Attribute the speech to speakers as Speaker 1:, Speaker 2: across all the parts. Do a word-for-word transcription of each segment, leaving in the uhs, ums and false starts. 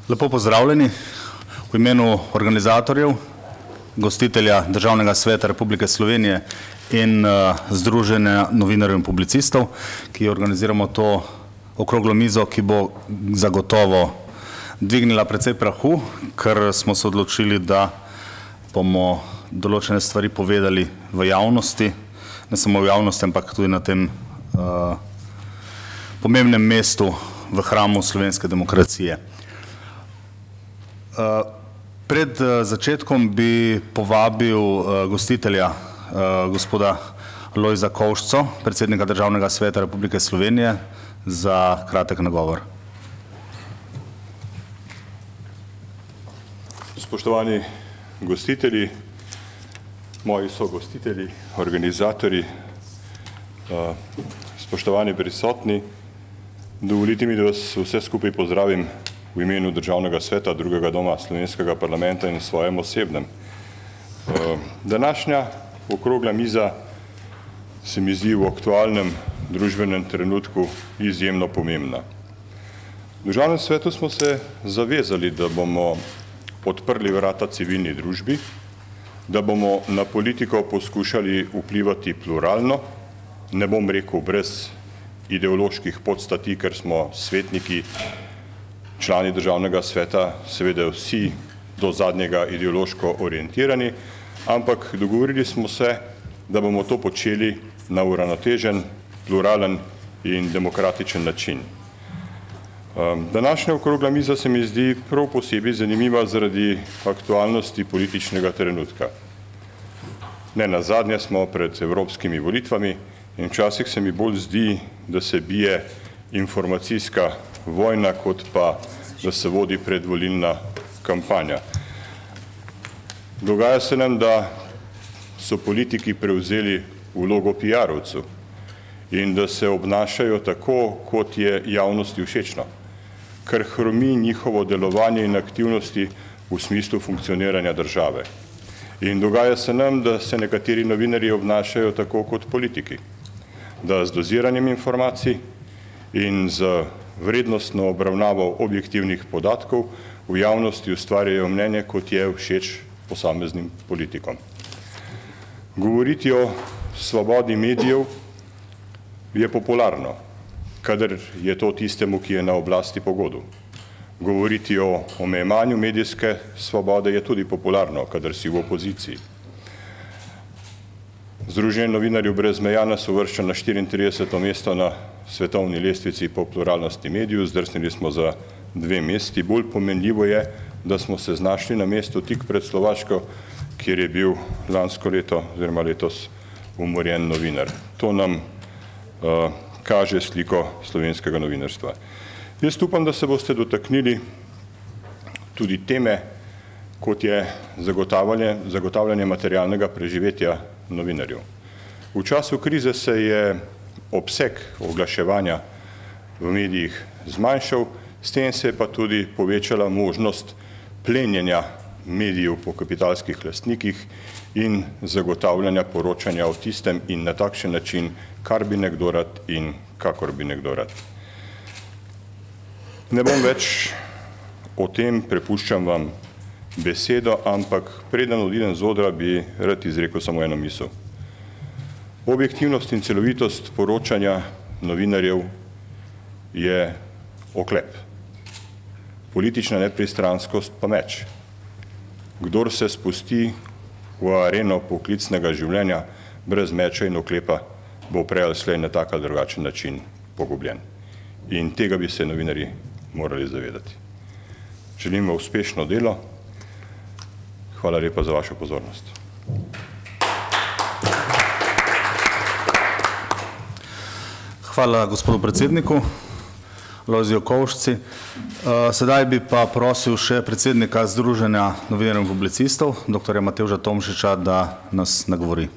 Speaker 1: Lepo pozdravljeni v imenu organizatorjev, gostitelja Državnega sveta Republike Slovenije in Združenja novinarjev in publicistov, ki organiziramo to okroglo mizo, ki bo zagotovo dvignila precej prahu, ker smo se odločili, da bomo določene stvari povedali v javnosti, ne samo v javnosti, ampak tudi na tem pomembnem mestu v hramu slovenske demokracije. Pred začetkom bi povabil gostitelja, gospoda Lojza Kovšco, predsednika Državnega sveta Republike Slovenije, za kratek nagovor.
Speaker 2: Spoštovani gostitelji, moji sogostitelji, organizatorji, spoštovani prisotni, dovolite mi, da vas vse skupaj pozdravim v imenu Državnega sveta, drugega doma slovenskega parlamenta in svojem osebnem. Današnja okrogla miza se mi zdi v aktualnem družbenem trenutku izjemno pomembna. V Državnem svetu smo se zavezali, da bomo odprli vrata civilni družbi, da bomo na politiko poskušali vplivati pluralno, ne bom rekel brez ideoloških podstati, ker smo svetniki, člani Državnega sveta, seveda vsi do zadnjega ideološko orientirani, ampak dogovorili smo se, da bomo to počeli na uravnotežen, pluralen in demokratičen način. Današnja okrogla miza se mi zdi prav posebej zanimiva zaradi aktualnosti političnega trenutka. Ne nazadnje smo pred evropskimi volitvami in včasih se mi bolj zdi, da se bije informacijska vojna, kot pa da se vodi predvolilna kampanja. Dogaja se nam, da so politiki prevzeli vlogo piarovcev in da se obnašajo tako, kot je javnosti všečno, kar hromi njihovo delovanje in aktivnosti v smislu funkcioniranja države. In dogaja se nam, da se nekateri novinarji obnašajo tako kot politiki, da z doziranjem informacij in z vrednostno obravnavo objektivnih podatkov v javnosti ustvarjajo mnenje, kot je všeč posameznim politikom. Govoriti o svobodi medijev je popularno, kadar je to tistemu, ki je na oblasti po godu. Govoriti o omejevanju medijske svobode je tudi popularno, kadar si v opoziciji. Združenje novinarjev brez meja nas uvršča na štiriintrideseto mesto na svetovni lestvici po pluralnosti medijev, zdrsnili smo za dve mesti. Bolj pomenljivo je, da smo se znašli na mestu tik pred Slovaško, kjer je bil lansko leto oziroma letos umorjen novinar. To nam uh, kaže sliko slovenskega novinarstva. Jaz upam, da se boste dotaknili tudi teme, kot je zagotavljanje, zagotavljanje materialnega preživetja novinarjev. V času krize se je obseg oglaševanja v medijih zmanjšal, s tem se je pa tudi povečala možnost plenjenja medijev po kapitalskih lastnikih in zagotavljanja poročanja o tistem in na takšen način, kar bi nekdo rad in kakor bi nekdo rad. Ne bom več o tem, prepuščam vam besedo, ampak preden odidem z odra, bi rad izrekel samo eno misel. Objektivnost in celovitost poročanja novinarjev je oklep. Politična nepristranskost pa meč. Kdor se spusti v areno poklicnega življenja brez meča in oklepa, bo prej ali slej na tak ali drugačen način pogubljen. In tega bi se novinarji morali zavedati. Želim vam uspešno delo. Hvala lepa za vašo pozornost.
Speaker 1: Hvala gospodu predsedniku, Lojzu Kovšci. Sedaj bi pa prosil še predsednika Združenja novinarjev in publicistov, doktorja Matevža Tomšiča, da nas nagovori.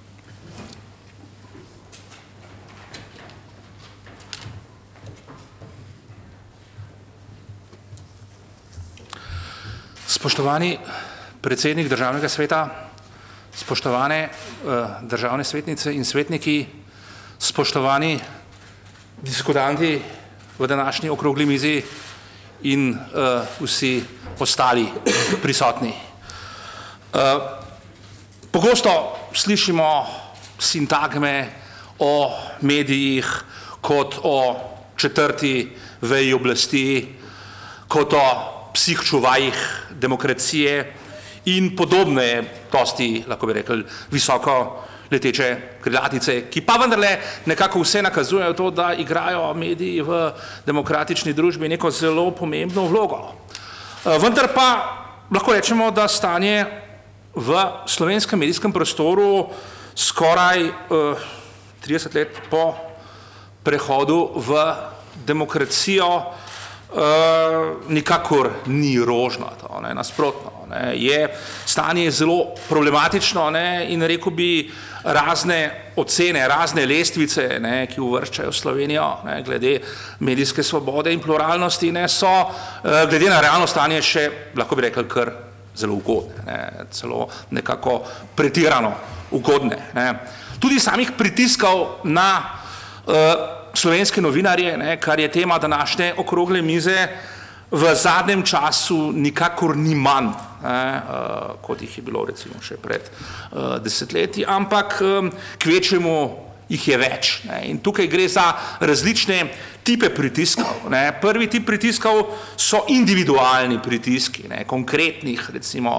Speaker 3: Spoštovani predsednik Državnega sveta, spoštovane državne svetnice in svetniki, spoštovani diskutanti v današnji okrogli mizi in uh, vsi ostali prisotni. Uh, pogosto slišimo sintagme o medijih kot o četrti veji oblasti, kot o psih čuvajih demokracije in podobne, dosti, lahko bi rekli, visoko leteče krilatice, ki pa vendarle nekako vse nakazujejo to, da igrajo mediji v demokratični družbi neko zelo pomembno vlogo. Vendar pa lahko rečemo, da stanje v slovenskem medijskem prostoru skoraj uh, trideset let po prehodu v demokracijo uh, nikakor ni rožnato, ne, nasprotno. Ne, je stanje zelo problematično, ne, in rekel bi razne ocene, razne lestvice, ne, ki uvrščajo Slovenijo, ne, glede medijske svobode in pluralnosti, ne, so uh, glede na realno stanje še, lahko bi rekel, kar zelo ugodne, ne, celo nekako pretirano ugodne. Ne. Tudi samih pritiskov na uh, slovenske novinarje, ne, kar je tema današnje okrogle mize, v zadnjem času nikakor ni manj, ne, uh, kot jih je bilo recimo še pred uh, desetletji, ampak um, kvečjemu jih je več. Ne. In tukaj gre za različne tipe pritiskov. Ne. Prvi tip pritiskov so individualni pritiski, ne, konkretnih recimo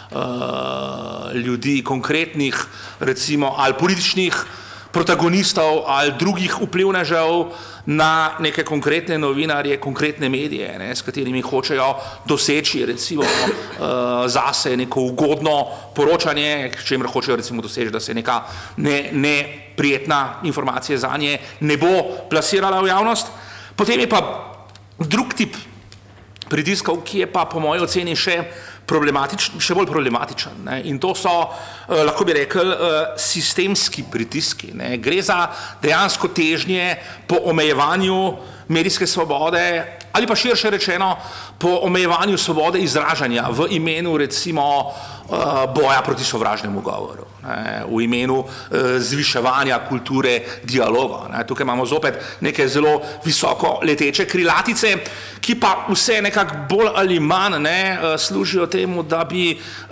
Speaker 3: uh, ljudi, konkretnih recimo ali političnih protagonistov ali drugih vplivnežev na neke konkretne novinarje, konkretne medije, ne, s katerimi hočejo doseči recimo uh, zase neko ugodno poročanje, s čimer hočejo recimo doseči, da se neka ne, neprijetna informacija zanje ne bo plasirala v javnost. Potem je pa drug tip pritiskov, ki je pa po moji oceni še problematičen, še bolj problematičen, ne, in to so, eh, lahko bi rekel, eh, sistemski pritiski, ne. Gre za dejansko težnje po omejevanju medijske svobode ali pa širše rečeno po omejevanju svobode izražanja v imenu recimo eh, boja proti sovražnemu govoru, ne, v imenu eh, zviševanja kulture dialoga. Ne. Tukaj imamo zopet neke zelo visoko leteče krilatice, ki pa vse nekako bolj ali manj ne, služijo temu, da bi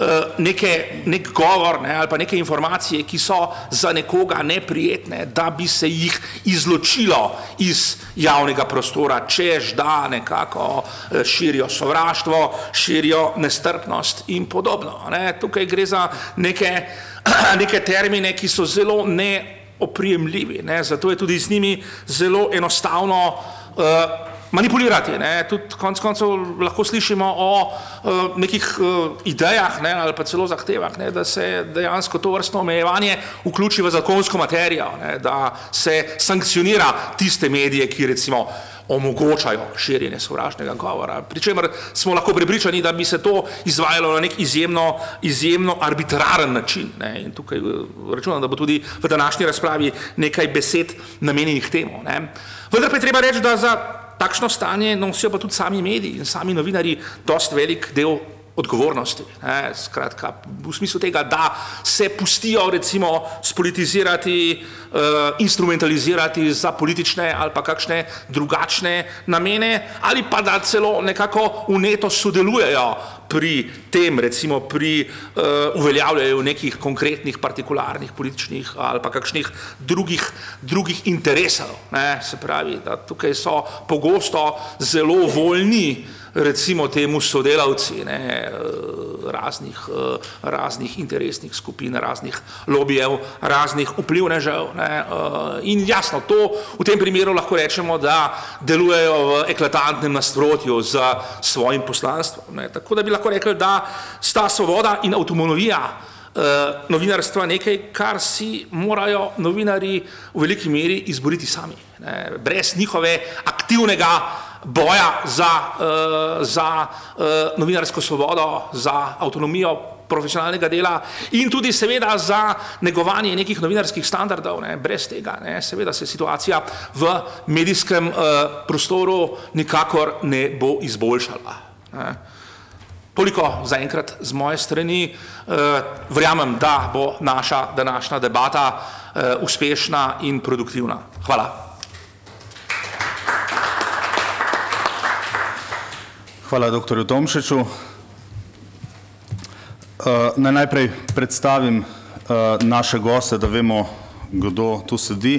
Speaker 3: neke, nek govor ne, ali pa neke informacije, ki so za nekoga neprijetne, da bi se jih izločilo iz javnega prostora, čež da nekako širijo sovraštvo, širijo nestrpnost in podobno. Ne. Tukaj gre za neke, neke termine, ki so zelo neoprijemljivi, ne. Zato je tudi z njimi zelo enostavno uh, manipulirati, ne. Tudi konec koncev lahko slišimo o uh, nekih uh, idejah, ne, ali pa celo zahtevah, ne, da se dejansko to vrstno omejevanje vključi v zakonsko materijo, ne, da se sankcionira tiste medije, ki recimo omogočajo širjenje sovražnega govora. Pričemer smo lahko prepričani, da bi se to izvajalo na nek izjemno, izjemno arbitraren način. Ne. In tukaj računam, da bo tudi v današnji razpravi nekaj besed namenjenih temu. Ne. Vendar pa je treba reči, da za takšno stanje nosijo pa tudi sami mediji in sami novinarji dosti velik del odgovornosti. Ne, skratka, v smislu tega, da se pustijo recimo spolitizirati, uh, instrumentalizirati za politične ali pa kakšne drugačne namene, ali pa da celo nekako vneto sodelujejo pri tem, recimo pri uh, uveljavljanju nekih konkretnih, partikularnih, političnih ali pa kakšnih drugih, drugih interesov. Ne, se pravi, da tukaj so pogosto zelo voljni recimo temu sodelavci ne, raznih, raznih interesnih skupin, raznih lobijev, raznih vplivnežev. Ne, in jasno, to v tem primeru lahko rečemo, da delujejo v eklatantnem nasprotju z svojim poslanstvom. Ne. Tako da bi lahko rekli, da sta svoboda in avtonomija novinarstva nekaj, kar si morajo novinarji v veliki meri izboriti sami. Ne. Brez njihove aktivnega boja za, uh, za uh, novinarsko svobodo, za avtonomijo profesionalnega dela in tudi seveda za negovanje nekih novinarskih standardov. Ne. Brez tega ne. Seveda se situacija v medijskem uh, prostoru nikakor ne bo izboljšala. Ne. Toliko zaenkrat z moje strani. Uh, verjamem, da bo naša današnja debata uh, uspešna in produktivna. Hvala.
Speaker 1: Hvala doktorju Tomšiču. Naj najprej predstavim naše goste, da vemo, kdo tu sedi.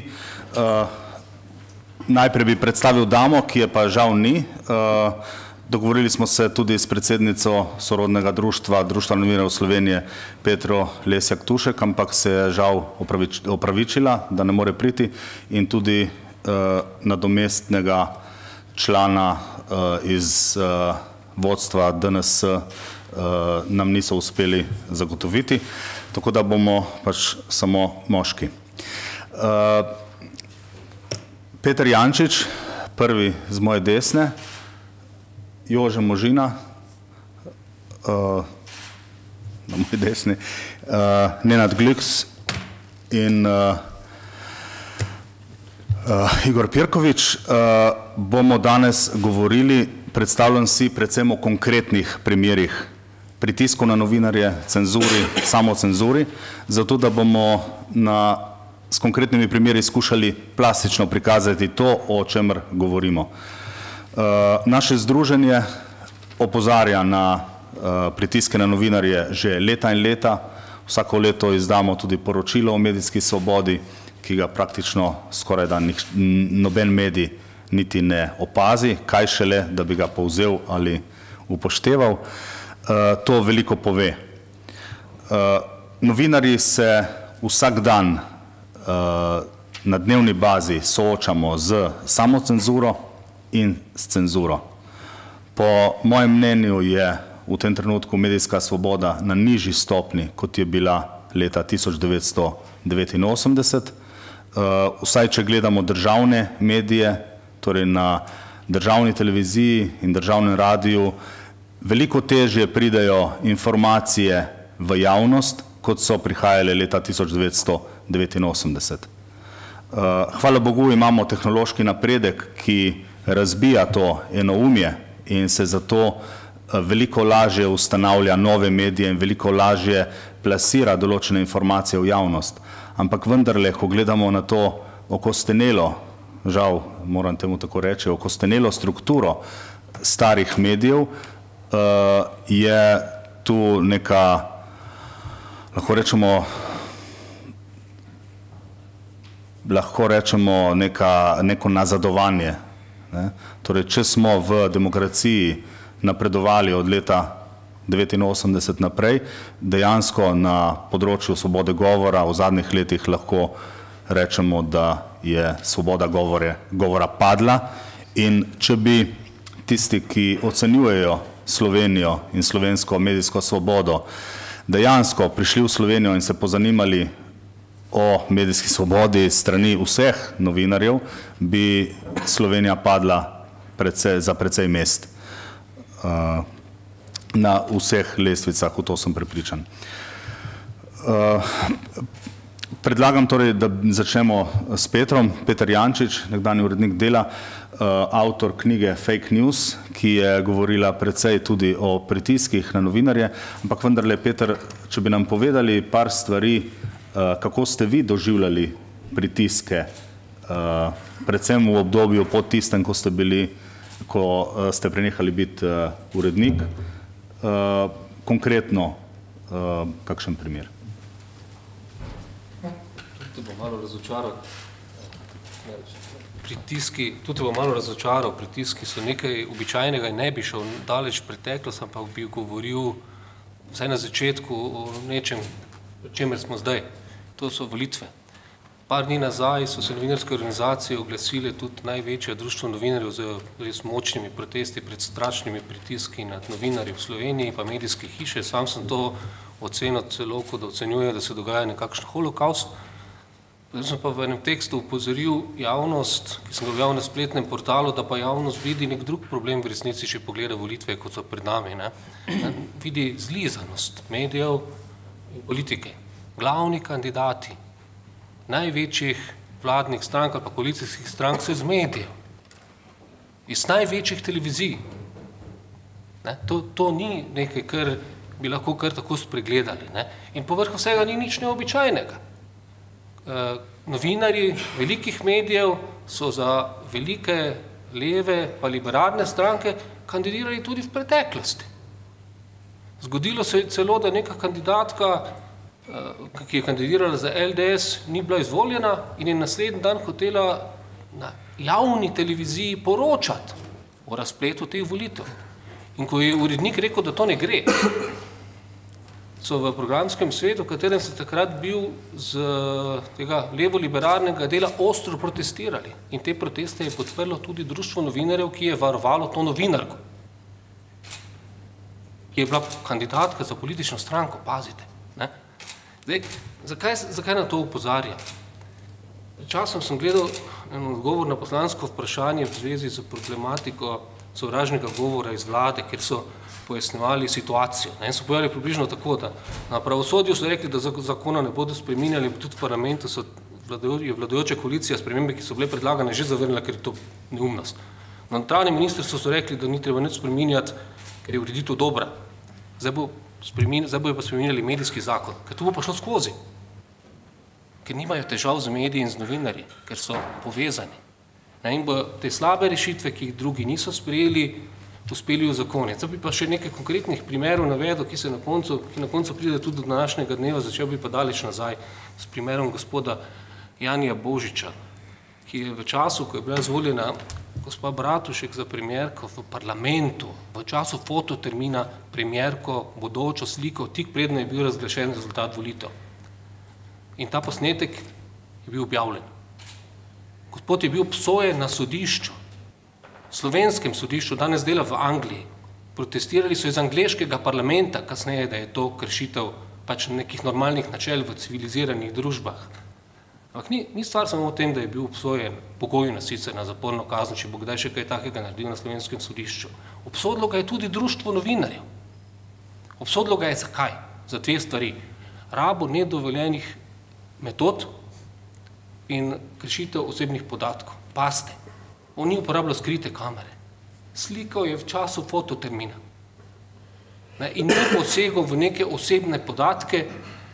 Speaker 1: Najprej bi predstavil damo, ki je pa žal ni. Dogovorili smo se tudi s predsednico sorodnega društva, Društva novinarjev Slovenije, Petro Lesjak-Tušek, ampak se je žal opravičila, da ne more priti, in tudi nadomestnega člana iz vodstva D N S nam niso uspeli zagotoviti, tako da bomo pač samo moški. Peter Jančič, prvi z moje desne, Jože Možina, na moji desni, Nenad Glüks in Igor Pirkovič. Bomo danes govorili, predstavljam si, predvsem o konkretnih primerih pritiskov na novinarje, cenzuri, samocenzuri, zato da bomo na, s konkretnimi primeri skušali plastično prikazati to, o čemer govorimo. Naše združenje opozarja na pritiske na novinarje že leta in leta. Vsako leto izdamo tudi poročilo o medijski svobodi, ki ga praktično skoraj da noben medij niti ne opazi, kaj šele, da bi ga povzel ali upošteval. To veliko pove. Novinarji se vsak dan na dnevni bazi soočamo z samocenzuro in s cenzuro. Po mojem mnenju je v tem trenutku medijska svoboda na nižji stopni, kot je bila leta tisoč devetsto devetinosemdeset. Vsaj, če gledamo državne medije, torej na državni televiziji in državnem radiju, veliko težje pridejo informacije v javnost, kot so prihajale leta tisoč devetsto devetinosemdeset. Hvala Bogu, imamo tehnološki napredek, ki razbija to enoumje in se zato veliko lažje ustanavlja nove medije in veliko lažje plasira določene informacije v javnost. Ampak vendarle, ko gledamo na to okostenelo, žal moram temu tako reči, okostenelo strukturo starih medijev, je tu neka, lahko rečemo, lahko rečemo neka, neko nazadovanje. Ne? Torej, če smo v demokraciji napredovali od leta devetinosemdeset naprej, dejansko na področju svobode govora v zadnjih letih lahko rečemo, da je svoboda govore, govora padla, in če bi tisti, ki ocenjujejo Slovenijo in slovensko medijsko svobodo, dejansko prišli v Slovenijo in se pozanimali o medijski svobodi strani vseh novinarjev, bi Slovenija padla precej, za precej mest na vseh lestvicah, v to sem prepričan. Predlagam torej, da začnemo s Petrom. Peter Jančič, nekdanji urednik Dela, avtor knjige Fake News, ki je govorila precej tudi o pritiskih na novinarje, ampak vendarle, Peter, če bi nam povedali par stvari, kako ste vi doživljali pritiske, predvsem v obdobju po tistem, ko ste bili, ko ste prenehali biti urednik, konkretno kakšen primer?
Speaker 4: Tudi bom malo razočaral. Pritiski, tudi bom malo razočaral, pritiski so nekaj običajnega in ne bi šel daleč preteklost, ampak bi govoril vsaj na začetku o nečem, o čemer smo zdaj. To so volitve. Par dni nazaj so se novinarske organizacije oglasile tudi največje društvo novinarjev z res močnimi protesti pred strašnimi pritiski nad novinarji v Sloveniji pa medijske hiše. Sam sem to ocenil celo, kot da ocenjuje, da se dogaja nekakšen holokaust. Zdaj sem pa v enem tekstu upozoril javnost, ki sem ga objavil na spletnem portalu, da pa javnost vidi nek drug problem v resnici, če pogleda volitve, kot so pred nami. Ne? Vidi zlizanost medijev in politike. Glavni kandidati največjih vladnih strank ali pa koalicijskih strank so iz medijev, iz največjih televizij. Ne? To, to ni nekaj, kar bi lahko kar tako spregledali. Ne? In povrh vsega ni nič neobičajnega. Uh, novinarji velikih medijev so za velike leve pa liberalne stranke kandidirali tudi v preteklosti. Zgodilo se je celo, da neka kandidatka, ki je kandidirala za L D S, ni bila izvoljena in je naslednji dan hotela na javni televiziji poročati o razpletu teh volitev. In ko je urednik rekel, da to ne gre, so v programskem svetu, v katerem se takrat bil z tega levo-liberalnega dela ostro protestirali. In te proteste je podprlo tudi Društvo novinarjev, ki je varovalo to novinarko, ki je bila kandidatka za politično stranko, pazite. Ne? Zdaj, zakaj, zakaj na to opozarjam? Časom sem gledal en odgovor na poslansko vprašanje v zvezi z problematiko sovražnega govora iz vlade, kjer so pojasnjevali situacijo. In so povedali približno tako, da na pravosodju so rekli, da zakona ne bodo spreminjali, tudi v parlamentu so je vladajoča koalicija spremembe, ki so bile predlagane, že zavrnila, ker je to neumnost. Na notranjem ministrstvu so rekli, da ni treba nič spreminjati, ker je ureditev dobra. Zdaj bo zdaj bojo pa spreminjali medijski zakon, ker to bo pa šlo skozi. Ker nimajo težav z mediji in z novinarji, ker so povezani. In bo te slabe rešitve, ki jih drugi niso sprejeli, uspeli uzakoniti. Zdaj bi pa še nekaj konkretnih primerov navedel, ki se na koncu, ki na koncu pride tudi do današnjega dneva, začel bi pa daleč nazaj s primerom gospoda Janija Božiča, ki je v času, ko je bila izvoljena gospa Bratušek za premierko v parlamentu, v času fototermina premierko bodočo sliko, tik predno je bil razglašen rezultat volitev. In ta posnetek je bil objavljen. Gospod je bil obsojen na sodišču, slovenskem sodišču, danes dela v Angliji. Protestirali so iz angleškega parlamenta, kasneje, da je to kršitev pač nekih normalnih načel v civiliziranih družbah. Ampak ni, ni stvar samo v tem, da je bil obsojen pogojno sicer na zaporno kazen, če bo kdaj še kaj takega naredil na slovenskem sodišču. Obsodilo ga je tudi Društvo novinarjev. Obsodilo ga je zakaj? Za dve stvari. Rabo nedovoljenih metod in kršitev osebnih podatkov. Paste, on ni uporabljal skrite kamere. Slikal je v času fototermina. In ni posegel v neke osebne podatke.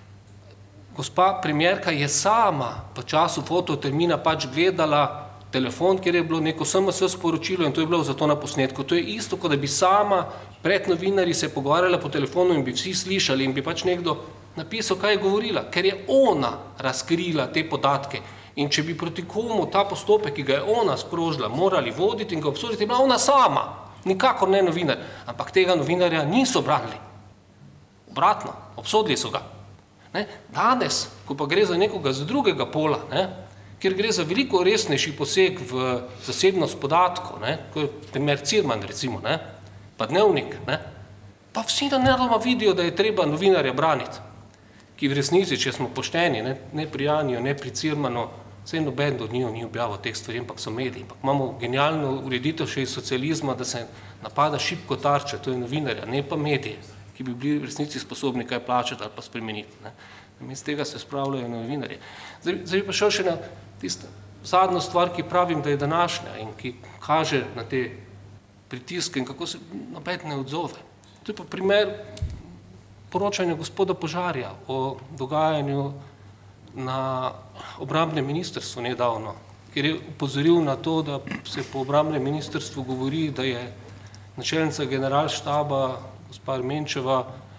Speaker 4: Gospa premierka je sama v času fototermina pač gledala telefon, kjer je bilo neko S M S sporočilo in to je bilo zato na posnetku. To je isto, kot da bi sama pred novinarji se pogovarjala po telefonu in bi vsi slišali in bi pač nekdo napisal, kaj je govorila, ker je ona razkrila te podatke. In če bi proti komu ta postopek, ki ga je ona sprožila, morali voditi in ga obsoditi, je bila ona sama, nikakor ne novinar. Ampak tega novinarja niso branili. Obratno, obsodili so ga. Ne? Danes, ko pa gre za nekoga z drugega pola, ne? Kjer gre za veliko resnejši poseg v zasebnost podatkov, ne? Ko je primer Cirman, recimo, ne? Pa Dnevnik, ne? Pa vsi nenadoma vidijo, da je treba novinarja braniti, ki v resnici, če smo pošteni, ne, ne pri Janiju, ne pri Cirmanu, vse noben do njih ni objavil teh stvari, ampak so mediji. Ampak imamo genialno ureditev še iz socializma, da se napada šibko tarče, to je novinarja, ne pa medije, ki bi bili v resnici sposobni kaj plačati ali pa spremeniti. Namesto tega se spravljajo novinarje. Zdaj, zdaj pa šel še na tisto zadnjo stvar, ki pravim, da je današnja in ki kaže na te pritiske in kako se noben ne odzove. To je pa primer poročanja gospoda Požarja o dogajanju na obrambnem ministrstvu nedavno, kjer je upozoril na to, da se po obrambnem ministrstvu govori, da je načelnica generalštaba gospa Ermenčeva,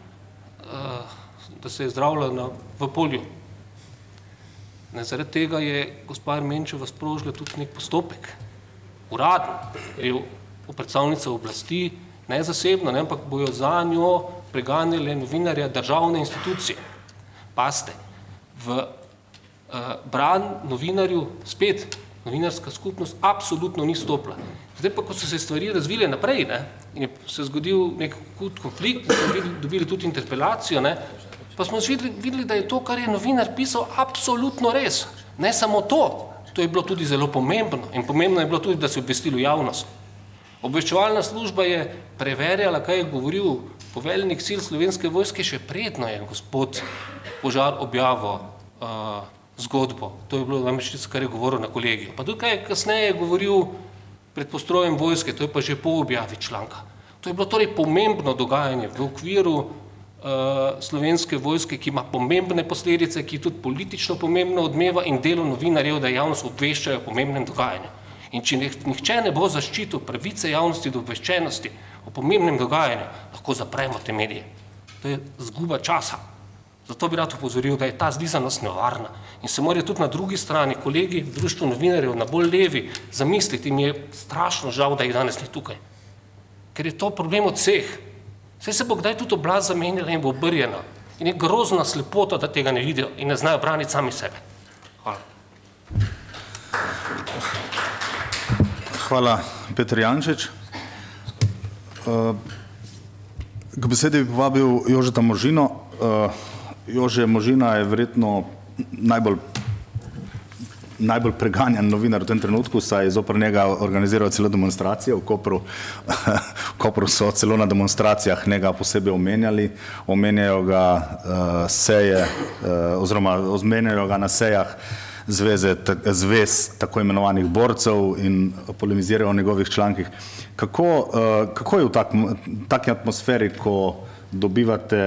Speaker 4: da se je zdravila v polju. Zaradi tega je gospa Ermenčeva sprožila tudi nek postopek, uraden, ker je predstavnica oblasti, ne zasebno, ne, ampak bojo za njo preganjali novinarja državne institucije. Paste, v uh, bran novinarju spet novinarska skupnost absolutno ni stopila. Zdaj pa, ko so se stvari razvile naprej, ne, in je se zgodil nek hud konflikt, da smo videli, dobili tudi interpelacijo, ne, pa smo videli, videli, da je to, kar je novinar pisal, absolutno res. Ne samo to, to je bilo tudi zelo pomembno in pomembno je bilo tudi, da se je obvestilo javnost. Obveščevalna služba je preverjala, kaj je govoril poveljnik sil Slovenske vojske, še predno je gospod Požar objavil uh, zgodbo. To je bilo namreč tisto, kar je govoril na kolegiju. Pa tudi kaj kasneje je govoril pred postrojem vojske, to je pa že po objavi članka. To je bilo torej pomembno dogajanje v okviru uh, Slovenske vojske, ki ima pomembne posledice, ki tudi politično pomembno odmeva in delo novinarjev, da javnost obveščajo o pomembnem dogajanju. In če nihče ne bo zaščitil pravice javnosti do obveščenosti o pomembnem dogajanju, lahko zapremo te medije. To je zguba časa. Zato bi rad upozoril, da je ta zlizanost nevarna. In se morajo tudi na drugi strani kolegi v društvu novinarjev na bolj levi zamisliti, in mi je strašno žal, da jih danes ni tukaj. Ker je to problem od vseh. Saj se bo kdaj tudi oblast zamenjala in bo obrjena. In je grozna slepota, da tega ne vidijo in ne znajo braniti sami sebe. Hvala.
Speaker 1: Hvala, Peter Jančič. K besedi bi povabil Jožeta Možino. Jože Možina je verjetno najbolj najbolj preganjan novinar v tem trenutku, saj je zoper njega organiziral celo demonstracijo v Kopru. V Kopru so celo na demonstracijah njega posebej omenjali, omenjajo ga seje, oziroma omenjajo ga na sejah zveze, zvez tako imenovanih borcev in polemizirajo o njegovih člankih. Kako, kako je v taki atmosferi, ko dobivate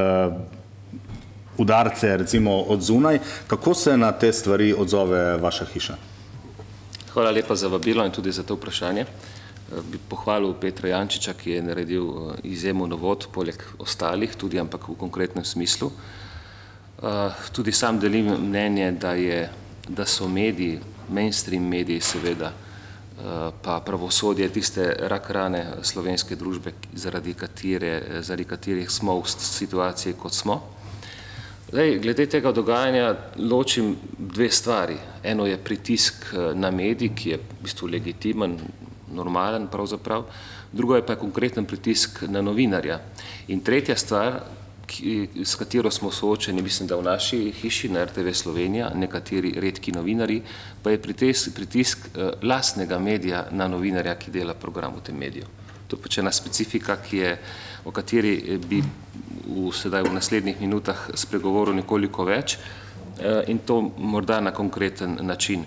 Speaker 1: udarce, recimo, od zunaj, kako se na te stvari odzove vaša hiša?
Speaker 5: Hvala lepa za vabilo in tudi za to vprašanje. Bi pohvalil Petra Jančiča, ki je naredil izjemen uvod, poleg ostalih, tudi ampak v konkretnem smislu. Tudi sam delim mnenje, da, je, da so mediji, mainstream mediji seveda, pa pravosodje tiste rak rane slovenske družbe, zaradi, katere, zaradi katerih smo v situaciji, kot smo. Zdaj, glede tega dogajanja ločim dve stvari. Eno je pritisk na medij, ki je v bistvu legitimen, normalen pravzaprav. Drugo je pa konkreten pritisk na novinarja. In tretja stvar, ki, s katero smo soočeni, mislim, da v naši hiši na R T V Slovenija, nekateri redki novinarji, pa je pritisk, pritisk lastnega medija na novinarja, ki dela program v tem mediju. To je pač ena specifika, ki je, o kateri bi v, sedaj v naslednjih minutah spregovoril nekoliko več in to morda na konkreten način.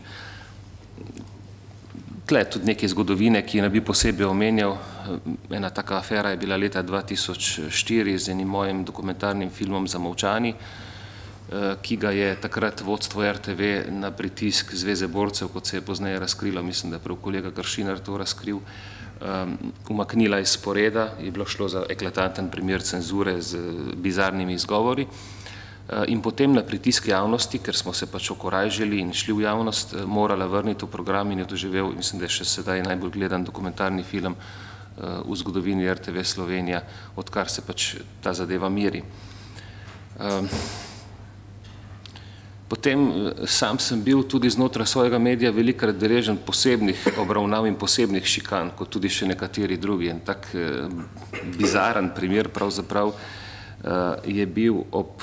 Speaker 5: Tle tudi nekaj zgodovine, ki ne bi posebej omenjal. Ena taka afera je bila leta dva tisoč štiri z enim mojim dokumentarnim filmom Zamolčani, ki ga je takrat vodstvo R T V na pritisk Zveze borcev, kot se je pozneje razkrilo, mislim, da je prav kolega Kršinar to razkril, umaknila iz sporeda, je bilo šlo za eklatanten primer cenzure z bizarnimi izgovori in potem na pritisk javnosti, ker smo se pač okorajžili in šli v javnost, morala vrniti v program in je doživel, mislim, da je še sedaj najbolj gledan dokumentarni film v zgodovini R T V Slovenija, odkar se pač ta zadeva miri. Potem sam sem bil tudi znotraj svojega medija velikokrat deležen posebnih obravnav in posebnih šikan, kot tudi še nekateri drugi. En tak bizaren primer pravzaprav je bil ob,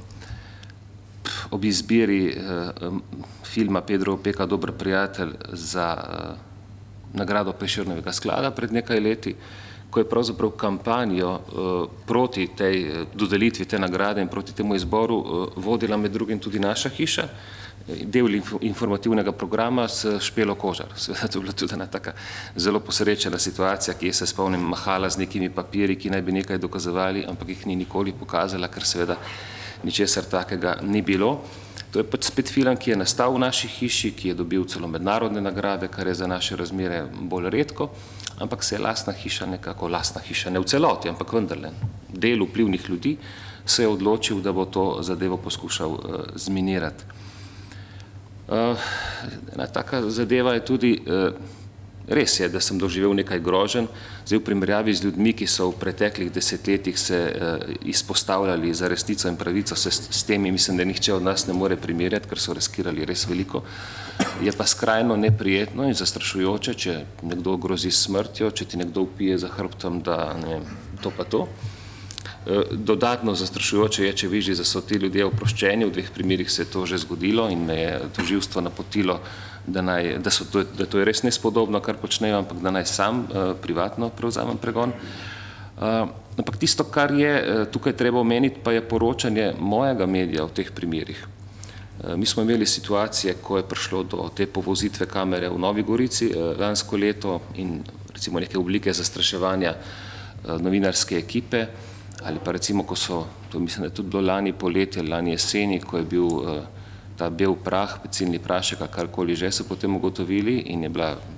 Speaker 5: ob izbiri filma Pedro Opeka Dober prijatelj za nagrado Prešernovega sklada pred nekaj leti, ko je pravzaprav kampanjo proti tej dodelitvi te nagrade in proti temu izboru vodila med drugim tudi naša hiša, del informativnega programa s Špelo Kožar. Seveda to je bila tudi ena taka zelo posrečena situacija, ki je se spomnim mahala z nekimi papiri, ki naj bi nekaj dokazovali, ampak jih ni nikoli pokazala, ker seveda ničesar takega ni bilo. To je pač spet film, ki je nastal v naši hiši, ki je dobil celo mednarodne nagrade, kar je za naše razmere bolj redko, ampak se je lastna hiša nekako, lastna hiša, ne v celoti, ampak vendarle, del vplivnih ljudi se je odločil, da bo to zadevo poskušal uh, zminirati. Uh, ena taka zadeva je tudi, uh, res je, da sem doživel nekaj groženj, zdaj v primerjavi z ljudmi, ki so v preteklih desetletjih se uh, izpostavljali za resnico in pravico, se s, s temi mislim, da nihče od nas ne more primerjati, ker so riskirali res veliko. Je pa skrajno neprijetno in zastrašujoče, če nekdo grozi s smrtjo, če ti nekdo vpije za hrbtom, da ne vem, to pa to. Dodatno zastrašujoče je, če vidiš, da so ti ljudje oproščeni, v dveh primerih se je to že zgodilo in me je tožilstvo napotilo, da, naj, da, so to, da to je res nespodobno, kar počnejo, ampak da naj sam uh, privatno prevzamem pregon. Uh, ampak tisto, kar je uh, tukaj treba omeniti, pa je poročanje mojega medija v teh primerih. Uh, mi smo imeli situacije, ko je prišlo do te povozitve kamere v Novi Gorici uh, lansko leto in recimo neke oblike zastraševanja uh, novinarske ekipe, ali pa recimo, ko so, to mislim, da je tudi bilo lani poletje, lani jeseni, ko je bil uh, ta bel prah, pecilni prašek, karkoli že so potem ugotovili in je bila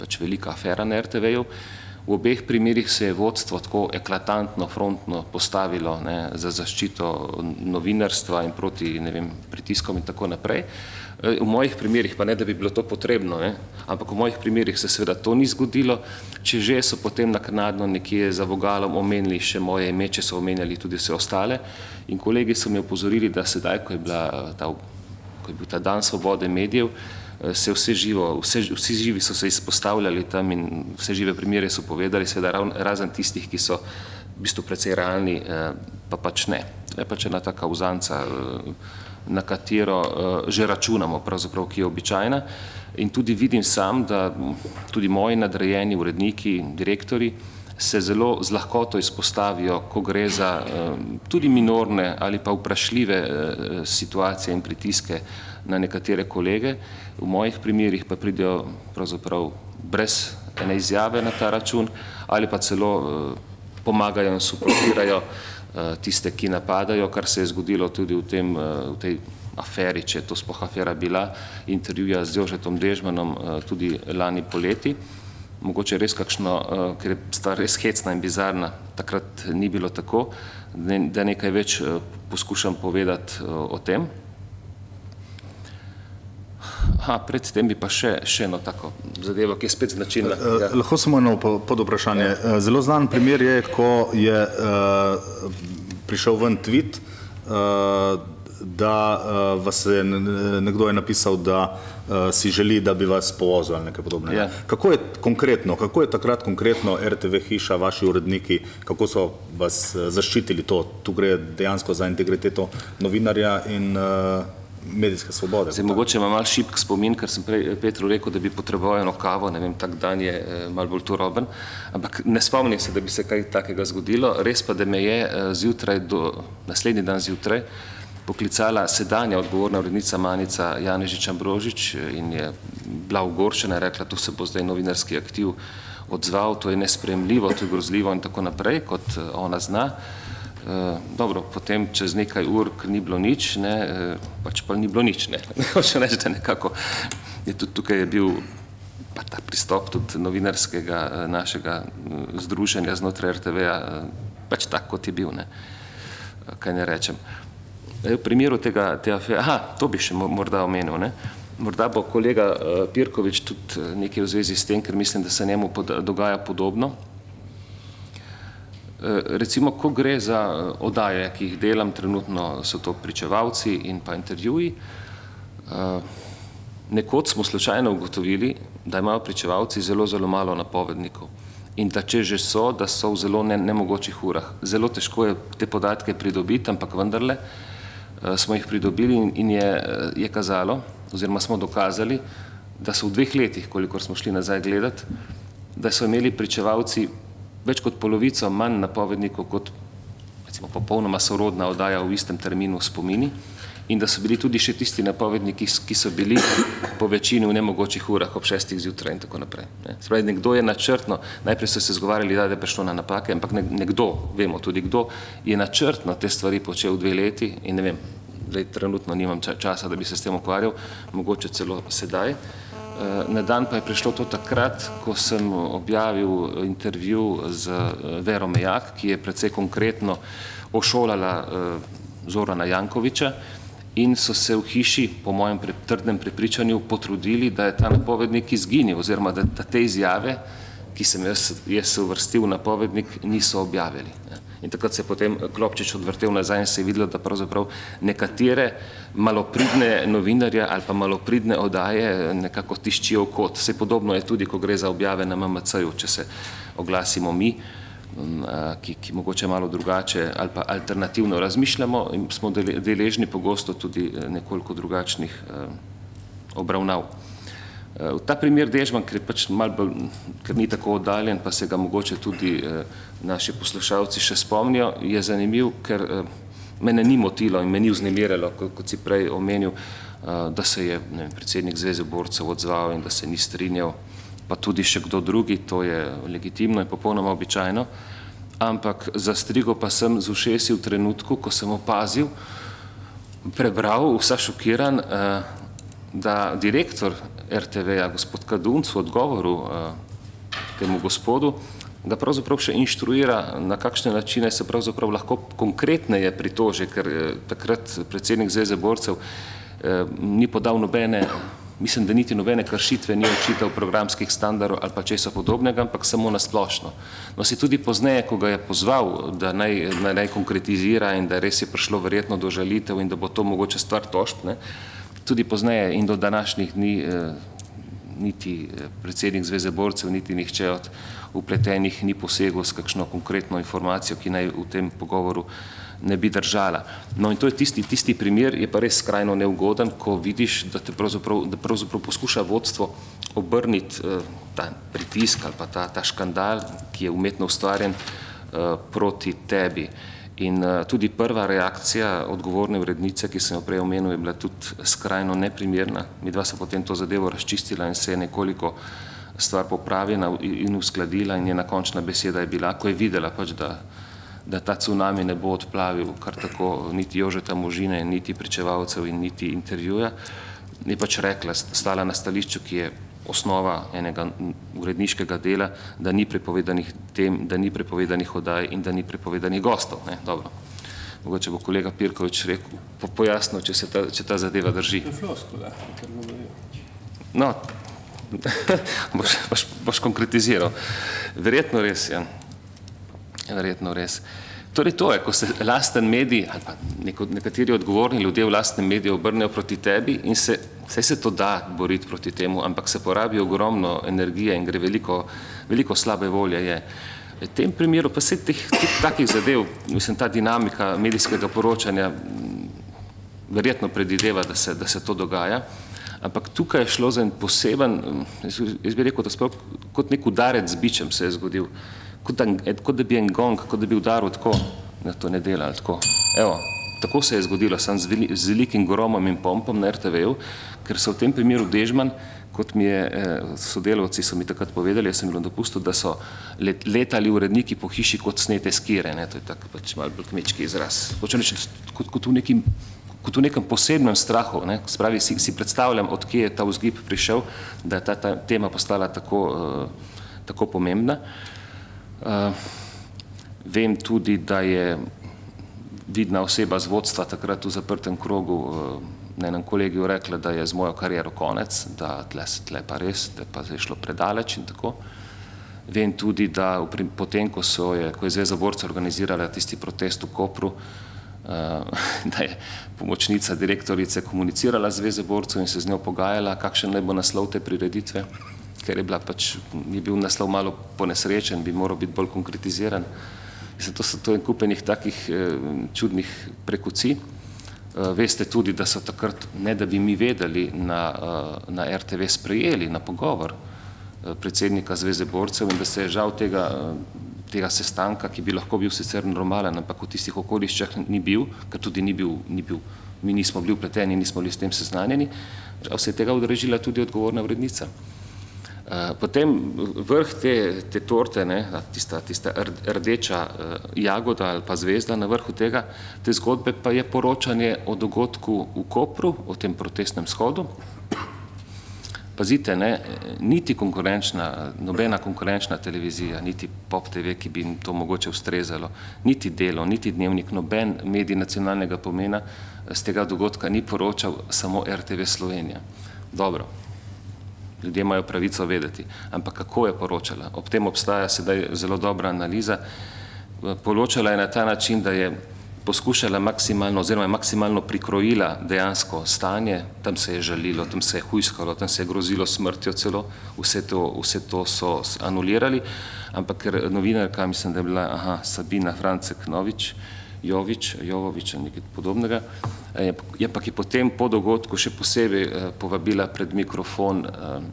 Speaker 5: pač velika afera na er te ve-ju. V obeh primerih se je vodstvo tako eklatantno, frontno postavilo ne, za zaščito novinarstva in proti ne vem, pritiskom in tako naprej. V mojih primerih pa ne, da bi bilo to potrebno, ne, ampak v mojih primerih se seveda to ni zgodilo, če že so potem naknadno nekje za vogalom omenili še moje ime, če so omenjali tudi vse ostale in kolegi so me opozorili, da sedaj, ko je, bila ta, ko je bil ta dan svobode medijev, se vse živo, vse, vsi živi so se izpostavljali tam in vse žive primere so povedali, seveda razen tistih, ki so v bistvu precej realni, pa pač ne. Je pač ena taka uzanca, na katero že računamo, pravzaprav, ki je običajna. In tudi vidim sam, da tudi moji nadrejeni uredniki, direktori, se zelo z lahkoto izpostavijo, ko gre za tudi minorne ali pa vprašljive situacije in pritiske na nekatere kolege. V mojih primerih pa pridejo pravzaprav brez ene izjave na ta račun ali pa celo pomagajo in suportirajo tiste, ki napadajo, kar se je zgodilo tudi v, tem, v tej aferi, če je to sploh afera bila, intervjuja z Jožetom Dežmanom tudi lani poleti. Mogoče res kakšno, ker je stvar res hecna in bizarna, takrat ni bilo tako, da nekaj več poskušam povedati o tem. Aha, pred tem bi pa še, še eno tako zadevo, ki je spet značilna.
Speaker 1: Ja. Lahko samo eno pod vprašanje. Ja. Zelo znan primer je, ko je uh, prišel ven tweet, uh, da uh, vas je, nekdo je napisal, da uh, si želi, da bi vas povozil ali nekaj podobnega. Ja. Kako je konkretno, kako je takrat konkretno er te ve hiša, vaši uredniki, kako so vas zaščitili to? Tu gre dejansko za integriteto novinarja in uh, medijske svobode.
Speaker 5: Zdaj, mogoče ima malo šibk spomin, ker sem prej Petru rekel, da bi potreboval eno kavo, ne vem, tak dan je malo bolj turoben, ampak ne spomnim se, da bi se kaj takega zgodilo. Res pa, da me je zjutraj, do, naslednji dan zjutraj, poklicala sedanja odgovorna urednica Manica Janežič Ambrožič in je bila ogorčena, rekla, tu se bo zdaj novinarski aktiv odzval, to je nesprejemljivo, to je grozljivo in tako naprej, kot ona zna. Uh, dobro, potem čez nekaj ur, ker ni bilo nič, ne, uh, pač pa ni bilo nič, ne. Hočem reči, da nekako je tudi tukaj je bil pa ta pristop tudi novinarskega uh, našega uh, združenja znotraj er te ve-ja uh, pač tak, kot je bil, ne. Uh, kaj ne rečem. V primeru tega, te afere, aha, to bi še morda omenil, ne. Morda bo kolega uh, Pirkovič tudi nekaj v zvezi s tem, ker mislim, da se njemu pod, dogaja podobno. Recimo, ko gre za oddaje, ki jih delam, trenutno so to pričevalci in pa intervjuji. Nekoč smo slučajno ugotovili, da imajo pričevalci zelo, zelo malo napovednikov. In da če že so, da so v zelo ne, nemogočih urah. Zelo težko je te podatke pridobiti, ampak vendarle smo jih pridobili in je, je kazalo, oziroma smo dokazali, da so v dveh letih, kolikor smo šli nazaj gledati, da so imeli pričevalci več kot polovico manj napovednikov kot recimo popolnoma sorodna oddaja v istem terminu Spomini in da so bili tudi še tisti napovedniki, ki so bili po večini v nemogočih urah ob šestih zjutraj in tako naprej. Spravi, nekdo je načrtno, najprej so se zgovarjali, da je prišlo na napake, ampak nekdo, vemo tudi kdo, je načrtno te stvari počel dve leti in ne vem, zdaj trenutno nimam časa, da bi se s tem ukvarjal, mogoče celo sedaj. Na dan pa je prišlo to takrat, ko sem objavil intervju z Vero Mejak, ki je precej konkretno ošolala Zorana Jankoviča in so se v hiši, po mojem trdnem prepričanju, potrudili, da je ta napovednik izginil, oziroma da, da te izjave, ki sem jaz, jaz se uvrstil v napovednik, niso objavili. In takrat se je potem Klopčič odvrtel nazaj in se je videlo, da pravzaprav nekatere malopridne novinarje ali pa malopridne oddaje nekako tiščijo v kot. Vse podobno je tudi, ko gre za objave na em em ce-ju, če se oglasimo mi, ki, ki mogoče malo drugače ali pa alternativno razmišljamo in smo deležni pogosto tudi nekoliko drugačnih obravnav. Ta primer Dežman, ker je pač malo bolj, ker ni tako oddaljen, pa se ga mogoče tudi naši poslušalci še spomnijo, je zanimiv, ker mene ni motilo in me ni vznemirjalo, kot si prej omenil, da se je ne vem, predsednik Zveze borcev odzval in da se ni strinjal, pa tudi še kdo drugi, to je legitimno in popolnoma običajno, ampak zastrigel pa sem z ušesi v trenutku, ko sem opazil, prebral, vsa šokiran, da direktor R T V-ja, gospod Kadunc, v odgovoru temu gospodu, ga pravzaprav še inštruira, na kakšne načine se pravzaprav lahko konkretneje pritoži, ker takrat predsednik Zveze borcev ni podal nobene, mislim, da niti nobene kršitve, ni očital programskih standardov ali pa česa podobnega, ampak samo nasplošno. No, si tudi pozneje, ko ga je pozval, da naj, naj konkretizira in da res je prišlo verjetno do žalitev in da bo to mogoče stvar tožb, ne, tudi pozneje in do današnjih dni niti predsednik Zveze borcev, niti nihče od vpletenih ni posegel s kakšno konkretno informacijo, ki naj v tem pogovoru ne bi držala. No in to je tisti, tisti primer, je pa res skrajno neugoden, ko vidiš, da te pravzaprav, da pravzaprav poskuša vodstvo obrniti ta pritisk ali pa ta, ta škandal, ki je umetno ustvarjen proti tebi. In tudi prva reakcija odgovorne urednice, ki sem jo prej omenil, je bila tudi skrajno neprimerna. Midva se potem to zadevo razčistila in se je nekoliko stvar popravila in uskladila in njena končna beseda je bila, ko je videla pač, da, da ta tsunami ne bo odplavil kar tako niti Jožeta Možine, niti pričevalcev in niti intervjuja, je pač rekla, stala na stališču, ki je osnova enega uredniškega dela, da ni prepovedanih tem, da ni prepovedanih oddaj in da ni prepovedanih gostov. Ne, dobro. Mogoče bo kolega Pirkovič rekel, po, pojasnil, če se ta, če ta zadeva drži. No, boš, boš, boš konkretiziral. Verjetno res, ja. Verjetno res. Torej to je, ko se lasten medij ali pa neko, nekateri odgovorni ljudje v lastnem mediju obrnejo proti tebi in se, vse se to da boriti proti temu, ampak se porabi ogromno energije in gre veliko, veliko slabe volje je. V tem primeru pa vse teh, teh takih zadev, mislim, ta dinamika medijskega poročanja verjetno predvideva, da se, da se to dogaja, ampak tukaj je šlo za en poseben, jaz bi rekel, da sploh kot nek udarec z bičem se je zgodil. Kot da, kot da bi en gong, kot da bi udaril tako, da to ne dela, ali tako. Evo, tako se je zgodilo, sam z, veli, z velikim gromom in pompom na R T V-ju, ker so v tem primeru Dežman, kot mi je eh, sodelavci so mi takrat povedali, jaz sem bil na dopustu, da so let, letali uredniki po hiši kot snete skire, ne, to je tak pač malo bolj kmečki izraz. Hočem reči, kot, kot, v nekim, kot v nekem posebnem strahu, ne, spravi si, si predstavljam, od kje je ta vzgib prišel, da je ta, ta tema postala tako, uh, tako pomembna. Uh, vem tudi, da je vidna oseba z vodstva takrat v zaprtem krogu uh, na enem kolegiju rekla, da je z mojo kariero konec, da tle, tle pa res, da pa je šlo predaleč in tako. Vem tudi, da v, potem, ko, so je, ko je Zveza borcev organizirala tisti protest v Kopru, uh, da je pomočnica direktorice komunicirala z Zveze borcev in se z njo pogajala, kakšen naj bo naslov te prireditve, ker je, bila pač, je bil naslov malo ponesrečen, bi moral biti bolj konkretiziran. Zato so to en kupenih takih eh, čudnih prekucij. Eh, veste tudi, da so takrat, ne da bi mi vedeli, na, eh, na R T V sprejeli na pogovor eh, predsednika Zveze borcev in da se je žal tega, eh, tega sestanka, ki bi lahko bil sicer normalen, ampak v tistih okoliščah ni bil, ker tudi ni bil, ni bil, mi nismo bili vpleteni, nismo bili s tem seznanjeni, žal se je tega udeležila tudi odgovorna urednica. Potem vrh te, te torte, ne, tista, tista rdeča jagoda ali pa zvezda na vrhu tega, te zgodbe pa je poročanje o dogodku v Kopru, o tem protestnem shodu. Pazite, ne, niti konkurenčna, nobena konkurenčna televizija, niti Pop T V, ki bi jim to mogoče ustrezalo, niti Delo, niti Dnevnik, noben medij nacionalnega pomena z tega dogodka ni poročal, samo R T V Slovenija. Dobro. Ljudje imajo pravico vedeti. Ampak kako je poročala? Ob tem obstaja sedaj zelo dobra analiza. Poročala je na ta način, da je poskušala maksimalno oziroma je maksimalno prikrojila dejansko stanje, tam se je žalilo, tam se je hujskalo, tam se je grozilo smrtjo celo, vse to, vse to so anulirali, ampak ker novinarka, mislim, da je bila aha, Sabina Francek Novič, Jovič, Jovovič ali nekaj podobnega, je, je pa ki potem po dogodku še posebej eh, povabila pred mikrofon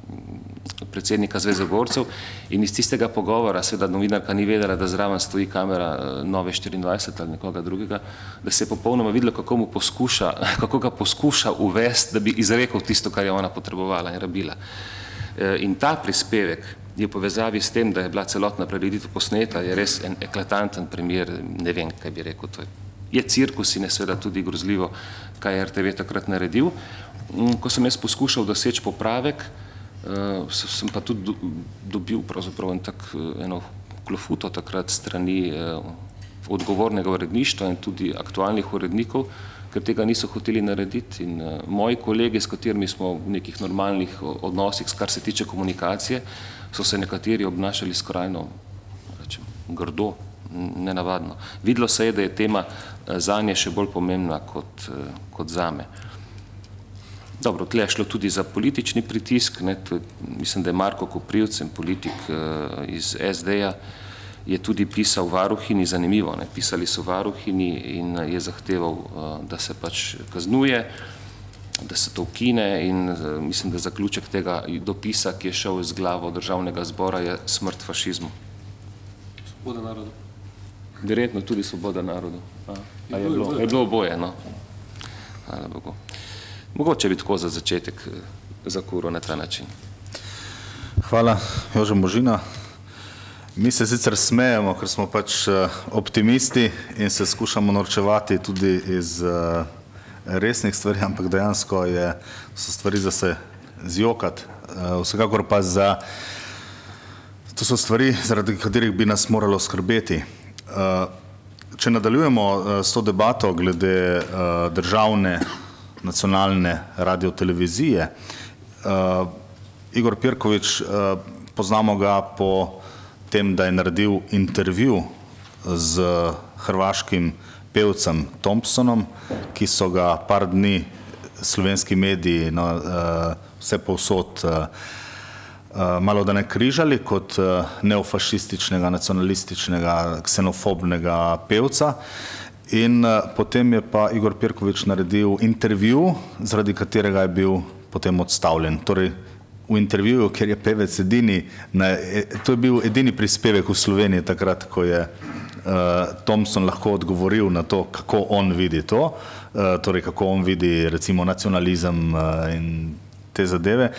Speaker 5: eh, predsednika Zveze borcev in iz tistega pogovora, seveda novinarka ni vedela, da zraven stoji kamera eh, Nove štiriindvajset ali nekoga drugega, da se je popolnoma videlo, kako mu poskuša, kako ga poskuša uvesti, da bi izrekel tisto, kar je ona potrebovala in rabila. Eh, in ta prispevek je v povezavi s tem, da je bila celotna prireditev posneta, je res en eklatanten primer, ne vem, kaj bi rekel, to je, je cirkus in je seveda tudi grozljivo, kaj je R T V takrat naredil. Ko sem jaz poskušal doseči popravek, sem pa tudi dobil pravzaprav en tak, eno klofuto takrat strani odgovornega uredništva in tudi aktualnih urednikov, ker tega niso hoteli narediti in moji kolegi, s katerimi smo v nekih normalnih odnosih, kar se tiče komunikacije, so se nekateri obnašali skrajno, rečem, grdo, nenavadno. Videlo se je, da je tema zanje še bolj pomembna kot, kot zame. Dobro, tle je šlo tudi za politični pritisk, ne, to, mislim, da je Marko Koprivc, politik iz es de-ja, je tudi pisal varuhini, zanimivo, ne, pisali so varuhini in je zahteval, da se pač kaznuje, da se to ukine in mislim, da zaključek tega dopisa, ki je šel z glavo državnega zbora, je smrt fašizmu.
Speaker 4: Svoboda narodu.
Speaker 5: Verjetno tudi svoboda narodu. A, a je, bilo, je bilo oboje, no. Hvala Bogu. Mogoče bi tako za začetek zakuril na ta način.
Speaker 1: Hvala, Jože Možina. Mi se sicer smejemo, ker smo pač optimisti in se skušamo norčevati tudi iz resnih stvari, ampak dejansko je, so stvari za se zjokati. Vsekakor pa za, to so stvari, zaradi katerih bi nas moralo skrbeti. Če nadaljujemo s to debato glede državne nacionalne radiotelevizije. Uh, Igor Pirkovič, uh, poznamo ga po tem, da je naredil intervju z hrvaškim pevcem Thompsonom, ki so ga par dni slovenski mediji no, uh, vse povsod uh, uh, malo da ne križali kot uh, neofašističnega, nacionalističnega, ksenofobnega pevca. In potem je pa Igor Pirkovič naredil intervju, zaradi katerega je bil potem odstavljen. Torej, v intervjuju, ker je pevec edini, to je bil edini prispevek v Sloveniji takrat, ko je Thompson lahko odgovoril na to, kako on vidi to, torej kako on vidi recimo nacionalizem in te zadeve.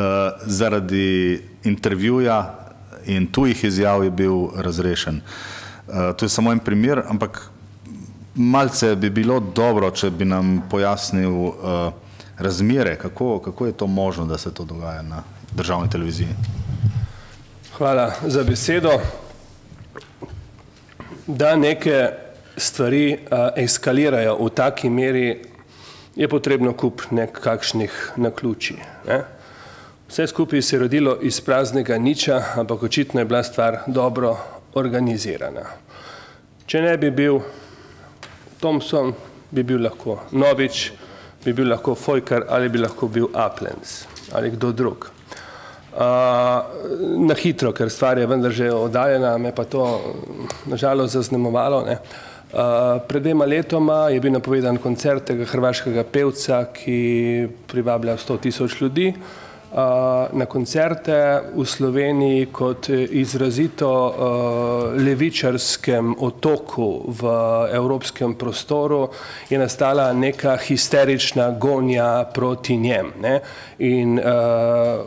Speaker 1: Zaradi intervjuja in tujih izjav je bil razrešen. To je samo en primer, ampak malce bi bilo dobro, če bi nam pojasnil uh, razmere, kako, kako je to možno, da se to dogaja na državni televiziji.
Speaker 6: Hvala za besedo. Da neke stvari uh, eskalirajo v taki meri, je potrebno kup nekakšnih naključij. Ne? Vse skupaj se je rodilo iz praznega niča, ampak očitno je bila stvar dobro organizirana. Če ne bi bil Thompson, bi bil lahko Novič, bi bil lahko Fojkar ali bi lahko bil Aplens ali kdo drug. Uh, na hitro, ker stvar je vendar že oddaljena, me pa to nažalost zaznamovalo. Ne? Uh, pred dvema letoma je bil napovedan koncert tega hrvaškega pevca, ki privablja sto tisoč ljudi. Uh, na koncerte v Sloveniji kot izrazito uh, levičarskem otoku v evropskem prostoru je nastala neka histerična gonja proti njem. Ne? In uh,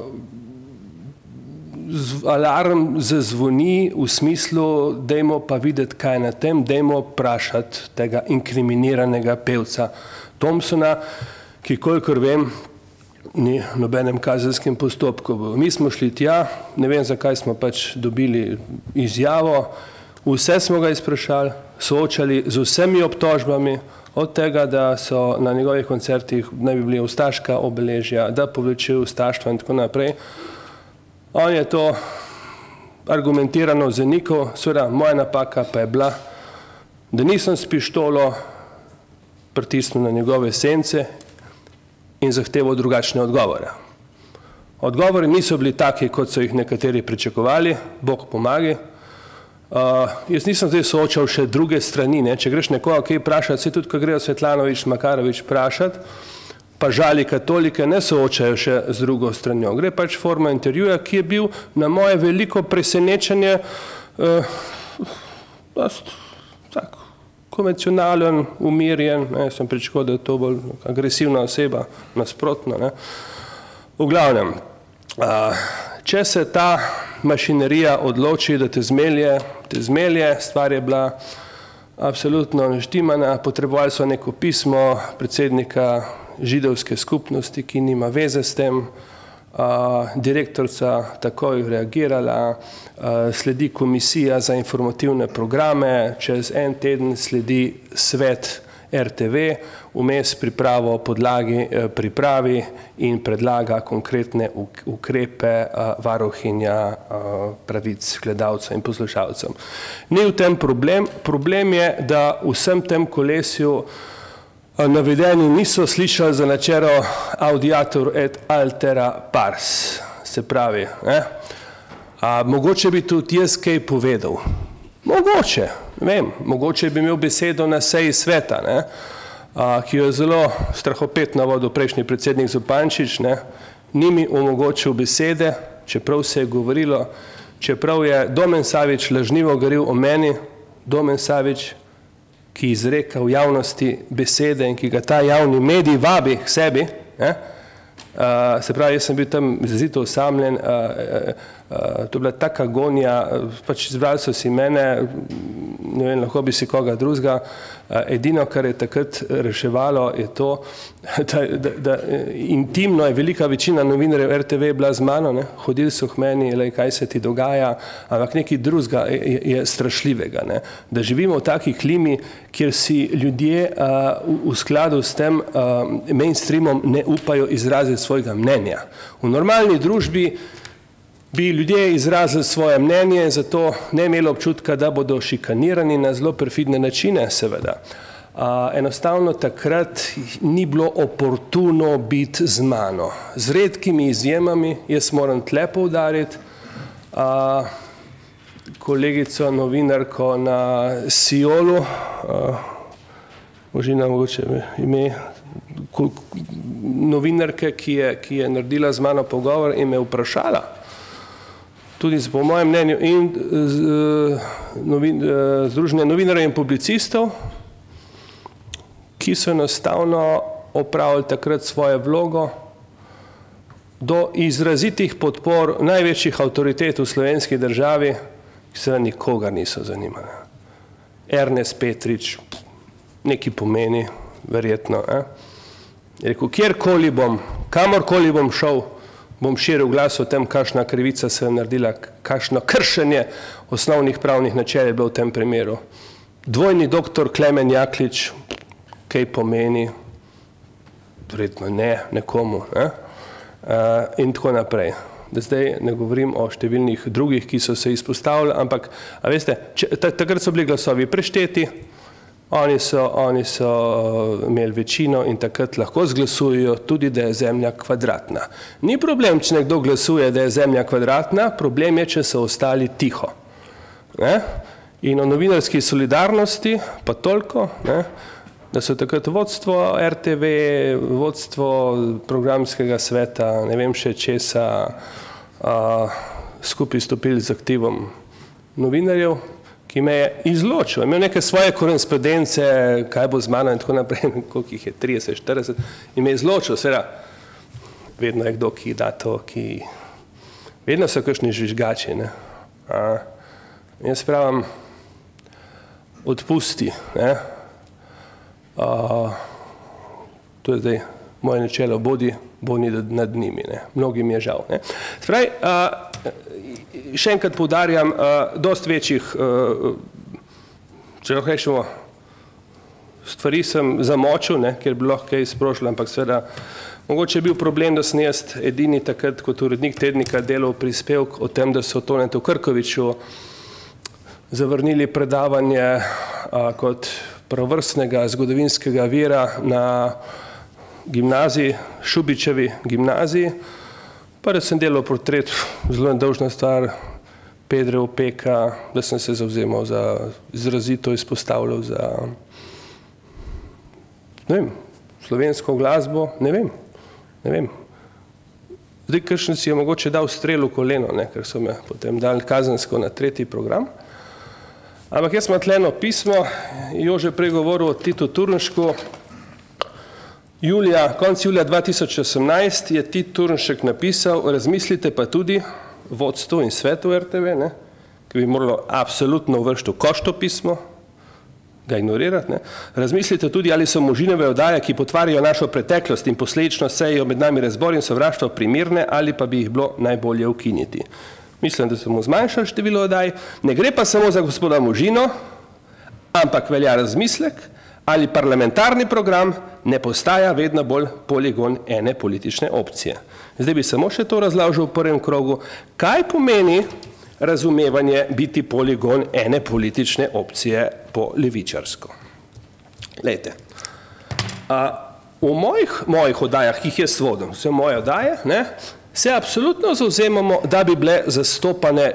Speaker 6: alarm zazvoni v smislu, dajmo pa videti, kaj je na tem, dajmo vprašati tega inkriminiranega pevca Thompsona, ki kolikor vem, ni nobenem kazenskem postopku. Mi smo šli tja, ne vem, zakaj smo pač dobili izjavo, vse smo ga izprašali, soočali z vsemi obtožbami, od tega, da so na njegovih koncertih naj bi bili ustaška obeležja, da povečuje ustaštvo in tako naprej. On je to argumentirano zanikal, seveda moja napaka pa je bila, da nisem s pištolo pritisnil na njegove sence in zahteval drugačne odgovore. Odgovori niso bili taki, kot so jih nekateri pričakovali, Bog pomagi. Uh, jaz nisem zdaj soočal še druge strani, ne? Če greš nekoga kaj vprašati, se tudi, ko grejo Svetlanović, Makarović vprašati, pa žali katolike ne soočajo še z drugo stranjo. Gre pač forma intervjuja, ki je bil na moje veliko presenečenje uh, tako, konvencionalen, umirjen, ne, sem pričakoval, da je to bolj agresivna oseba, nasprotno. Ne. V glavnem, a, če se ta mašinerija odloči, da te zmelje, te zmelje, stvar je bila absolutno naštimana, potrebovali so neko pismo predsednika židovske skupnosti, ki nima veze s tem, direktorica takoj reagirala, sledi komisija za informativne programe, čez en teden sledi svet R T V, vmes pripravo podlagi pripravi in predlaga konkretne ukrepe varuhinja pravic gledalcev in poslušalcev. Ni v tem problem, problem je, da v vsem tem kolesju navedeni niso slišali za načelo audiatur et altera pars, se pravi, ne? A, mogoče bi tudi jaz kaj povedal. Mogoče, ne vem, mogoče bi imel besedo na seji sveta, ne? A, ki jo je zelo strahopetno vodil prejšnji predsednik Zupančič, ne? Ni mi omogočil besede, čeprav se je govorilo, čeprav je Domen Savič lažnivo govoril o meni, Domen Savič, ki izreka v javnosti besede in ki ga ta javni medij vabi k sebi, ne? Uh, se pravi, jaz sem bil tam izrazito osamljen, uh, uh, uh, to je bila taka agonija, uh, pač izbrali so si mene, ne vem, lahko bi si koga drugega, uh, edino, kar je takrat reševalo, je to, da, da, da intimno je velika večina novinarjev R T V bila z mano, ne? Hodili so k meni, lej, kaj se ti dogaja, ampak nekaj drugega je, je strašljivega, ne? Da živimo v taki klimi, kjer si ljudje uh, v, v skladu s tem uh, mainstreamom ne upajo izraziti svojega mnenja. V normalni družbi bi ljudje izrazili svoje mnenje, zato ne imeli občutka, da bodo šikanirani na zelo perfidne načine, seveda. Uh, enostavno takrat ni bilo oportuno biti z mano. Z redkimi izjemami, jaz moram tle poudariti, uh, kolegico novinarko na Siolu, uh, možina mogoče ime, novinarke, ki je, ki je naredila z mano pogovor in me vprašala, tudi po mojem mnenju, in uh, novin, uh, Združenje novinarjev in publicistov, ki so enostavno opravili takrat svojo vlogo do izrazitih podpor največjih avtoritet v slovenski državi, ki se nikogar niso zanimali. Ernest Petrič, neki pomeni, verjetno. Eh? Je rekel, kjerkoli bom, kamorkoli bom šel, bom širil glas o tem, kakšna krivica se je naredila, kakšno kršenje osnovnih pravnih načel je bilo v tem primeru. Dvojni doktor Klemen Jaklič, kaj pomeni, verjetno ne, nekomu. Eh? Uh, in tako naprej. Da zdaj ne govorim o številnih drugih, ki so se izpostavili, ampak, a veste, če, takrat so bili glasovi prešteti, oni so, oni so imeli večino in takrat lahko zglasujejo tudi, da je zemlja kvadratna. Ni problem, če nekdo glasuje, da je zemlja kvadratna, problem je, če so ostali tiho. Ne? In o novinarski solidarnosti pa toliko, ne? Da so takrat vodstvo R T V, vodstvo programskega sveta, ne vem še česa, a, skupaj stopili z aktivom novinarjev, ki me je izločil. Imel neke svoje korespondence, kaj bo z mano in tako naprej, koliko jih je, trideset, štirideset, in me je izločil, seveda, vedno je kdo, ki da to, ki, vedno so kakšni žvižgači, ne. A, jaz pravim, odpusti, ne. Uh, to je zdaj moje načelo, bodi, bodi nad njimi, ne. Mnogim je žal. Ne. Spravi, uh, še enkrat poudarjam, uh, dost večjih, uh, če lahko rečemo, stvari sem zamočil, ne, ker bi lahko kaj sprožil, ampak seveda, mogoče je bil problem, da sem jaz edini takrat kot urednik tednika delal prispevek o tem, da so Tonetu Krkoviču zavrnili predavanje uh, kot pravovrstnega zgodovinskega vira na gimnaziji, Šubičevi gimnaziji, pa da sem delal portret, zelo nedolžna stvar, Pedra Opeka, da sem se zavzemal za, izrazito izpostavljal za, ne vem, slovensko glasbo, ne vem, ne vem. Zdaj, kakšen si je mogoče dal strel v koleno, ne, ker so me potem dali kazensko na tretji program. Ampak jaz imam tleno pismo, Jože prej govoril o Titu Turnšku. Julija, konec julija dva tisoč osemnajst je Tit Turnšek napisal, razmislite pa tudi vodstvu in svetu R T V, ne, ki bi moralo absolutno uvršiti v koš to pismo, ga ignorirati. Ne? Razmislite tudi, ali so možinove oddaje, ki potvarjajo našo preteklost in posledično sejo med nami razbor in sovraštvo primerne, ali pa bi jih bilo najbolje ukiniti. Mislim, da smo zmanjšali število oddaj. Ne gre pa samo za gospoda Možino, ampak velja razmislek, ali parlamentarni program ne postaja vedno bolj poligon ene politične opcije. Zdaj bi samo še to razložil v prvem krogu, kaj pomeni razumevanje biti poligon ene politične opcije po levičarsko. Lejte, a, v mojih, mojih oddajah, ki jih jaz vodim, vse moje oddaje, ne, se absolutno zauzemamo, da bi bile zastopane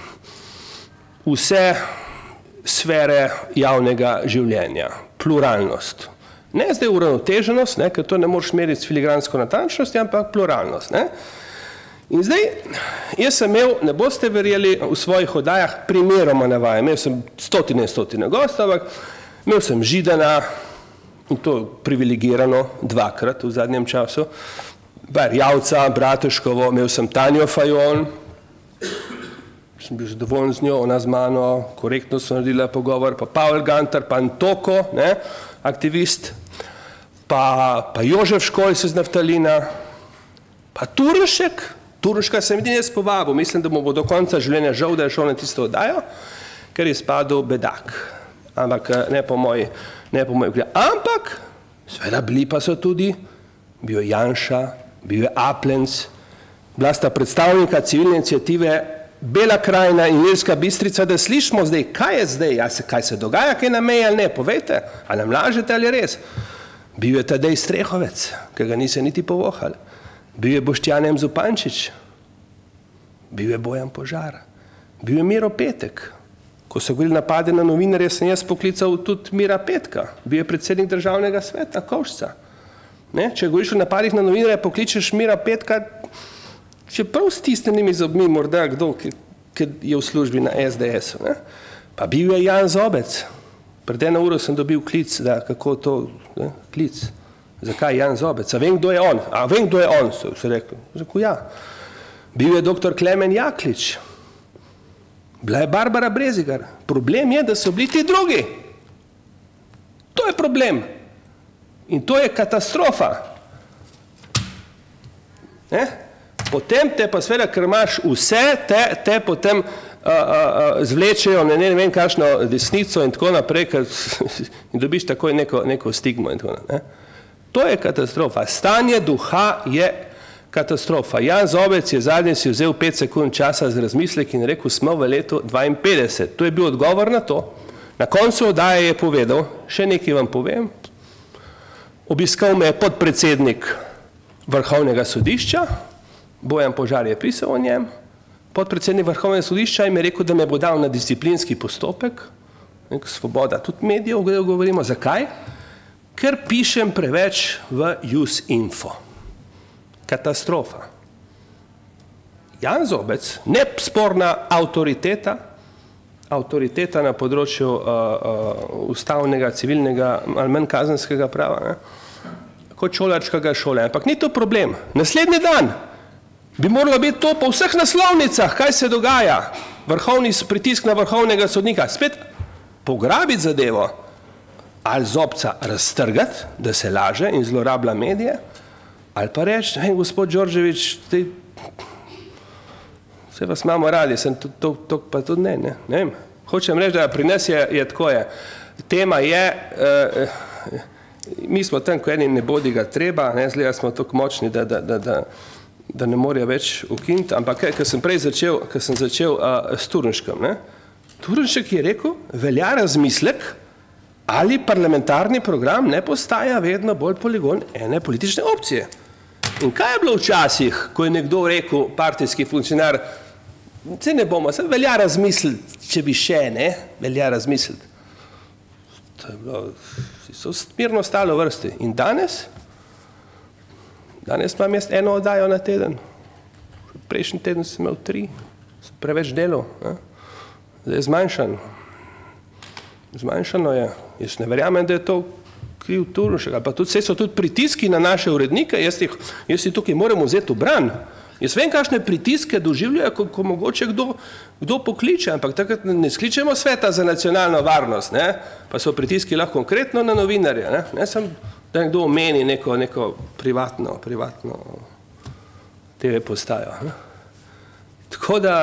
Speaker 6: vse sfere javnega življenja, pluralnost. Ne zdaj uravnoteženost, ne, ker to ne moreš meriti s filigransko natančnostjo, ampak pluralnost. Ne. In zdaj, jaz sem imel, ne boste verjeli, v svojih oddajah primeroma navajam, imel sem stotine in stotine gostov, ampak imel sem Židana, in to privilegirano dvakrat v zadnjem času, Barjavca, Bratuškovo, imel sem Tanjo Fajon, sem bil zadovoljen z njo, ona z mano, korektno so naredila pogovor, pa Pavel Gantar, pa Antoko, ne, aktivist, pa, pa Jožef Školjs iz Naftalina, pa Turnšek, Turnška sem edini jaz povabil, mislim, da mu bo do konca življenja žal, da je šel na tisto oddajo, ker je spadal bedak. Ampak ne po moji, ne po moji. Ampak, seveda bili pa so tudi, bil je Janša, bil je Aplenc, bila sta predstavnika civilne iniciative Bela krajina in Ilirska Bistrica, da slišimo zdaj, kaj je zdaj, ja, se, kaj se dogaja, kaj na meji ali ne, povejte, ali nam lažete ali res. Bil je Tadej Strehovec, ki ga nise niti povohali. Bil je Boštjan M. Zupančič, bil je Bojan Požar, bil je Miro Petek. Ko so bili napade na novinarje, sem jaz poklical tudi Mira Petka, bil je predsednik državnega sveta, Kovšca. Ne? Če govoriš o napadih na novinarje, pokličeš Mira Petka, čeprav s tistenimi zobmi, morda kdo, ki, ki je v službi na es de esu. Ne? Pa bil je Jan Zobec. Pred eno uro sem dobil klic, da kako to, ne? Klic. Zakaj Jan Zobec? A vem, kdo je on? A vem, kdo je on, so se rekli. Zakaj ja. Bil je doktor Klemen Jaklič. Bila je Barbara Brezigar. Problem je, da so bili ti drugi. To je problem. In to je katastrofa. Ne? Potem te pa seveda, ker imaš vse, te, te potem a, a, a, zvlečejo na ne, ne vem kakšno desnico in tako naprej, ker in dobiš takoj neko, neko stigmo in tako naprej. To je katastrofa. Stanje duha je katastrofa. Jan Zobec je zadnji si vzel pet sekund časa z razmislek in rekel, smo v letu dvainpetdeset. To je bil odgovor na to. Na koncu oddaje je povedal, še nekaj vam povem, obiskal me je podpredsednik Vrhovnega sodišča, Bojan Požar je pisal o njem, podpredsednik Vrhovnega sodišča in mi je rekel, da me bo dal na disciplinski postopek, svoboda tudi medijev, govorimo, zakaj? Ker pišem preveč v Jusinfo. Katastrofa. Jan Zobec, nesporna avtoriteta, avtoriteta na področju uh, uh, ustavnega, civilnega ali manj kazenskega prava, ne? Kot šolarčkega šole. Ampak ni to problem. Naslednji dan bi moralo biti to po vseh naslovnicah, kaj se dogaja. Vrhovni pritisk na vrhovnega sodnika. Spet pograbiti zadevo. Ali Zobca raztrgati, da se laže in zlorablja medije, ali pa reči, hej, gospod Đorđević, vse vas imamo radi, sem to, to, to pa tudi ne, ne, ne vem. Hočem reči, da pri nas je, je tako je. Tema je, eh, mi smo tam, ko eni ne bodi ga treba, ne, zgleda smo tako močni, da, da, da, da, da ne morajo več ukiniti, ampak ker sem prej začel, ker sem začel uh, s Turnškom, ne. Turnšek je rekel, velja razmislek, ali parlamentarni program ne postaja vedno bolj poligon ene politične opcije. In kaj je bilo včasih, ko je nekdo rekel, partijski funkcionar, se ne bomo, se velja razmisliti, če bi še, ne, velja razmisliti. To je bilo, so mirno stalo vrsti. In danes, danes imam jaz eno oddajo na teden. Prejšnji teden sem imel tri, preveč delov, ne. Zdaj je zmanjšan. Zmanjšano je. Jaz ne verjamem, da je to kriv Turnšek, ali pa tudi, vse so tudi pritiski na naše urednike, jaz jih, jaz jih tukaj moram vzeti v bran. Jaz vem, kakšne pritiske doživljajo, ko, ko mogoče kdo, kdo pokliče, ampak takrat ne skličemo Sveta za nacionalno varnost, ne? Pa so pritiski lahko konkretno na novinarje, ne, ne sem, da nekdo omeni neko, neko privatno, privatno te ve postajo. Ne? Tako da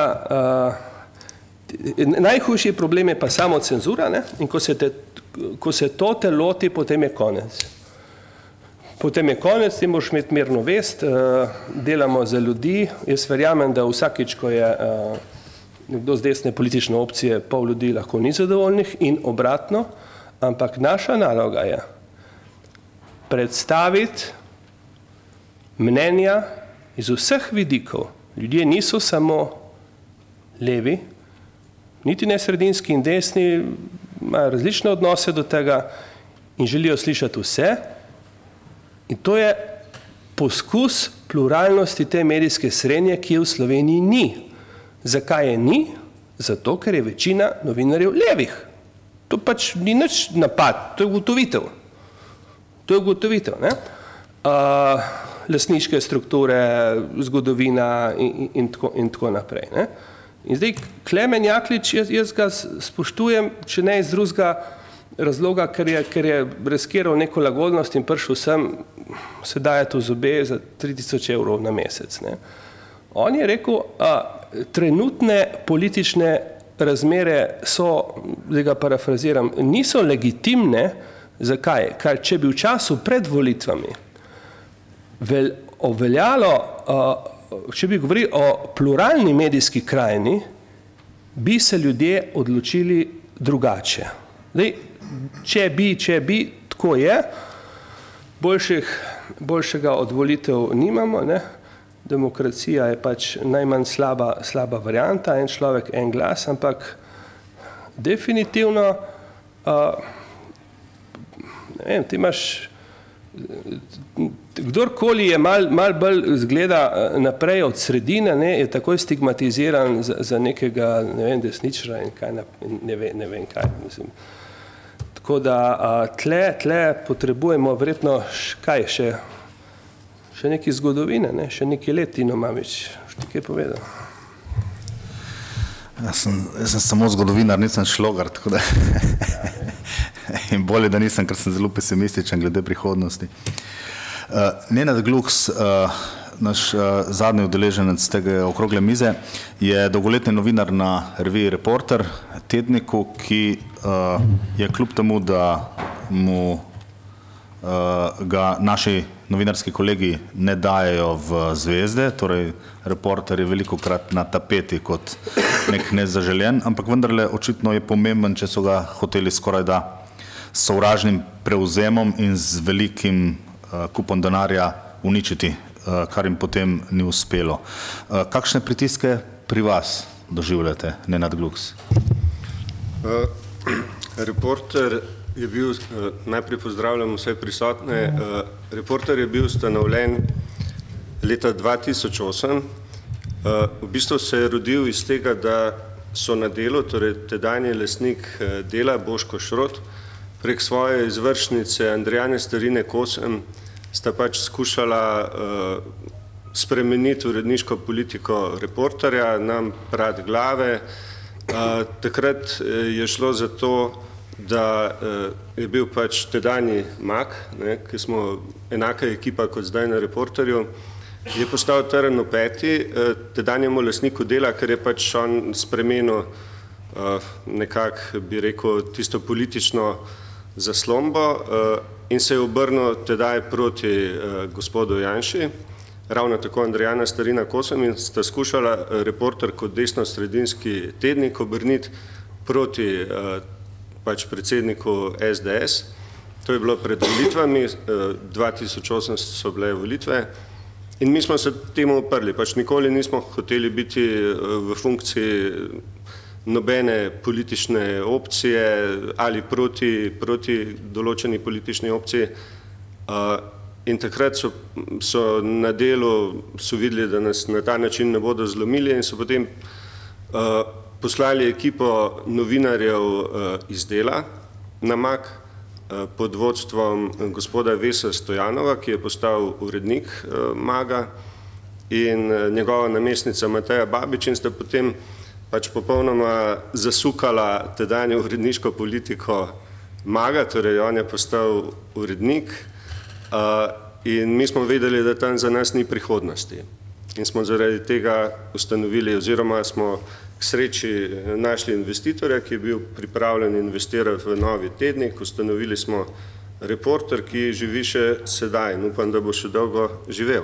Speaker 6: uh, najhujši problem je pa samo cenzura, ne? In ko se, te, ko se to te loti, potem je konec. Potem je konec, ti moraš imeti mirno vest, uh, delamo za ljudi. Jaz verjamem, da vsakič, ko je uh, nekdo z desne politične opcije, pol ljudi lahko ni zadovoljnih in obratno, ampak naša naloga je predstaviti mnenja iz vseh vidikov. Ljudje niso samo levi, niti ne sredinski in desni, imajo različne odnose do tega in želijo slišati vse. In to je poskus pluralnosti te medijske srenje, ki je v Sloveniji ni. Zakaj je ni? Zato, ker je večina novinarjev levih. To pač ni nič napad, to je ugotovitev. To je ugotovitev, ne? Uh, lastniške strukture, zgodovina in, in, tako, in tako naprej, ne? In zdaj, Klemen Jaklič, jaz, jaz ga spoštujem, če ne iz drugega razloga, ker je, ker je riskiral neko lagodnost in prišel sem, se daje to zobe za tri tisoč evrov na mesec, ne? On je rekel, a, trenutne politične razmere so, zdaj ga parafraziram, niso legitimne. Zakaj? Ker če bi v času pred volitvami vel, oveljalo, uh, če bi govorili o pluralni medijski krajini, bi se ljudje odločili drugače. Zdaj, če bi, če bi, tako je, boljših, boljšega od volitev nimamo, ne? Demokracija je pač najmanj slaba, slaba varianta, en človek, en glas, ampak definitivno uh, ne vem, ti imaš, kdorkoli je mal, mal bolj zgleda naprej od sredine, ne, je takoj stigmatiziran za, za nekega, ne vem, desničara in kaj, ne vem, ne vem kaj, mislim. Tako da tle, tle potrebujemo verjetno, kaj še, še neki zgodovine, ne, še neki let, Tino Mamić, še nekaj povedal.
Speaker 1: Jaz sem, jaz sem samo zgodovinar, nisem šlogar, tako da in bolje, da nisem, ker sem zelo pesimističen glede prihodnosti. Uh, Nenad Gluks, uh, naš uh, zadnji udeleženec tega okrogle mize, je dolgoletni novinar na reviji Reporter, tedniku, ki uh, je kljub temu, da mu uh, ga naši novinarski kolegi ne dajejo v zvezde, torej Reporter je velikokrat na tapeti kot nek nezaželjen, ampak vendarle očitno je pomemben, če so ga hoteli skoraj da s sovražnim prevzemom in z velikim uh, kupom denarja uničiti, uh, kar jim potem ni uspelo. Uh, kakšne pritiske pri vas doživljate, Nenad Gluks?
Speaker 7: Uh, Reporter je bil, uh, najprej pozdravljam vse prisotne, uh, Reporter je bil ustanovljen leta dva tisoč osem. Uh, v bistvu se je rodil iz tega, da so na Delu, torej tedanji lastnik uh, Dela, Boško Šrot, prek svoje izvršnice Andrijane Starine Kosem sta pač skušala uh, spremeniti uredniško politiko Reporterja, nam prati glave. Uh, takrat je šlo za to, da uh, je bil pač tedanji Mak, ne, ki smo enaka ekipa kot zdaj na Reporterju, je postal trn v peti uh, tedanjemu lastniku Dela, ker je pač on spremenil uh, nekako, bi rekel, tisto politično zaslombo uh, in se je obrnil tedaj proti uh, gospodu Janši, ravno tako Andrijana Starina Kosem, in sta skušala uh, Reporter kot desno-sredinski tednik obrniti proti uh, pač predsedniku S D S. To je bilo pred volitvami, uh, dva tisoč osem so bile volitve in mi smo se temu uprli, pač nikoli nismo hoteli biti uh, v funkciji nobene politične opcije ali proti, proti določeni politični opciji. Uh, in takrat so, so na Delu so videli, da nas na ta način ne bodo zlomili in so potem uh, poslali ekipo novinarjev uh, iz Dela na Mak uh, pod vodstvom gospoda Vesa Stojanova, ki je postal urednik uh, Maga. in njegova namestnica Mateja Babič in sta potem pač popolnoma zasukala tedanjo uredniško politiko Maga, torej on je postal urednik in mi smo vedeli, da tam za nas ni prihodnosti. In smo zaradi tega ustanovili oziroma smo k sreči našli investitorja, ki je bil pripravljen investirati v novi tednik. Ustanovili smo Reporter, ki živi še sedaj in upam, da bo še dolgo živel.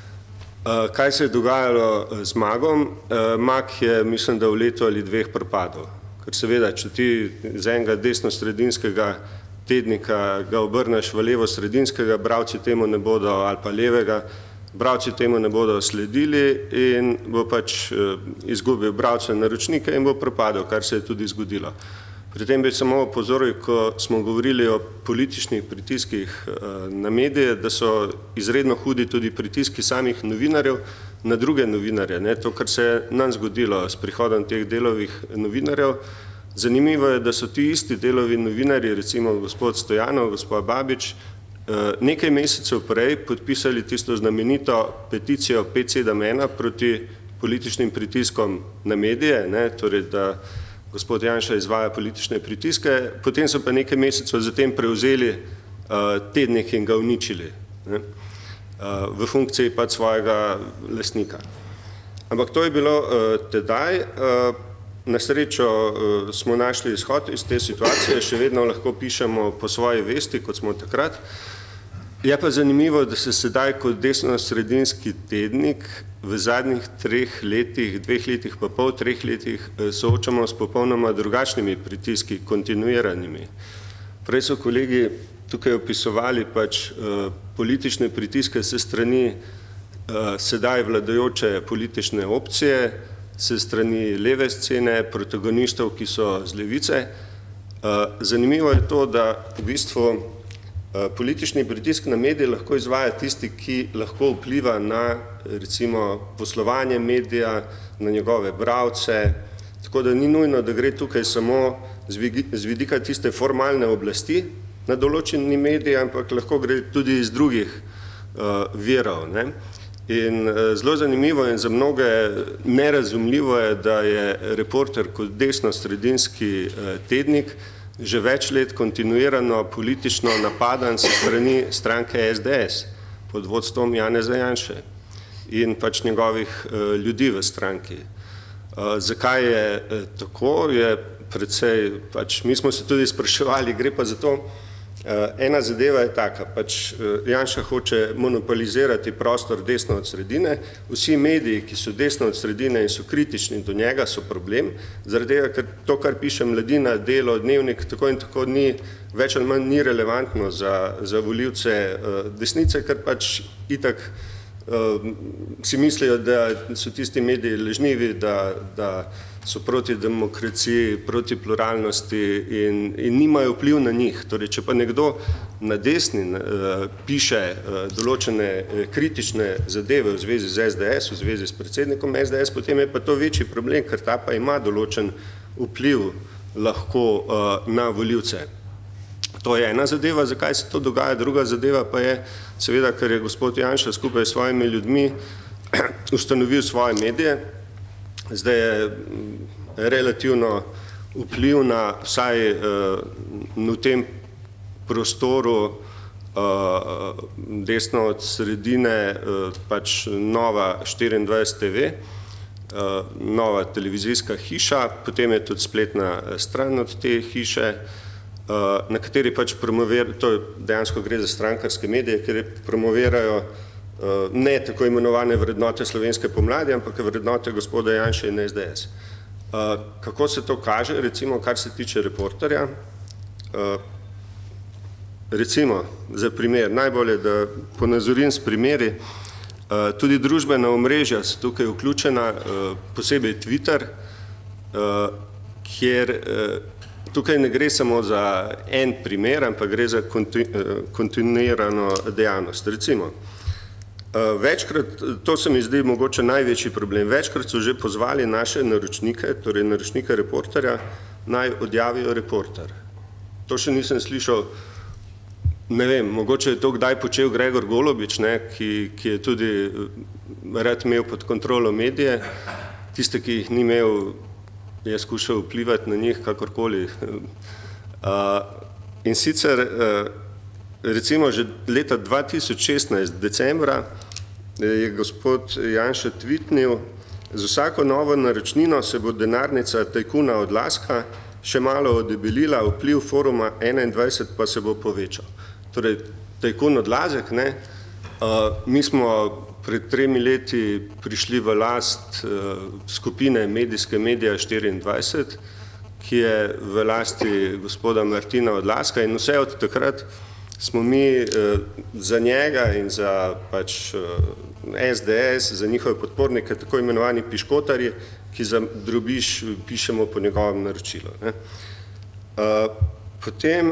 Speaker 7: Kaj se je dogajalo z Magom? Mag je, mislim, da v letu ali dveh propadel. Ker seveda, če ti z enega desno-sredinskega tednika ga obrneš v levo-sredinskega, bralci temu ne bodo, ali pa levega, bralci temu ne bodo sledili in bo pač izgubil bralce naročnike in bo propadel, kar se je tudi zgodilo. Pri tem bi samo opozoril, ko smo govorili o političnih pritiskih na medije, da so izredno hudi tudi pritiski samih novinarjev na druge novinarje. To, kar se je nam zgodilo s prihodom teh delovih novinarjev, zanimivo je, da so ti isti delovi novinarji, recimo gospod Stojanov, gospod Babič, nekaj mesecev prej podpisali tisto znamenito peticijo pet sedem ena proti političnim pritiskom na medije, torej da gospod Janša izvaja politične pritiske, potem so pa nekaj mesecev zatem prevzeli tednik in ga uničili v funkciji pa svojega lastnika. Ampak to je bilo tedaj. Na srečo smo našli izhod iz te situacije, še vedno lahko pišemo po svoji vesti, kot smo takrat. Je pa zanimivo, da se sedaj kot desno-sredinski tednik v zadnjih treh letih, dveh letih pa pol, treh letih soočamo s popolnoma drugačnimi pritiski, kontinuiranimi. Prej so kolegi tukaj opisovali pač politične pritiske se strani sedaj vladajoče politične opcije, se strani leve scene, protagonistov, ki so z levice. Zanimivo je to, da v bistvu politični pritisk na medije lahko izvaja tisti, ki lahko vpliva na recimo poslovanje medija, na njegove bralce, tako da ni nujno, da gre tukaj samo z vidika tiste formalne oblasti na določeni mediji, ampak lahko gre tudi iz drugih virov. In zelo zanimivo in za mnoge nerazumljivo je, da je Reporter kot desno-sredinski tednik že več let kontinuirano politično napadan se strani stranke S D S pod vodstvom Janeza Janše in pač njegovih ljudi v stranki. Zakaj je tako, je precej, pač mi smo se tudi spraševali, gre pa za to, ena zadeva je taka, pač Janša hoče monopolizirati prostor desno od sredine, vsi mediji, ki so desno od sredine in so kritični do njega, so problem, zaradi tega, ker to, kar piše Mladina, Delo, Dnevnik, tako in tako ni, več ali manj ni relevantno za volivce desnice, ker pač itak si mislijo, da so tisti mediji ležnivi, da so proti demokraciji, proti pluralnosti in nimajo vpliv na njih. Torej, če pa nekdo na desni piše določene kritične zadeve v zvezi z S D S, v zvezi s predsednikom S D S, potem je pa to večji problem, ker ta pa ima določen vpliv lahko na volivce. To je ena zadeva, zakaj se to dogaja, druga zadeva pa je, seveda, ker je gospod Janša skupaj s svojimi ljudmi ustanovil svoje medije, zdaj je relativno vplivna, vsaj v tem prostoru desno od sredine, pač Nova štiriindvajset T V, nova televizijska hiša, potem je tudi spletna stran od te hiše, na kateri pač promovirajo, to dejansko gre za strankarske medije, kjer promovirajo ne tako imenovane vrednote slovenske pomladi, ampak vrednote gospoda Janše in S D S. Kako se to kaže, recimo, kar se tiče Reporterja? Recimo, za primer, najbolje, da ponazorim s primeri, tudi družbena omrežja so tukaj vključena, posebej Twitter, kjer tukaj ne gre samo za en primer, ampak gre za kontinuirano dejavnost. Recimo, večkrat, to se mi zdi mogoče največji problem, večkrat so že pozvali naše naročnike, torej naročnike Reporterja, naj odjavijo Reporter. To še nisem slišal ne vem, mogoče je to kdaj počel Gregor Golobič, ne, ki, ki je tudi rad imel pod kontrolo medije, tiste, ki jih ni imel, je skušal vplivati na njih kakorkoli. In sicer, recimo že leta dva tisoč šestnajst, decembra, je gospod Janša tvitnil: z vsako novo naročnino se bo denarnica tajkuna Odlazka še malo odebelila, vpliv foruma enaindvajset pa se bo povečal. Torej, tajkun Odlazek, ne, mi smo pred tremi leti prišli v last skupine medijske Medija štiriindvajset, ki je v lasti gospoda Martina Odlazka, in vse od takrat smo mi za njega in za pač S D S, za njihove podpornike, tako imenovani piškotarji, ki za drobiž pišemo po njegovem naročilu. Potem,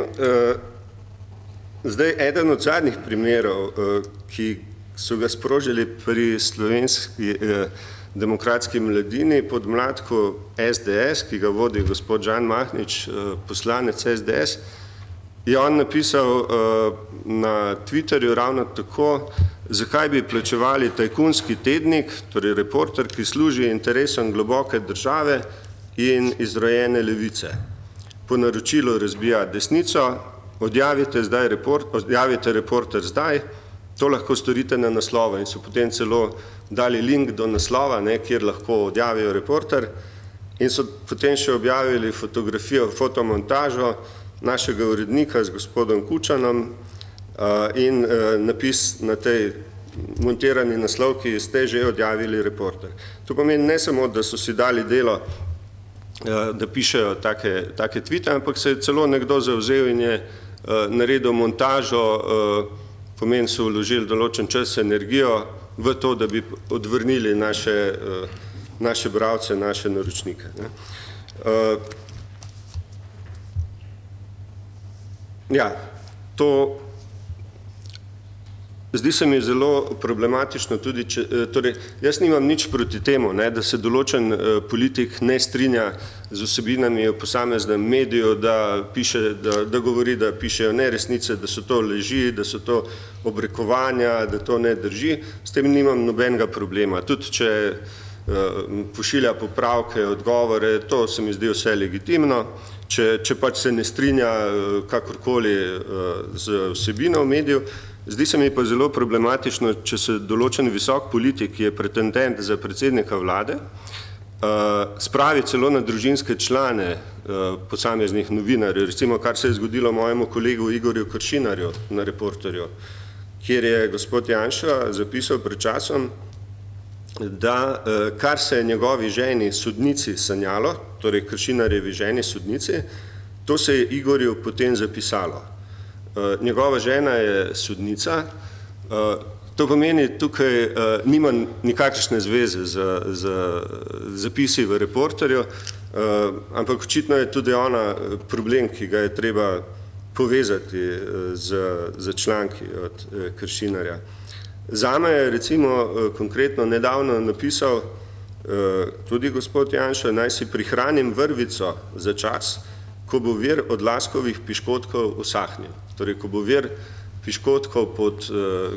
Speaker 7: zdaj, eden od zadnjih primerov, ki so ga sprožili pri Slovenski demokratski mladini pod mladku S D S, ki ga vodi gospod Žan Mahnič, poslanec S D S, je on napisal na Twitterju ravno tako: zakaj bi plačevali tajkunski tednik, torej Reporter, ki služi interesom globoke države in izrojene levice. Po naročilu razbija desnico, odjavite, zdaj report, odjavite Reporter zdaj, to lahko storite na naslovu, in so potem celo dali link do naslova, ne, kjer lahko odjavijo Reporter, in so potem še objavili fotografijo, fotomontažo našega urednika z gospodom Kučanom in napis na tej montirani naslov, ki ste že odjavili Reporter. To pomeni ne samo, da so si dali delo, da pišejo take, take tvite, ampak se je celo nekdo zavzel in je naredil montažo, pomeni so vložili določen čas, energijo v to, da bi odvrnili naše, naše bralce, naše naročnike. Ja, to zdi se mi zelo problematično tudi, če, torej, jaz nimam nič proti temu, ne, da se določen politik ne strinja z vsebinami v posameznem mediju, da piše, da, da govori, da pišejo neresnice, da so to laži, da so to obrekovanja, da to ne drži, s tem nimam nobenega problema. Tudi če pošilja popravke, odgovore, to se mi zdi vse legitimno. Če, če pač se ne strinja kakorkoli z vsebino v mediju, zdi se mi pa zelo problematično, če se določen visok politik, ki je pretendent za predsednika vlade, spravi celo na družinske člane posameznih novinarjev, recimo kar se je zgodilo mojemu kolegu Igorju Kršinarju na Reporterju, kjer je gospod Janša zapisal pred časom, da kar se je njegovi ženi sodnici sanjalo, torej Kršinarjevi ženi sodnici, to se je Igorju potem zapisalo. Njegova žena je sodnica, to pomeni, tukaj nima nikakršne zveze z zapisi v Reporterju, ampak očitno je tudi ona problem, ki ga je treba povezati z članki od Kršinarja. Zame je recimo konkretno nedavno napisal tudi gospod Janša: naj si prihranim vrvico za čas, ko bo vir Odlazkovih piškotkov usahnil. Torej, ko bo vir piškotkov pod,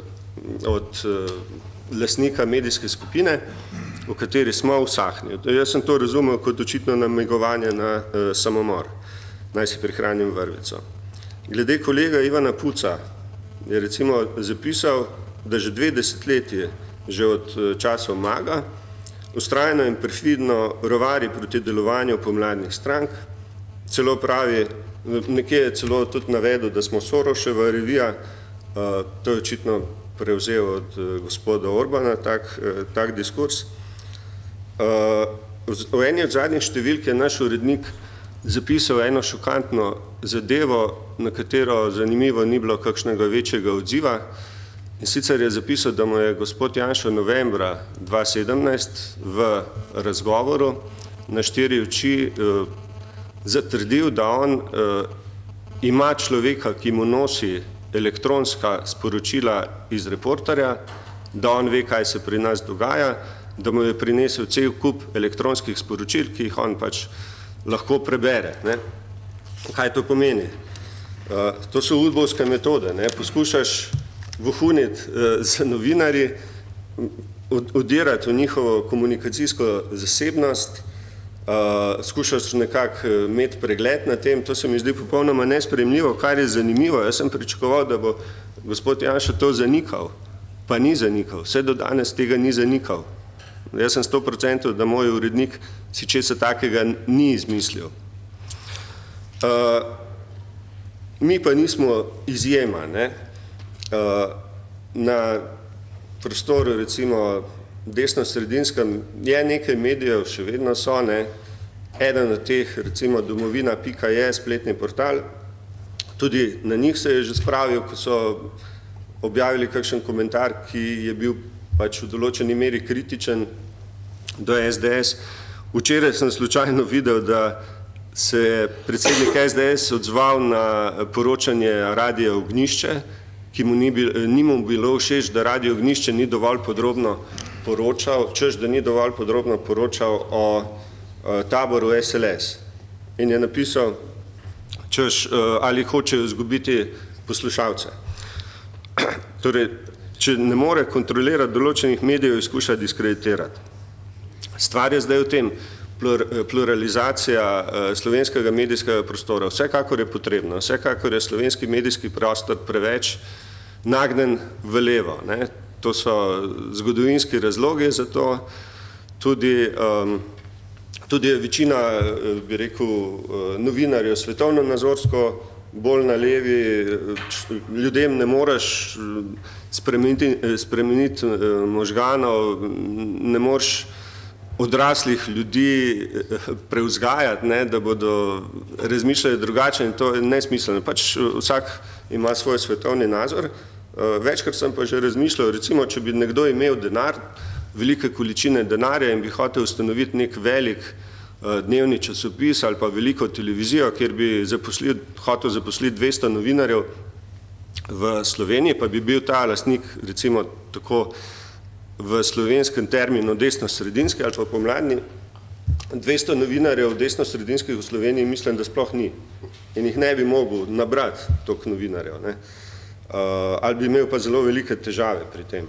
Speaker 7: od lastnika medijske skupine, v kateri smo, usahnil. Jaz sem to razumel kot očitno namigovanje na samomor. Naj si prihranim vrvico. Glede kolega Ivana Puca je recimo zapisal, da že dve desetletji, že od časov Maga, vztrajno in perfidno rovari proti delovanju pomladnih strank, celo pravi, nekje je celo tudi navedel, da smo Soroševa revija, to je očitno prevzel od gospoda Orbana, tak, tak diskurs. V eni od zadnjih številk je naš urednik zapisal eno šokantno zadevo, na katero zanimivo ni bilo kakšnega večjega odziva. In sicer je zapisal, da mu je gospod Janša novembra dva sedemnajst v razgovoru na štiri oči zatrdil, da on ima človeka, ki mu nosi elektronska sporočila iz Reporterja, da on ve, kaj se pri nas dogaja, da mu je prinesel cel kup elektronskih sporočil, ki jih on pač lahko prebere. Ne? Kaj to pomeni? To so udbovske metode, ne. Poskušaš vohuniti z novinarji, odirati v njihovo komunikacijsko zasebnost, skušaš nekako imeti pregled na tem, to se mi zdi popolnoma nesprejemljivo, kar je zanimivo. Jaz sem pričakoval, da bo gospod Janša to zanikal, pa ni zanikal, vse do danes tega ni zanikal. Jaz sem sto procentov, da moj urednik si česa takega ni izmislil. Mi pa nismo izjema, ne. Na prostoru, recimo, desno-sredinskem je nekaj medijev, še vedno so, ne. Eden od teh, recimo, domovina pika je spletni portal, tudi na njih se je že spravil, ko so objavili kakšen komentar, ki je bil pač v določeni meri kritičen do S D S. Včeraj sem slučajno videl, da se je predsednik S D S odzval na poročanje Radia Ognjišče, ki mu ni, bil, ni mu bilo všeč, da Radio Ognjišče ni dovolj podrobno poročal, češ, da ni dovolj podrobno poročal o, o taboru S L S. In je napisal, češ, ali hočejo izgubiti poslušalce. Torej, če ne more kontrolirati določenih medijev, izkuša diskreditirati. Stvar je zdaj v tem, pluralizacija slovenskega medijskega prostora. Vsekakor je potrebno, vsekakor je slovenski medijski prostor preveč nagnen v levo, ne. To so zgodovinski razlogi za to, tudi, um, tudi večina, bi rekel, novinarjev svetovno-nazorsko bolj na levi, ljudem ne moreš spremeniti, spremeniti možganov, ne moreš odraslih ljudi preuzgajati, ne, da bodo razmišljali drugače in to je nesmiselno. Pač vsak ima svoj svetovni nazor. Večkrat sem pa že razmišljal, recimo, če bi nekdo imel denar, velike količine denarja in bi hotel ustanoviti nek velik dnevni časopis ali pa veliko televizijo, kjer bi zaposlil, hotel zaposliti dvesto novinarjev v Sloveniji, pa bi bil ta lastnik, recimo, tako v slovenskem terminu desno-sredinski ali pa pomladni, dvesto novinarjev desno-sredinskih v Sloveniji mislim, da sploh ni. In jih ne bi mogel nabrati toliko novinarjev, ne. Uh, ali bi imel pa zelo velike težave pri tem.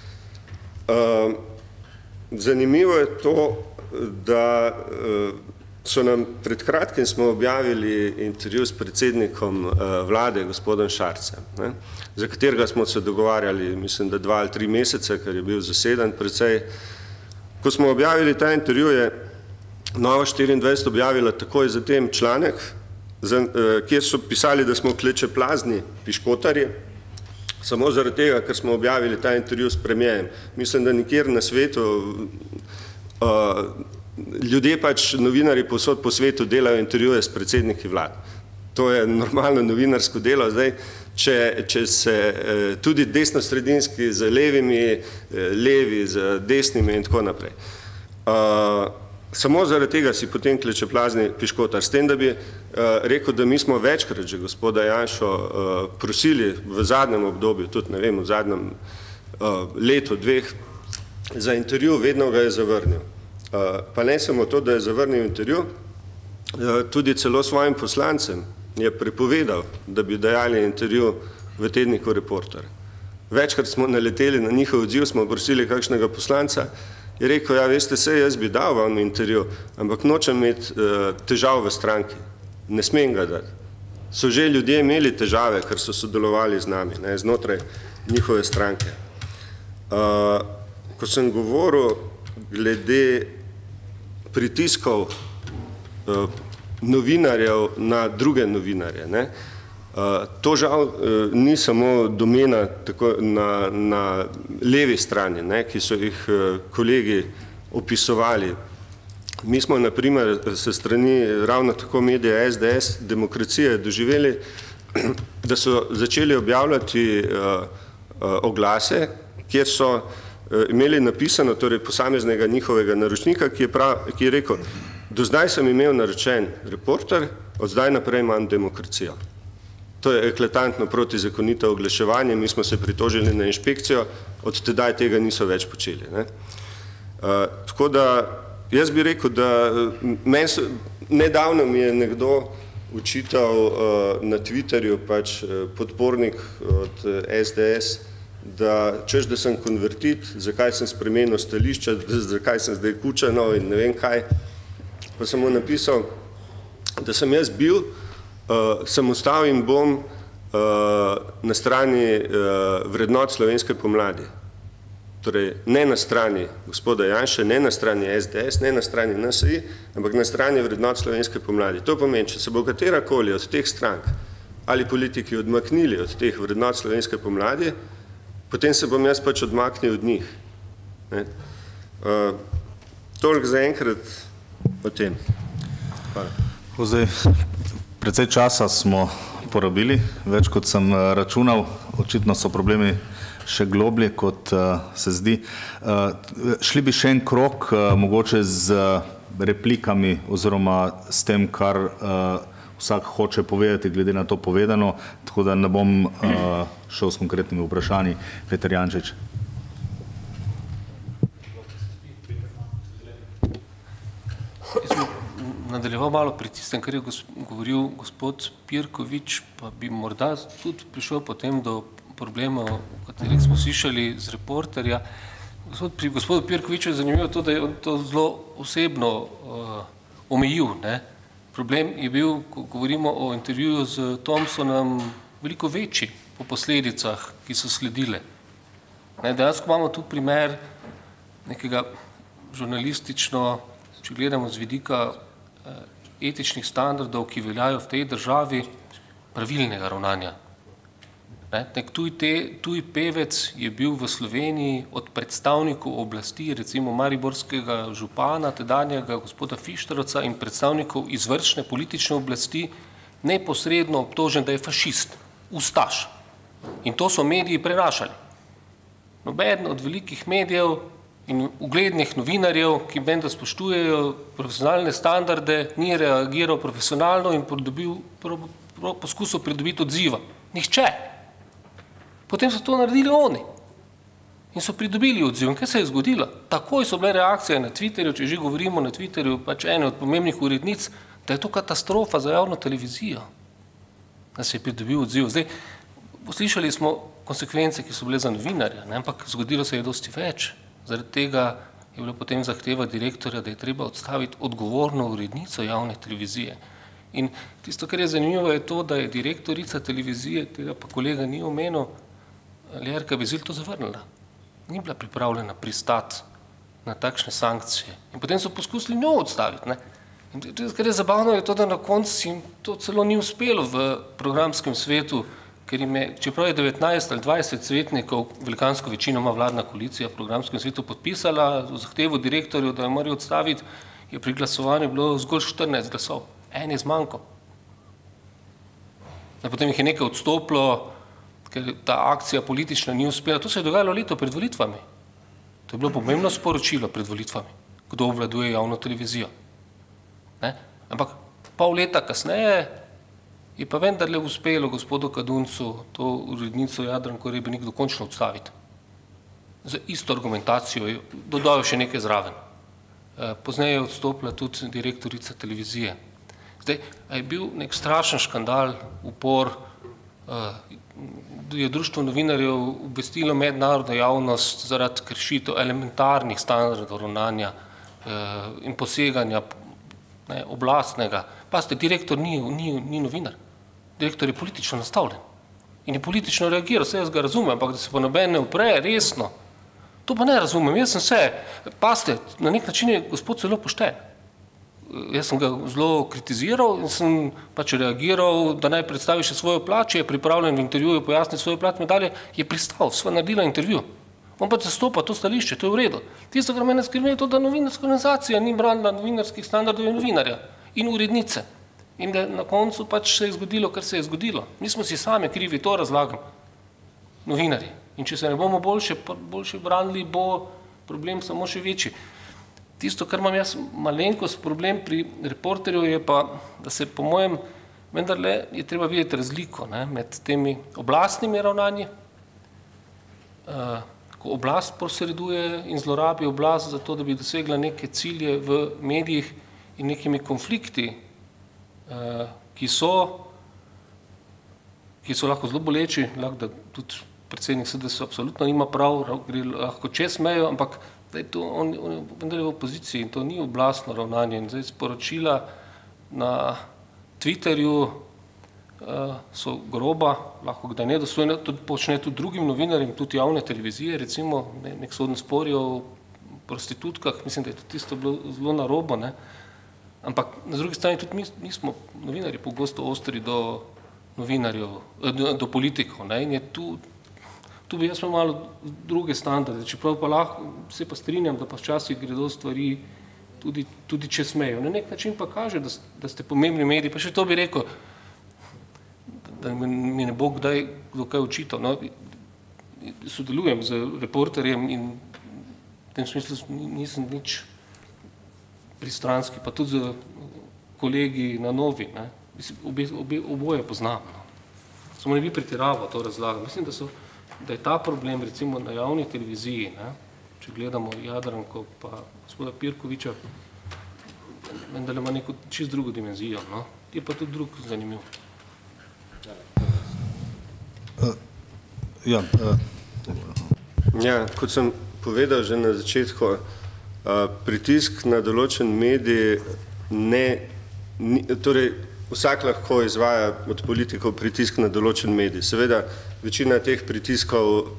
Speaker 7: Uh, zanimivo je to, da uh, so nam pred kratkim smo objavili intervju s predsednikom uh, vlade, gospodom Šarcem, ne, za katerega smo se dogovarjali, mislim, da dva ali tri mesece, ker je bil zaseden precej. Ko smo objavili ta intervju, je Nova štiriindvajset objavila takoj zatem članek, za, uh, kjer so pisali, da smo klečeplazni piškotarji, samo zaradi tega, ker smo objavili ta intervju s premijerjem. Mislim, da nikjer na svetu uh, ljudje pač, novinarji povsod po svetu delajo intervjuje s predsedniki vlad. To je normalno novinarsko delo. Zdaj, če, če se eh, tudi desno-sredinski z levimi, eh, levi z desnimi in tako naprej. Uh, samo zaradi tega si potem klečeplazni piškotar. S tem, da bi uh, rekel, da mi smo večkrat že gospoda Janšo uh, prosili v zadnjem obdobju, tudi ne vem, v zadnjem uh, letu, dveh, za intervju, vedno ga je zavrnil. Uh, pa ne samo to, da je zavrnil intervju, uh, tudi celo svojim poslancem je prepovedal, da bi dajali intervju v tedniku Reporter. Večkrat smo naleteli na njihov odziv, smo prosili kakšnega poslanca, je rekel, ja, veste se, jaz bi dal vam intervju, ampak nočem imeti uh, težav v stranki, ne smem ga dati. So že ljudje imeli težave, ker so sodelovali z nami, ne, znotraj njihove stranke. Uh, ko sem govoril glede pritiskov uh, novinarjev na druge novinarje, ne, uh, to žal uh, ni samo domena tako na, na levi strani, ne, ki so jih uh, kolegi opisovali. Mi smo, na primer, se strani ravno tako medija S D S, Demokracije, doživeli, da so začeli objavljati uh, uh, oglase, kjer so uh, imeli napisano, torej posameznega njihovega naročnika, ki je, prav, ki je rekel, do zdaj sem imel naročen Reporter, od zdaj naprej imam Demokracijo. To je eklatantno protizakonito oglaševanje, mi smo se pritožili na inšpekcijo, od tedaj tega niso več počeli, ne. Uh, tako da, jaz bi rekel, da men, nedavno mi je nekdo očital na Twitterju pač podpornik od S D S, da češ, da sem konvertit, zakaj sem spremenil stališča, zakaj sem zdaj Kučanov in ne vem kaj. Pa sem mu napisal, da sem jaz bil, sem ostal in bom na strani vrednot slovenske pomladi. Torej, ne na strani gospoda Janše, ne na strani S D S, ne na strani N S I, ampak na strani vrednot slovenske pomladi. To pomeni, če se bo katerakoli od teh strank ali politiki odmaknili od teh vrednot slovenske pomladi, potem se bom jaz pač odmaknil od njih. Toliko za enkrat o tem. Hvala.
Speaker 1: Zdaj, precej časa smo porabili, več kot sem računal, očitno so problemi še globlje, kot se zdi. Šli bi še en krok, mogoče z replikami oziroma s tem, kar vsak hoče povedati glede na to povedano, tako da ne bom šel s konkretnimi vprašanji. Peter Jančič.
Speaker 4: Jaz bi nadaljeval malo pri tistem, kar je govoril gospod Pirkovič, pa bi morda tudi prišel potem do problemov, o katerih smo slišali z reporterja. Pri gospodu Pirkoviču je zanimivo to, da je on to zelo osebno omejil. Problem je bil, ko govorimo o intervjuju z Thompsonom, veliko večji po posledicah, ki so sledile. Dejansko imamo tu primer nekega žurnalistično, če gledamo z vidika etičnih standardov, ki veljajo v tej državi, pravilnega ravnanja. Nek tuj pevec je bil v Sloveniji od predstavnikov oblasti, recimo mariborskega župana, tedanjega gospoda Fišterovca in predstavnikov izvršne politične oblasti, neposredno obtožen, da je fašist, ustaš. In to so mediji prenašali. Nobeden od velikih medijev in uglednih novinarjev, ki vem, da spoštujejo profesionalne standarde, ni reagiral profesionalno in poskusil pridobiti odziva. Nihče. Potem so to naredili oni in so pridobili odziv. In kaj se je zgodilo? Takoj so bile reakcije na Twitterju, če že govorimo na Twitterju, pač ene od pomembnih urednic, da je to katastrofa za javno televizijo, da se je pridobil odziv. Zdaj, poslišali smo konsekvence, ki so bile za novinarja, ampak zgodilo se je dosti več. Zaradi tega je bila potem zahteva direktorja, da je treba odstaviti odgovorno urednico javne televizije. In tisto, kar je zanimivo, je to, da je direktorica televizije, tega pa kolega ni omenil, Ljerka Bezil to zavrnila. Ni bila pripravljena pristati na takšne sankcije. In potem so poskusili njo odstaviti. In to, kar je zabavno, je to, da na koncu jim to celo ni uspelo v programskem svetu, ker jim je, čeprav je devetnajst ali dvajset svetnikov, velikansko večino ima vladna koalicija v programskem svetu podpisala v zahtevo direktorju, da jo morajo odstaviti, je pri glasovanju bilo zgolj štirinajst glasov. En je zmanjkal. Potem jih je nekaj odstopilo, ker ta akcija politična ni uspela. To se je dogajalo leto pred volitvami. To je bilo pomembno sporočilo pred volitvami, kdo obvladuje javno televizijo. Ampak pol leta kasneje je pa vendarle uspelo gospodu Kaduncu to urednico Jadranko Rebenik dokončno odstaviti. Z isto argumentacijo je dodal še nekaj zraven. Pozneje je odstopila tudi direktorica televizije. Zdaj, je bil nek strašen škandal, upor, je Društvo novinarjev obvestilo mednarodno javnost zaradi kršitev elementarnih standardov ravnanja in poseganja oblastnega. Pazite, direktor ni novinar. Direktor je politično nastavljen in je politično reagiral. Vse jaz ga razumem, ampak da se pa noben ne upre, resno. To pa ne razumem. Jaz sem se, pazite, na nek način je gospod celo pošten. Jaz sem ga zelo kritiziral in sem pač reagiral, da naj predstavi še svojo plat, če je pripravljen v intervjuju pojasniti svojo plat medalje, je pristal, sva naredila intervju. On pa zastopa to stališče, to je v redu. Tisto, kar mene skrbi, je to, da novinarska organizacija ni branila novinarskih standardov in novinarja in urednice. In da na koncu pač se je zgodilo, kar se je zgodilo. Mi smo si sami krivi, to razlagam, novinarji. In če se ne bomo boljše, boljše branili, bo problem samo še večji. Tisto, kar imam jaz malenkost problem pri reporterju, je pa, da se po mojem, vendarle je treba videti razliko med temi oblastnimi ravnanji, ko oblast posreduje in zlorabi oblast za to, da bi dosegla neke cilje v medijih in nekimi konflikti, ki so, ki so lahko zelo boleči, lahko da tudi predsednik S D S absolutno nima prav, gre lahko čez mejo, ampak da je to, on, on je vendar v opoziciji in to ni oblastno ravnanje. In zdaj sporočila na Twitterju uh, so groba, lahko kdaj nedostojno, to počne tudi drugim novinarjem, tudi javne televizije, recimo ne, nek sodni spor o prostitutkah, mislim, da je to tisto bilo zelo narobo, ne. Ampak na drugi strani tudi mi, mi smo novinarji pogosto ostri do novinarjev, do, do politikov, ne, in je tu, tu bi jaz imel malo druge standarde, čeprav pa lahko, se pa strinjam, da pa včasih gredo stvari tudi, tudi čez mejo. Na nek način pa kaže, da, da ste pomembni mediji, pa še to bi rekel, da mi ne bo kdaj kdo kaj očital. No, sodelujem z reporterjem in v tem smislu nisem nič pristranski, pa tudi z kolegi na Novi, ne. Obe, obe, oboje poznam. No. Samo ne bi pretiraval to razlago. Mislim, da, so, da je ta problem recimo na javni televiziji, ne, če gledamo Jadranko pa gospoda Pirkoviča, vendar ima neko čist drugo dimenzijo. No. Je pa tudi drug zanimiv.
Speaker 1: Uh, ja, uh,
Speaker 7: ja, kot sem povedal že na začetku, uh, pritisk na določen medij ne, ni, torej vsak lahko izvaja od politikov pritisk na določen medij. Seveda, večina teh pritiskov,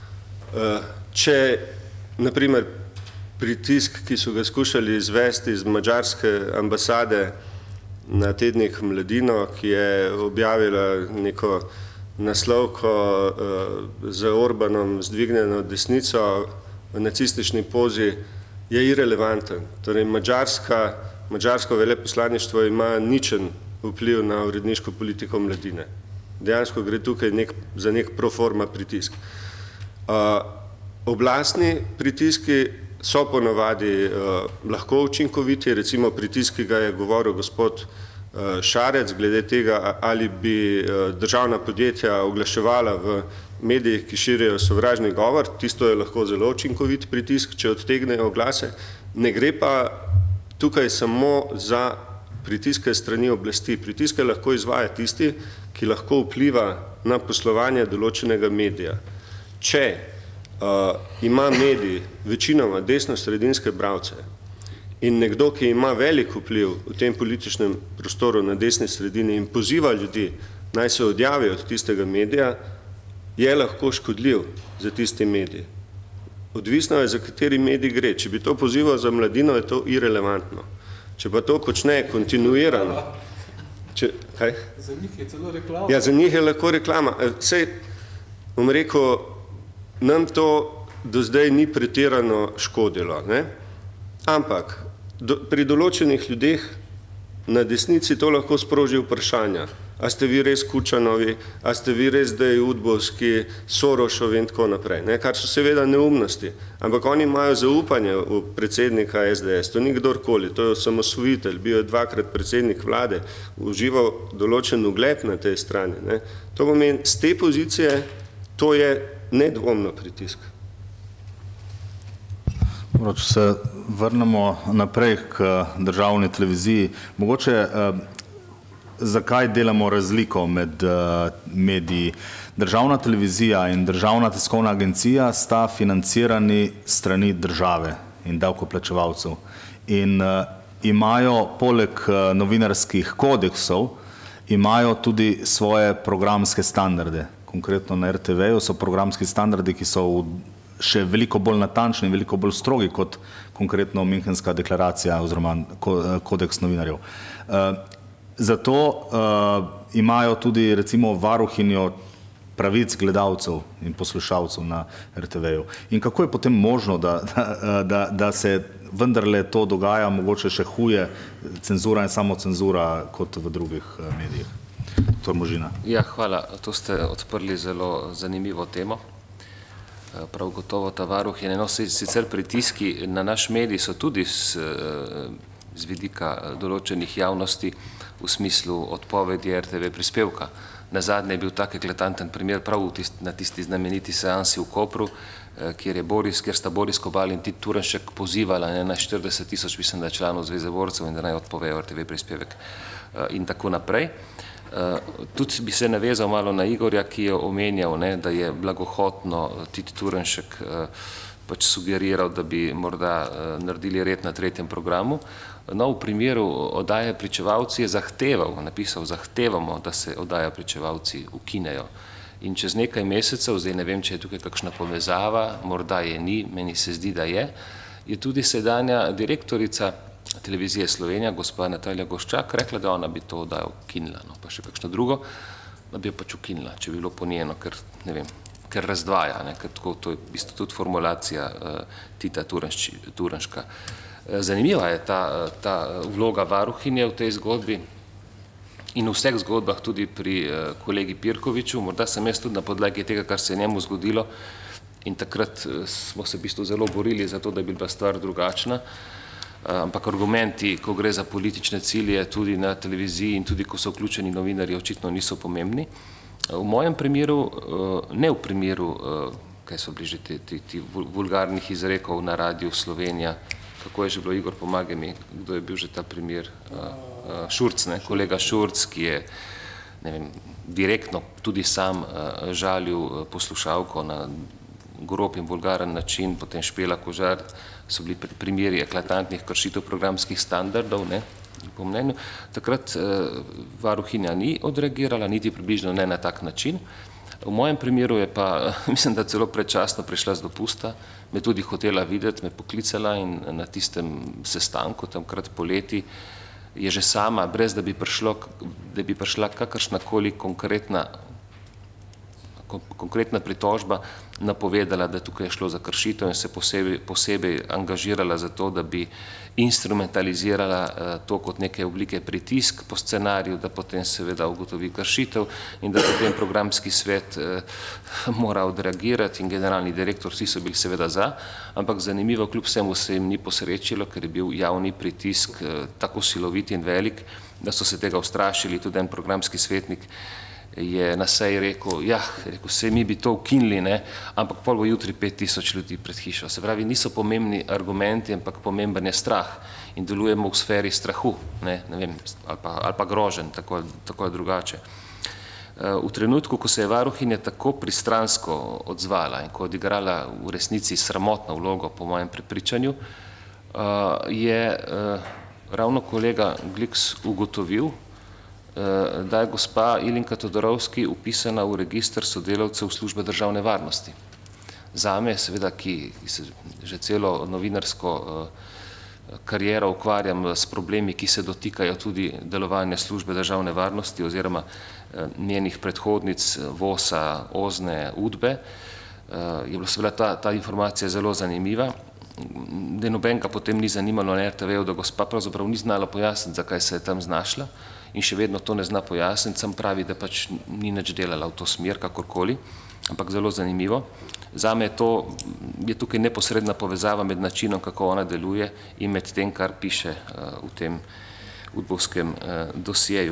Speaker 7: če, naprimer, pritisk, ki so ga skušali izvesti iz madžarske ambasade na tednik Mladino, ki je objavila neko naslovko z Orbanom zdvignjeno desnico v nacistični pozi, je irelevanten. Torej, madžarska, madžarsko veleposlaništvo ima ničen vpliv na uredniško politiko Mladine. Dejansko gre tukaj nek, za nek pro forma pritisk. Uh, oblastni pritiski so ponovadi uh, lahko učinkoviti, recimo pritisk, ki ga je govoril gospod uh, Šarec, glede tega, ali bi uh, državna podjetja oglaševala v medijih, ki širijo sovražni govor, tisto je lahko zelo učinkovit pritisk, če odtegnejo oglase. Ne gre pa tukaj samo za pritiske strani oblasti. Pritiske lahko izvaja tisti, ki lahko vpliva na poslovanje določenega medija. Če uh, ima medij večinoma desno-sredinske bralce in nekdo, ki ima velik vpliv v tem političnem prostoru na desni sredini in poziva ljudi, naj se odjavijo od tistega medija, je lahko škodljiv za tisti medij. Odvisno je, za kateri medij gre. Če bi to pozival za Mladino, je to irelevantno. Če pa to počne kontinuirano, če, kaj?
Speaker 4: Za njih je celo reklama.
Speaker 7: Ja, za njih je lahko reklama. Sej, bom rekel, nam to do zdaj ni pretirano škodilo, ne? Ampak do, pri določenih ljudeh na desnici to lahko sproži vprašanja. A ste vi res Kučanovi, a ste vi res zdaj Udbovski, Sorošovi in tako naprej, ne? Kar so seveda neumnosti. Ampak oni imajo zaupanje v predsednika S D S, to ni kdorkoli, to je osamosvojitelj, bil je dvakrat predsednik vlade, užival določen ugled na tej strani, ne? To pomeni, z te pozicije, to je nedvomno pritisk.
Speaker 1: Če se vrnemo naprej k državni televiziji, mogoče eh, zakaj delamo razliko med uh, mediji? Državna televizija in državna tiskovna agencija sta financirani strani države in davkoplačevalcev in uh, imajo poleg uh, novinarskih kodeksov, imajo tudi svoje programske standarde. Konkretno na R T V-ju so programski standardi, ki so v, še veliko bolj natančni, veliko bolj strogi kot konkretno Münchenska deklaracija oziroma kodeks novinarjev. Uh, Zato uh, imajo tudi recimo varuhinjo pravic gledalcev in poslušalcev na R T V-ju. In kako je potem možno, da, da, da, da se vendarle to dogaja, mogoče še huje cenzura in samocenzura kot v drugih uh, medijih? Doktor Možina.
Speaker 5: Ja, hvala. To ste odprli zelo zanimivo temo. Prav gotovo ta varuhinja. No, sicer pritiski na naš medij so tudi z, z vidika določenih javnosti v smislu odpovedi R T V prispevka Nazadnje je bil tak eklatanten primer prav na tisti znameniti seansi v Kopru, kjer je Boris, kjer sta Boris Kobal in Tit Turnšek pozivala na štirideset tisoč, mislim, da je članov Zveze borcev in da naj odpovejo R T V prispevek in tako naprej. Tudi bi se navezal malo na Igorja, ki je omenjal, ne, da je blagohotno Tit Turnšek pač sugeriral, da bi morda naredili red na tretjem programu. No, v primeru oddaje Pričevalci je zahteval, napisal, zahtevamo, da se oddaja Pričevalci ukinejo. In čez nekaj mesecev, zdaj ne vem, če je tukaj kakšna povezava, morda je ni, meni se zdi, da je, je tudi sedanja direktorica Televizije Slovenija, gospa Natalija Goščak, rekla, da ona bi to oddajo ukinila, no, pa še kakšno drugo, da bi jo pač ukinila, če bi bilo po njeno, ker, ne vem, ker razdvaja, ne, ker tako, to je v bistvu tudi formulacija uh, Tita Turnška. Zanimiva je ta, ta vloga varuhinje v tej zgodbi in v vseh zgodbah tudi pri uh, kolegi Pirkoviču. Morda sem jaz tudi na podlagi tega, kar se je njemu zgodilo in takrat uh, smo se v bistvu zelo borili za to, da bi bila stvar drugačna. Uh, ampak argumenti, ko gre za politične cilje tudi na televiziji in tudi, ko so vključeni novinarji, očitno niso pomembni. V mojem primeru, ne v primeru, kaj so bili že ti vulgarnih izrekov na Radiu Slovenija, kako je že bilo, Igor, pomagaj mi, kdo je bil že ta primer, Šurc, ne, kolega Šurc, ki je, ne vem, direktno tudi sam žalil poslušalko na grob in vulgaren način, potem Špela Kožar, so bili primeri eklatantnih kršitev programskih standardov, ne, po mnenju. Takrat varuhinja ni odreagirala, niti približno ne na tak način. V mojem primeru je pa, mislim, da celo predčasno prišla z dopusta, me tudi hotela videti, me poklicala in na tistem sestanku, tamkrat poleti, je že sama, brez da bi prišlo, da bi prišla kakršnakoli konkretna konkretna pritožba, napovedala, da tukaj je šlo za kršitev in se posebej, posebej angažirala za to, da bi instrumentalizirala uh, to kot neke oblike pritisk po scenariju, da potem seveda ugotovi kršitev in da potem programski svet uh, mora odreagirati in generalni direktor, vsi so bili seveda za, ampak zanimivo, kljub vsemu se jim ni posrečilo, ker je bil javni pritisk uh, tako silovit in velik, da so se tega ustrašili. Tudi en programski svetnik je na seji rekel, ja, rekel, se mi bi to ukinili, ne, ampak pol bo jutri pet tisoč ljudi pred hišo. Se pravi, niso pomembni argumenti, ampak pomemben je strah in delujemo v sferi strahu, ne, ne vem, ali pa, ali pa grožen, tako, tako je drugače. V trenutku, ko se je varuhinja tako pristransko odzvala in ko je odigrala v resnici sramotno vlogo, po mojem prepričanju, je ravno kolega Gliks ugotovil, da je gospa Ilinka Todorovski upisana v register sodelavcev službe državne varnosti. Zame, seveda, ki se že celo novinarsko kariero ukvarjam s problemi, ki se dotikajo tudi delovanja službe državne varnosti oziroma njenih predhodnic Vosa, Ozne, Udbe, je bila seveda ta, ta informacija zelo zanimiva. Da nobenega potem ni zanimalo na R T V-u, da gospa pravzaprav ni znala pojasniti, zakaj se je tam znašla in še vedno to ne zna pojasniti, sam pravi, da pač ni nič delala v to smer, kakorkoli, ampak zelo zanimivo. Zame je to, je tukaj neposredna povezava med načinom, kako ona deluje in med tem, kar piše v tem udbovskem dosjeju.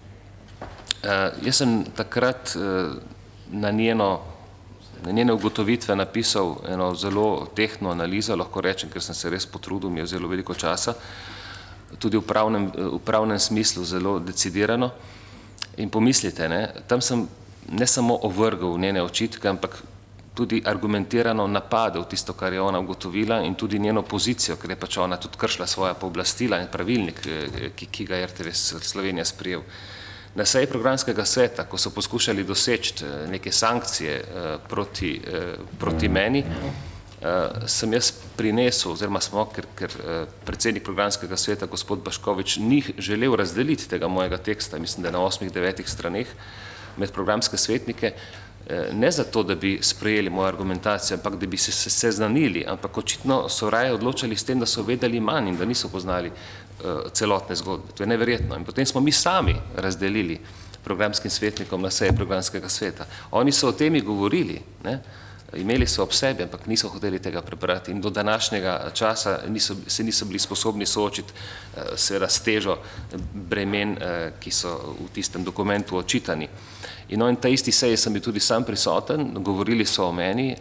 Speaker 5: Jaz sem takrat na njeno na njene ugotovitve napisal eno zelo tehtno analizo, lahko rečem, ker sem se res potrudil, mi je vzelo veliko časa, tudi v pravnem, v pravnem smislu zelo decidirano. In pomislite, ne, tam sem ne samo ovrgal njene očitke, ampak tudi argumentirano napadel tisto, kar je ona ugotovila in tudi njeno pozicijo, ker je pač ona tudi kršila svoja pooblastila in pravilnik, ki, ki ga je R T V Slovenija sprejel. Na seji programskega sveta, ko so poskušali doseči neke sankcije proti, proti meni, sem jaz prinesel, oziroma smo, ker, ker predsednik programskega sveta, gospod Baškovič, ni želel razdeliti tega mojega teksta, mislim, da na osmih, devetih straneh med programske svetnike, ne zato, da bi sprejeli mojo argumentacijo, ampak da bi se seznanili, ampak očitno so raje odločali s tem, da so vedeli manj in da niso poznali celotne zgodbe. To je neverjetno. In potem smo mi sami razdelili programskim svetnikom na seji programskega sveta. Oni so o temi govorili, ne, imeli so ob sebi, ampak niso hoteli tega prebrati in do današnjega časa niso, se niso bili sposobni soočiti seveda s težo bremen, ki so v tistem dokumentu očitani. In no, in ta isti seji sem bil tudi sam prisoten, govorili so o meni,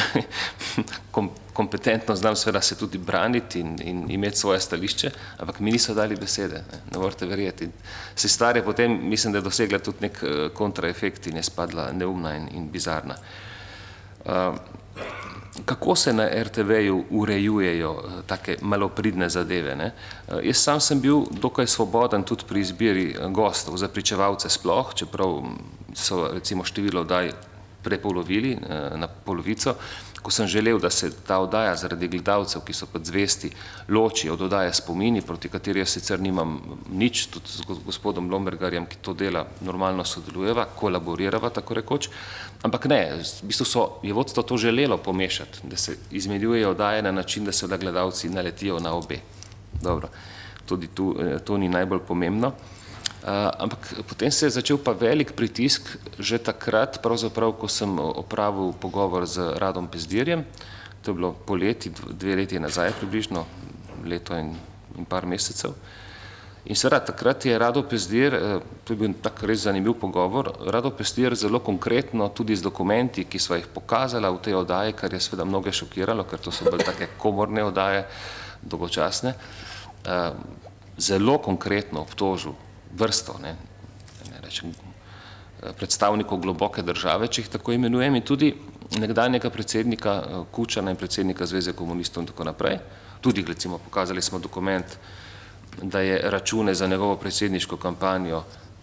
Speaker 5: kom, kompetentno znam seveda se tudi braniti in, in imeti svoje stališče, ampak mi niso dali besede, ne, ne morete verjeti. Se stvar je potem, mislim, da je dosegla tudi nek kontraefekt in je spadla neumna in, in bizarna. Uh, kako se na er te veju urejujejo uh, take malopridne zadeve? Ne? Uh, jaz sam sem bil dokaj svoboden tudi pri izbiri gostov za pričevalce sploh, čeprav so recimo število oddaj prepolovili uh, na polovico, ko sem želel, da se ta oddaja zaradi gledalcev, ki so pa zvesti, loči od oddaje Spomini, proti kateri jaz sicer nimam nič, tudi z gospodom Lombergarjem, ki to dela, normalno sodelujeva, kolaborirava, tako rekoč, ampak ne, v bistvu so, je vodstvo to želelo pomešati, da se izmenjujejo oddaje na način, da se da gledalci naletijo na obe. Dobro, tudi tu, to ni najbolj pomembno. Uh, ampak potem se je začel pa velik pritisk že takrat, pravzaprav, ko sem opravil pogovor z Radom Pezdirjem, to je bilo poleti, dve leti nazaj približno, leto in, in par mesecev. In seveda, takrat je Rado Pezdir, uh, to je bil tak res zanimiv pogovor, Rado Pezdir zelo konkretno tudi z dokumenti, ki sva jih pokazala v tej oddaji, kar je seveda mnoge šokiralo, ker to so bolj take komorne oddaje, dolgočasne, uh, zelo konkretno obtožil vrsto, ne, ne rečem, predstavnikov globoke države, če jih tako imenujem, in tudi nekdanjega predsednika Kučana in predsednika Zveze komunistov in tako naprej. Tudi, recimo, pokazali smo dokument, da je račune za njegovo predsedniško kampanjo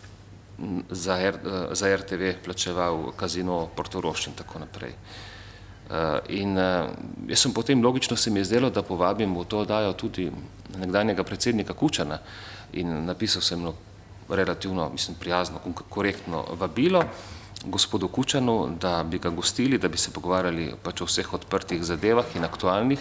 Speaker 5: za, R, za er te ve plačeval Casino Portorož in tako naprej. In jaz sem potem, logično se mi je zdelo, da povabim v to oddajo tudi nekdanjega predsednika Kučana in napisal sem relativno, mislim, prijazno, korektno vabilo gospodu Kučanu, da bi ga gostili, da bi se pogovarjali pač o vseh odprtih zadevah in aktualnih.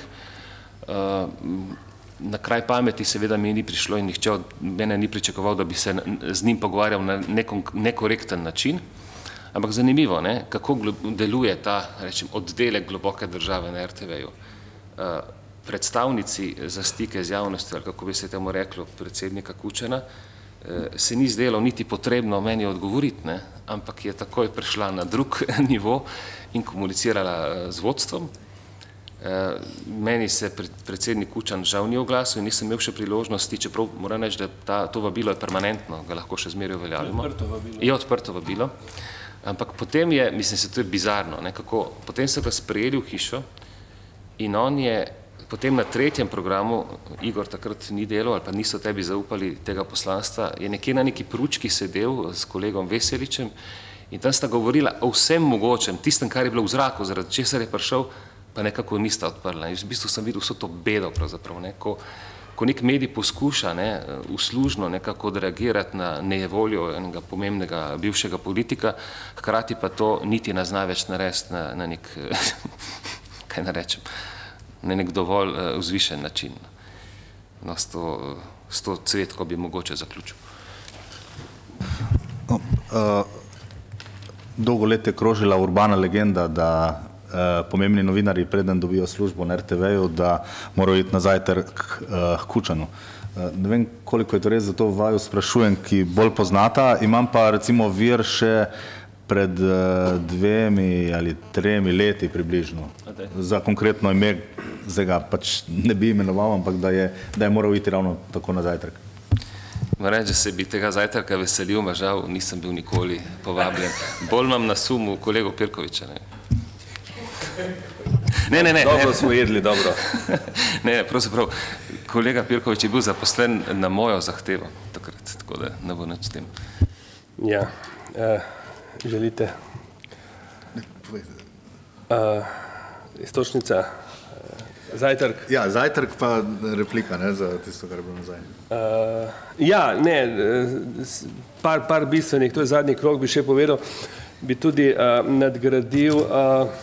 Speaker 5: Na kraj pameti seveda mi ni prišlo in nihče od mene ni pričakoval, da bi se z njim pogovarjal na nekorekten način, ampak zanimivo, ne, kako deluje ta, rečem, oddelek globoke države na er te veju. Predstavnici za stike z javnostjo, ali kako bi se temu reklo, predsednika Kučana, se ni zdelo niti potrebno meni odgovoriti, ne, ampak je takoj prešla na drug nivo in komunicirala z vodstvom. Meni se predsednik Kučan žal ni oglasil in nisem imel še priložnosti, čeprav moram reči, da ta, to vabilo je permanentno, ga lahko še zmeraj uveljavimo. Je odprto vabilo. Ampak potem je, mislim se, to je bizarno, ne, kako, potem so ga sprejeli v hišo in on je potem na tretjem programu, Igor takrat ni delal ali pa niso tebi zaupali tega poslanstva, je nekje na neki pručki sedel s kolegom Veseličem in tam sta govorila o vsem mogočem, tistem, kar je bilo v zraku, zaradi česar je prišel, pa nekako nista odprla. In v bistvu sem videl vso to bedo pravzaprav, ne, ko, ko nek medij poskuša, ne, uslužno nekako odreagirati na nejevoljo enega pomembnega bivšega politika, hkrati pa to niti ne zna več narediti na, na nek, kaj narečem, na nek dovolj uh, vzvišen način. No, s to, s to cvetko bi mogoče zaključil.
Speaker 1: No, uh, dolgo let je krožila urbana legenda, da uh, pomembni novinarji, preden dobijo službo na er te veju, da morajo iti nazaj ter k uh, Kučanu. Uh, ne vem, koliko je to res, za to vaju sprašujem, ki bolj poznata. Imam pa recimo vir še pred uh, dvemi ali tremi leti približno. Okay. Za konkretno ime, zdaj ga pač ne bi imenoval, ampak da je, da je moral iti ravno tako na zajtrk.
Speaker 5: Moram reči, da se bi tega zajtrka veselil, ma žal nisem bil nikoli povabljen. Bolj imam na sumu kolego Pirkoviča. Ne, ne, ne. ne
Speaker 6: dobro
Speaker 5: ne.
Speaker 6: smo jedli, dobro.
Speaker 5: Ne, pravzaprav, kolega Pirkovič je bil zaposlen na mojo zahtevo takrat, tako da ne bo nič s tem.
Speaker 6: Ja, uh, želite? Uh, istočnica, uh, zajtrk.
Speaker 1: Ja, zajtrk pa replika, ne, za tisto, kar je bilo nazaj.
Speaker 6: Uh, ja, ne, par, par bistvenih, to je zadnji krog, bi še povedal, bi tudi uh, nadgradil uh,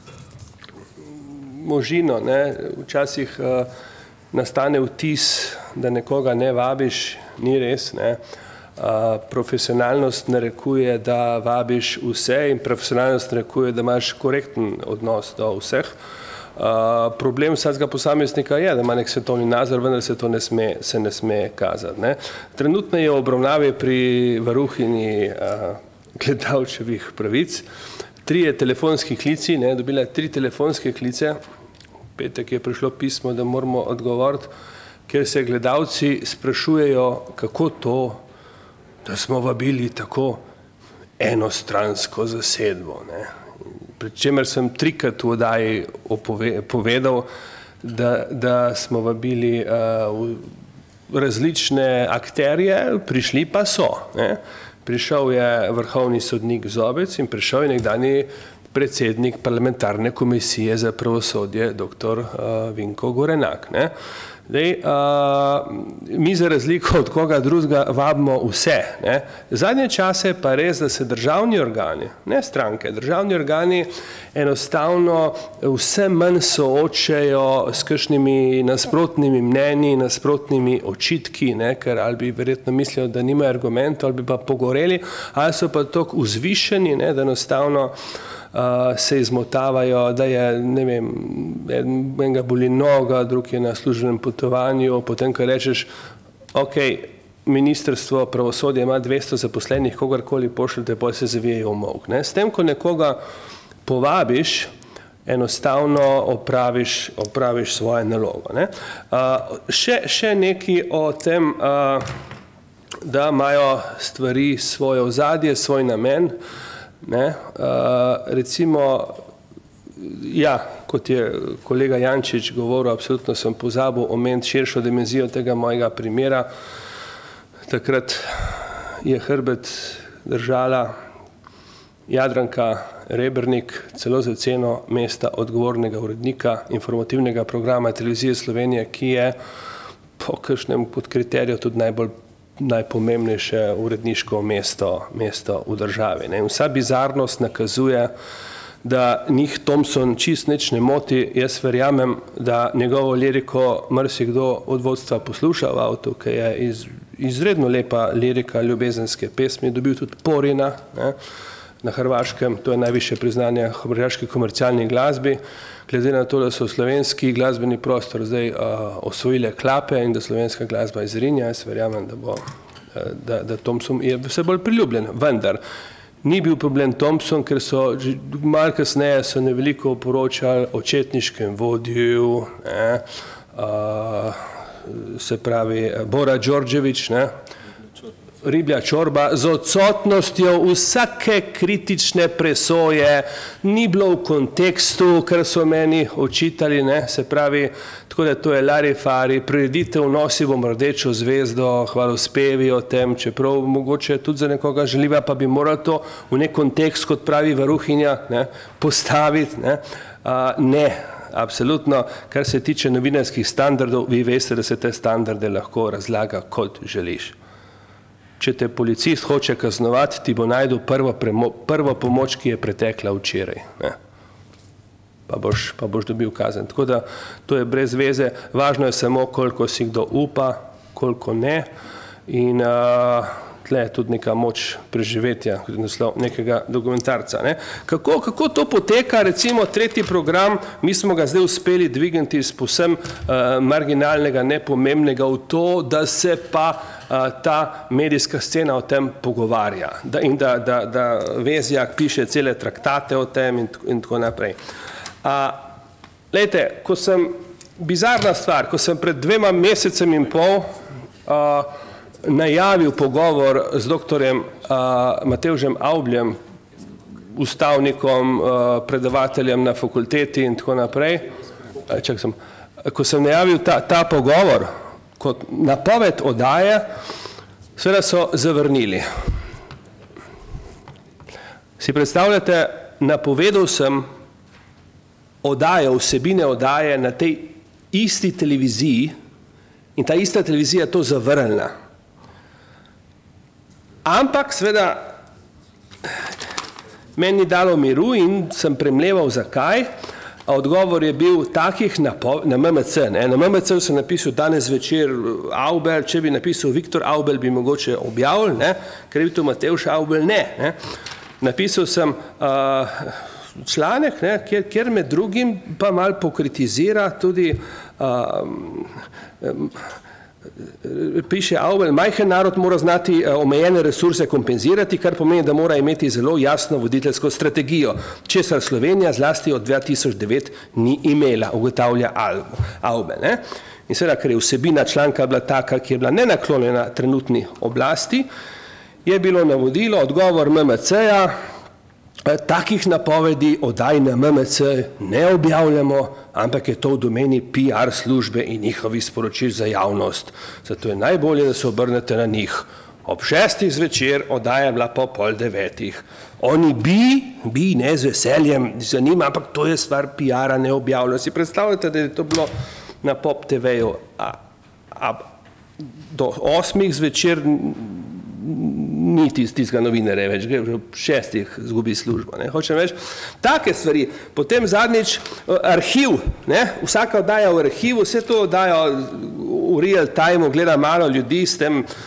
Speaker 6: možino, ne, včasih uh, nastane vtis, da nekoga ne vabiš, ni res, ne. Uh, profesionalnost narekuje, da vabiš vse in profesionalnost narekuje, da imaš korekten odnos do vseh. Uh, problem vsakega posameznika je, da ima nek svetovni nazor, vendar se to ne sme, se ne sme kazati. Ne. Trenutno je v obravnavi pri varuhinji uh, gledalčevih pravic. Trije telefonski klici, ne, dobila je tri telefonske klice, petek je prišlo pismo, da moramo odgovoriti, ker se gledalci sprašujejo, kako to, da smo vabili tako enostransko zasedbo. Ne. Pri čemer sem trikrat v oddaji povedal, da, da smo vabili uh, različne akterje, prišli pa so. Ne. Prišel je vrhovni sodnik Zobec in prišel je nekdanji predsednik parlamentarne komisije za pravosodje, doktor uh, Vinko Gorenak. Ne. Dej, uh, mi za razliko od koga drugega vabimo vse. Ne. Zadnje čase pa res, da se državni organi, ne stranke, državni organi enostavno vse manj soočajo s kakšnimi nasprotnimi mnenji, nasprotnimi očitki, ne, ker ali bi verjetno mislili, da nimajo argumentov, ali bi pa pogoreli, ali so pa toliko vzvišeni, ne, da enostavno Uh, se izmotavajo, da je, ne vem, enega boli noga, drug je na službenem potovanju, potem, ko rečeš, ok, ministrstvo pravosodja ima dvesto zaposlenih, kogarkoli pošljete, potem se zavijejo v molk. Ne? S tem, ko nekoga povabiš, enostavno opraviš, opraviš svoje nalogo. Ne? Uh, še, še nekaj o tem, uh, da imajo stvari svoje ozadje, svoj namen. Ne, uh, recimo, ja, kot je kolega Jančič govoril, absolutno sem pozabil omeniti širšo dimenzijo tega mojega primera. Takrat je hrbet držala Jadranka Rebernik, celo za ceno mesta odgovornega urednika informativnega programa Televizije Slovenije, ki je po kakšnem pod kriteriju tudi najbolj najpomembnejše uredniško mesto, mesto v državi. Ne. Vsa bizarnost nakazuje, da njih Thompson čist nič ne moti. Jaz verjamem, da njegovo liriko marsikdo od vodstva posluša v avtu, ki je iz, izredno lepa lirika ljubezenske pesmi, dobil tudi Porina, ne, na Hrvaškem, to je najvišje priznanje hrvaški komercialni glasbi. Glede na to, da so slovenski glasbeni prostor zdaj uh, osvojile klape in da slovenska glasba izrinja, jaz verjamem, da bo, da, da Thompson je vse bolj priljubljen. Vendar, ni bil problem Thompson, ker so malo kasneje so neveliko poročali o četniškem vodju, ne, uh, se pravi Bora Đorđević, ne, Riblja čorba, z odsotnostjo vsake kritične presoje, ni bilo v kontekstu, kar so meni očitali, ne, se pravi, tako da to je larifari, prireditev nosi bom rdečo zvezdo, hvalospevi o tem, čeprav mogoče tudi za nekoga želiva, pa bi moral to v nek kontekst, kot pravi varuhinja, ne, postaviti, ne, uh, ne. Absolutno, kar se tiče novinarskih standardov, vi veste, da se te standarde lahko razlaga, kot želiš. Če te policist hoče kaznovati, ti bo najdel prvo, premo, prvo pomoč, ki je pretekla včeraj. Ne. Pa boš, pa boš dobil kazen. Tako da to je brez veze. Važno je samo, koliko si kdo upa, koliko ne. In uh, tle je tudi neka moč preživetja, kot je naslov nekega dokumentarca. Ne. Kako, kako to poteka, recimo tretji program, mi smo ga zdaj uspeli dvigniti iz povsem uh, marginalnega, nepomembnega v to, da se pa ta medijska scena o tem pogovarja da, in da, da, da Vezjak piše cele traktate o tem in, in tako naprej. A, lejte, ko sem, bizarna stvar, ko sem pred dvema mesecem in pol a, najavil pogovor z doktorjem a, Matevžem Avbljem, ustavnikom, a, predavateljem na fakulteti in tako naprej, a, čak sem, ko sem najavil ta, ta pogovor, kot napoved oddaje, seveda so zavrnili. Si predstavljate, napovedal sem oddaje, vsebine oddaje na tej isti televiziji in ta ista televizija to zavrnila. Ampak seveda meni dalo miru in sem premleval zakaj. Odgovor je bil takih na M M C. Ne? Na M M C sem napisal danes večer Avbel, če bi napisal Viktor Avbel, bi mogoče objavil, ne? Ker je to Matevž Avbel, ne. ne? Napisal sem uh, članek, ne? Kjer, kjer med drugim pa malo pokritizira tudi uh, um, piše Avbelj, majhen narod mora znati omejene resurse kompenzirati, kar pomeni, da mora imeti zelo jasno voditeljsko strategijo, česar Slovenija zlasti od dva tisoč devet ni imela, ugotavlja Avbelj. Ne? In seveda, ker je vsebina članka bila taka, ki je bila nenaklonjena trenutni oblasti, je bilo navodilo, odgovor M M C-ja, takih napovedi oddaj na M M C ne objavljamo, ampak je to v domeni P R službe in njihovih sporočil za javnost. Zato je najbolje, da se obrnete na njih. Ob šestih zvečer oddaja bila po pol devetih. Oni bi, bi ne z veseljem zanima, ampak to je stvar P R-a, ne objavljajo. Si predstavljate, da je to bilo na Pop T V-ju, a, a do osmih zvečer ni tistega novinarja več, gre v šestih zgubi službo. Ne. Hočem reči, take stvari. Potem zadnjič arhiv, ne. Vsaka oddaja v arhivu, vse to oddaja v real time, gleda malo ljudi s tem uh,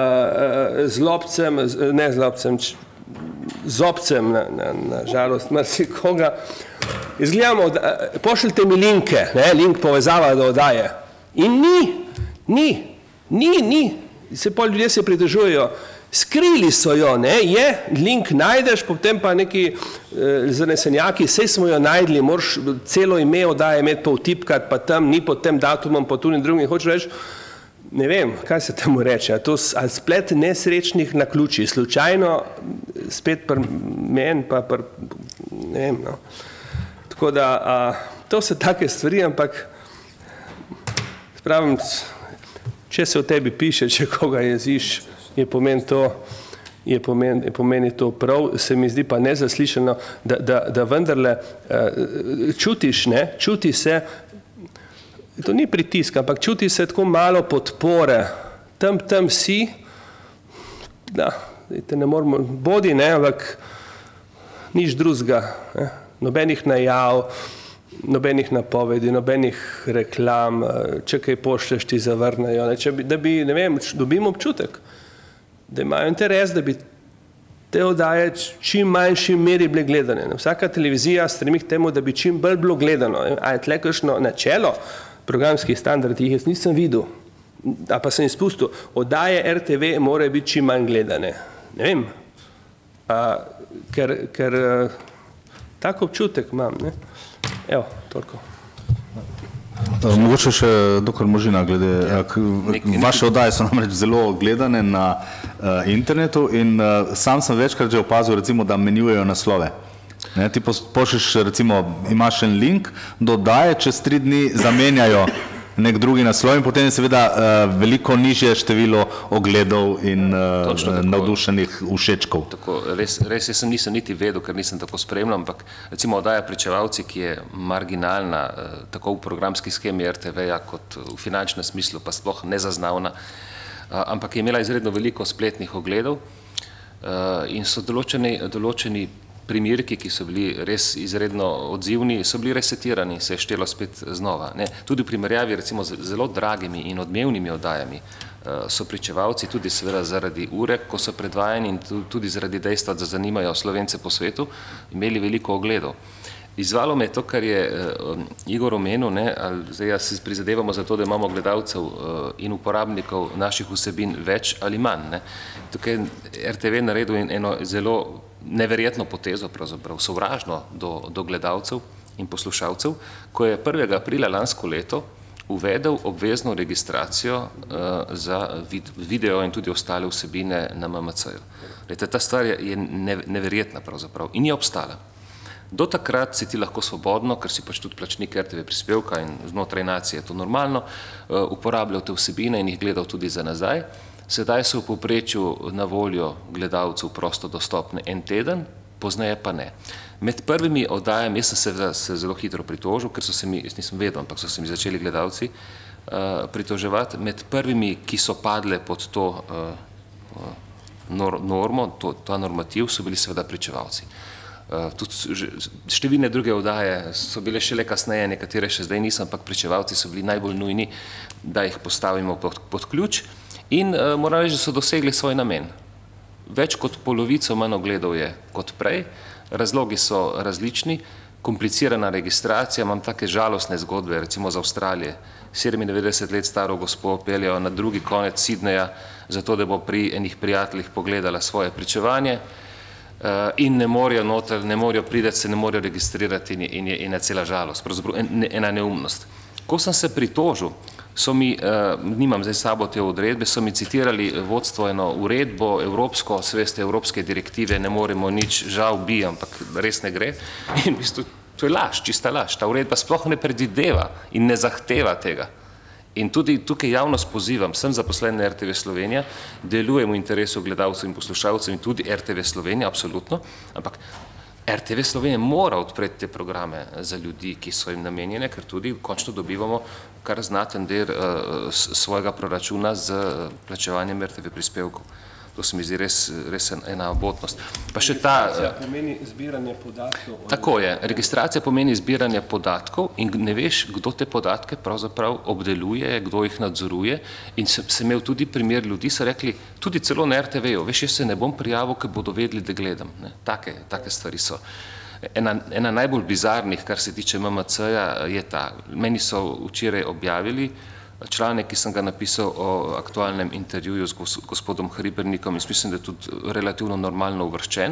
Speaker 6: zlobcem, ne zlobcem, zobcem, na, na, na žalost, marsikoga. Izgledamo, pošljite mi linke, ne, link povezava do oddaje. In ni, ni, ni, ni. Se pol ljudje se pridržujejo. Skrili so jo, ne, je, link najdeš, potem pa neki e, zanesenjaki, sej smo jo najdli, moraš celo ime oddaje imeti pa vtipkati, pa tam ni pod tem datumom, pa tu in drugim. Hočeš reči, ne vem, kaj se temu reče, a to ali splet nesrečnih naključij, slučajno spet pri meni, pa pri, ne vem, no. Tako da, a, to so take stvari, ampak spravim, če se o tebi piše, če koga jeziš, je pomeni to, je pomeni, je pomeni to prav, se mi zdi pa nezaslišano, da, da, da vendarle uh, čutiš, ne, čuti se, to ni pritisk, ampak čuti se tako malo podpore, tam, tam si, da, te ne moramo, bodi, ne, ampak nič drugega, ne, nobenih najav, nobenih napovedi, nobenih reklam, če kaj pošlješ, ti zavrnejo, ne, če bi, da bi, ne vem, dobimo občutek, da imajo interes, da bi te oddaje čim manjši meri bile gledane. Vsaka televizija stremi k temu, da bi čim bolj bilo gledano. A je tle kakšno načelo programskih standardov, jih jaz nisem videl, a pa sem izpustil. Oddaje R T V morajo biti čim manj gledane. Ne vem, a, ker, ker tak občutek imam, ne. Evo, toliko.
Speaker 1: Mogoče še doktor Možina glede, vaše oddaje so namreč zelo gledane na internetu in sam sem večkrat že opazil, recimo, da menjujejo naslove. Ne, ti pošliš, recimo, imaš en link, do oddaje, čez tri dni zamenjajo nek drugi naslov in potem je seveda uh, veliko nižje število ogledov in uh, navdušenih všečkov.
Speaker 5: Tako, res, res jaz nisem niti vedel, ker nisem tako spremljal, ampak recimo oddaja Pričevalci, ki je marginalna uh, tako v programski schemi R T V-ja kot v finančnem smislu, pa sploh nezaznavna, uh, ampak je imela izredno veliko spletnih ogledov uh, in so določeni, določeni primerki, ki so bili res izredno odzivni, so bili resetirani, se je štelo spet znova. Ne? Tudi v primerjavi recimo z zelo dragimi in odmevnimi oddajami so Pričevalci tudi seveda zaradi ure, ko so predvajani in tudi zaradi dejstva, da zanimajo Slovence po svetu, imeli veliko ogledov. Izvalo me je to, kar je Igor omenil, ne, ali zdaj jaz se prizadevamo za to, da imamo gledalcev in uporabnikov naših vsebin več ali manj. Ne. Tukaj R T V naredil eno zelo neverjetno potezo, pravzaprav sovražno do, do gledalcev in poslušalcev, ko je prvega aprila lansko leto uvedel obvezno registracijo uh, za vid, video in tudi ostale vsebine na M M C-ju. Ta stvar je, je neverjetna pravzaprav in je obstala. Do takrat si ti lahko svobodno, ker si pač tudi plačnik R T V prispevka in znotraj nacije je to normalno, uh, uporabljal te vsebine in jih gledal tudi za nazaj. Sedaj so v povprečju na voljo gledalcev prosto dostopne en teden, pozneje pa ne. Med prvimi oddajami, jaz sem se, se zelo hitro pritožil, ker so se mi, jaz nisem vedel, ampak so se mi začeli gledalci uh, pritoževati, med prvimi, ki so padle pod to uh, nor, normo, to, ta normativ, so bili seveda Pričevalci. Uh, tudi številne druge oddaje so bile šele kasneje, nekatere še zdaj nisem, ampak Pričevalci so bili najbolj nujni, da jih postavimo pod, pod ključ. In uh, moram reči, da so dosegli svoj namen. Več kot polovico manj ogledov je kot prej, razlogi so različni, komplicirana registracija, imam take žalostne zgodbe, recimo z Avstralije. sedemindevetdeset let staro gospo peljajo na drugi konec Sydneyja, zato da bo pri enih prijateljih pogledala svoje pričevanje in ne morajo noter, ne morajo priti, se ne morajo registrirati in je ena cela žalost, pravzaprav ena neumnost. Ko sem se pritožil, so mi, nimam zdaj sabo te odredbe, so mi citirali vodstvo eno uredbo, evropsko, sveste evropske direktive, ne moremo nič, žal bi, ampak res ne gre. In v bistvu to je laž, čista laž. Ta uredba sploh ne predvideva in ne zahteva tega. In tudi tukaj javnost pozivam, sem zaposlen na R T V Slovenija, delujem v interesu gledalcev in poslušalcev in tudi R T V Slovenija, absolutno, ampak R T V Slovenija mora odpreti te programe za ljudi, ki so jim namenjene, ker tudi končno dobivamo kar znaten del svojega proračuna z plačevanjem R T V prispevkov. To se mi zdi res, res ena obotnost. Pa še ta...
Speaker 6: Registracija pomeni zbiranje podatkov.
Speaker 5: Tako je. Registracija pomeni zbiranje podatkov in ne veš, kdo te podatke pravzaprav obdeluje, kdo jih nadzoruje. In sem imel tudi primer ljudi, so rekli, tudi celo na R T V-ju, veš, jaz se ne bom prijavil, ker bodo vedeli, da gledam. Take, take stvari so. Ena, ena najbolj bizarnih, kar se tiče M M C-ja, je ta. Meni so včeraj objavili članek, ki sem ga napisal o aktualnem intervjuju z gospodom Hribernikom in mislim, da je tudi relativno normalno uvrščen.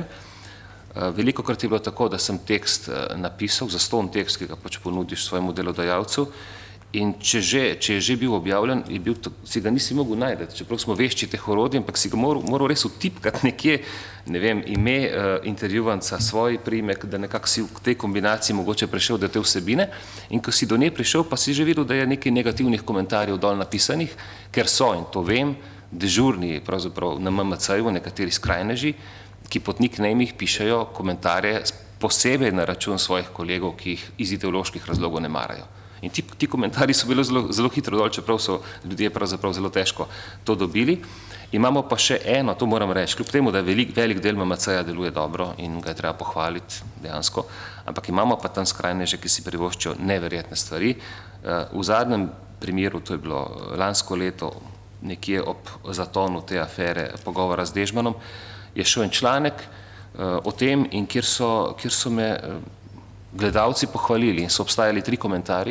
Speaker 5: Veliko krat je bilo tako, da sem tekst napisal, zastonj tekst, ki ga pač ponudiš svojemu delodajalcu, in če, že, če je že bil objavljen, je bil, si ga nisi mogel najdeti, čeprav smo vešči teh orodij, ampak si ga moral, moral res vtipkati nekje, ne vem, ime uh, intervjuvanca, svoj priimek, da nekako si v tej kombinaciji mogoče prišel do te vsebine, in ko si do nje prišel, pa si že videl, da je nekaj negativnih komentarjev dol napisanih, ker so, in to vem, dežurni pravzaprav na M M C-ju, nekateri skrajneži, ki pod nicknamih pišejo komentarje posebej na račun svojih kolegov, ki jih iz ideoloških razlogov ne marajo. In ti, ti komentarji so bili zelo, zelo hitro dol, čeprav so ljudje pravzaprav zelo težko to dobili. Imamo pa še eno, to moram reči, kljub temu, da velik, velik del M M C-ja deluje dobro in ga je treba pohvaliti dejansko, ampak imamo pa tam skrajneže, ki si privoščijo neverjetne stvari. V zadnjem primeru, to je bilo lansko leto, nekje ob zatonu te afere pogovora z Dežmanom, je šel en članek o tem, in kjer so, kjer so me gledalci pohvalili in so obstajali tri komentarji,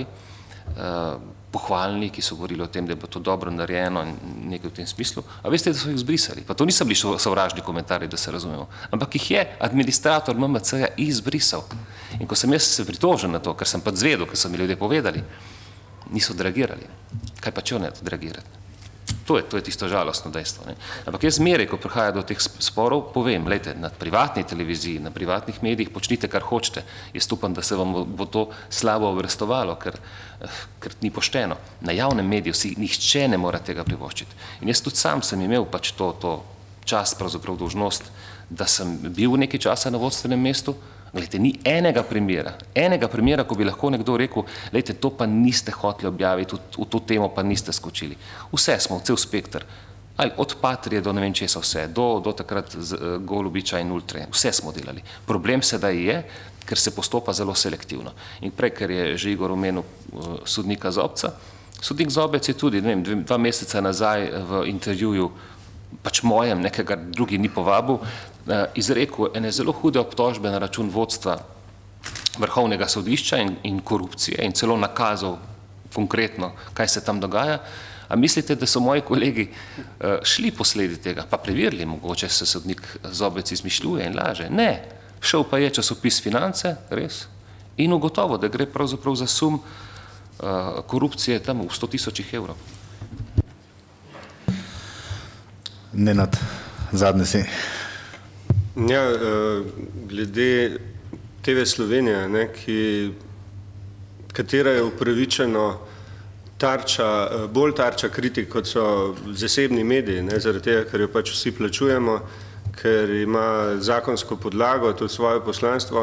Speaker 5: pohvalni, ki so govorili o tem, da je bilo to dobro narejeno in nekaj v tem smislu. A veste, da so jih zbrisali? Pa to niso bili sovražni komentarji, da se razumemo, ampak jih je administrator M M C-ja izbrisal. In ko sem jaz se pritožil na to, ker sem pa zvedel, ker so mi ljudje povedali, niso dragirali. Kaj pa če ne dragirati? To je, to je tisto žalostno dejstvo. Ne? Ampak jaz zmeraj, ko prihaja do teh sporov, povem, lejte, na privatni televiziji, na privatnih medijih počnite, kar hočete. Jaz upam, da se vam bo to slabo obrestovalo, ker, ker ni pošteno. Na javnem mediju si nihče ne mora tega privoščiti. In jaz tudi sam sem imel pač to, to čast, pravzaprav dolžnost, da sem bil nekaj časa na vodstvenem mestu. Glejte, ni enega primera, enega primera, ko bi lahko nekdo rekel, lejte, to pa niste hoteli objaviti, v to temo pa niste skočili. Vse smo, cel spektr, ali od Patrije do ne vem česa vse, do, do takrat Golubiča in Ultre, vse smo delali. Problem sedaj je, ker se postopa zelo selektivno. In prej, ker je že Igor omenil sodnika Zobca, sodnik Zobec je tudi, ne vem, dva meseca nazaj v intervjuju, pač mojem, nekega drugi ni povabil, izrekel ene zelo hude obtožbe na račun vodstva Vrhovnega sodišča in, in korupcije in celo nakazal konkretno, kaj se tam dogaja. A mislite, da so moji kolegi šli posledi tega, pa preverili, mogoče se sodnik Zobec izmišljuje in laže? Ne, šel pa je časopis Finance, res, in ugotovo, da gre pravzaprav za sum korupcije tam v sto tisočih evrov.
Speaker 1: Nenad, zadnji si.
Speaker 7: Ja, glede T V Slovenija, ne, ki, katera je upravičeno tarča, bolj tarča kritik, kot so zasebni mediji, ne, zaradi tega, ker jo pač vsi plačujemo, ker ima zakonsko podlago, tudi svoje poslanstvo,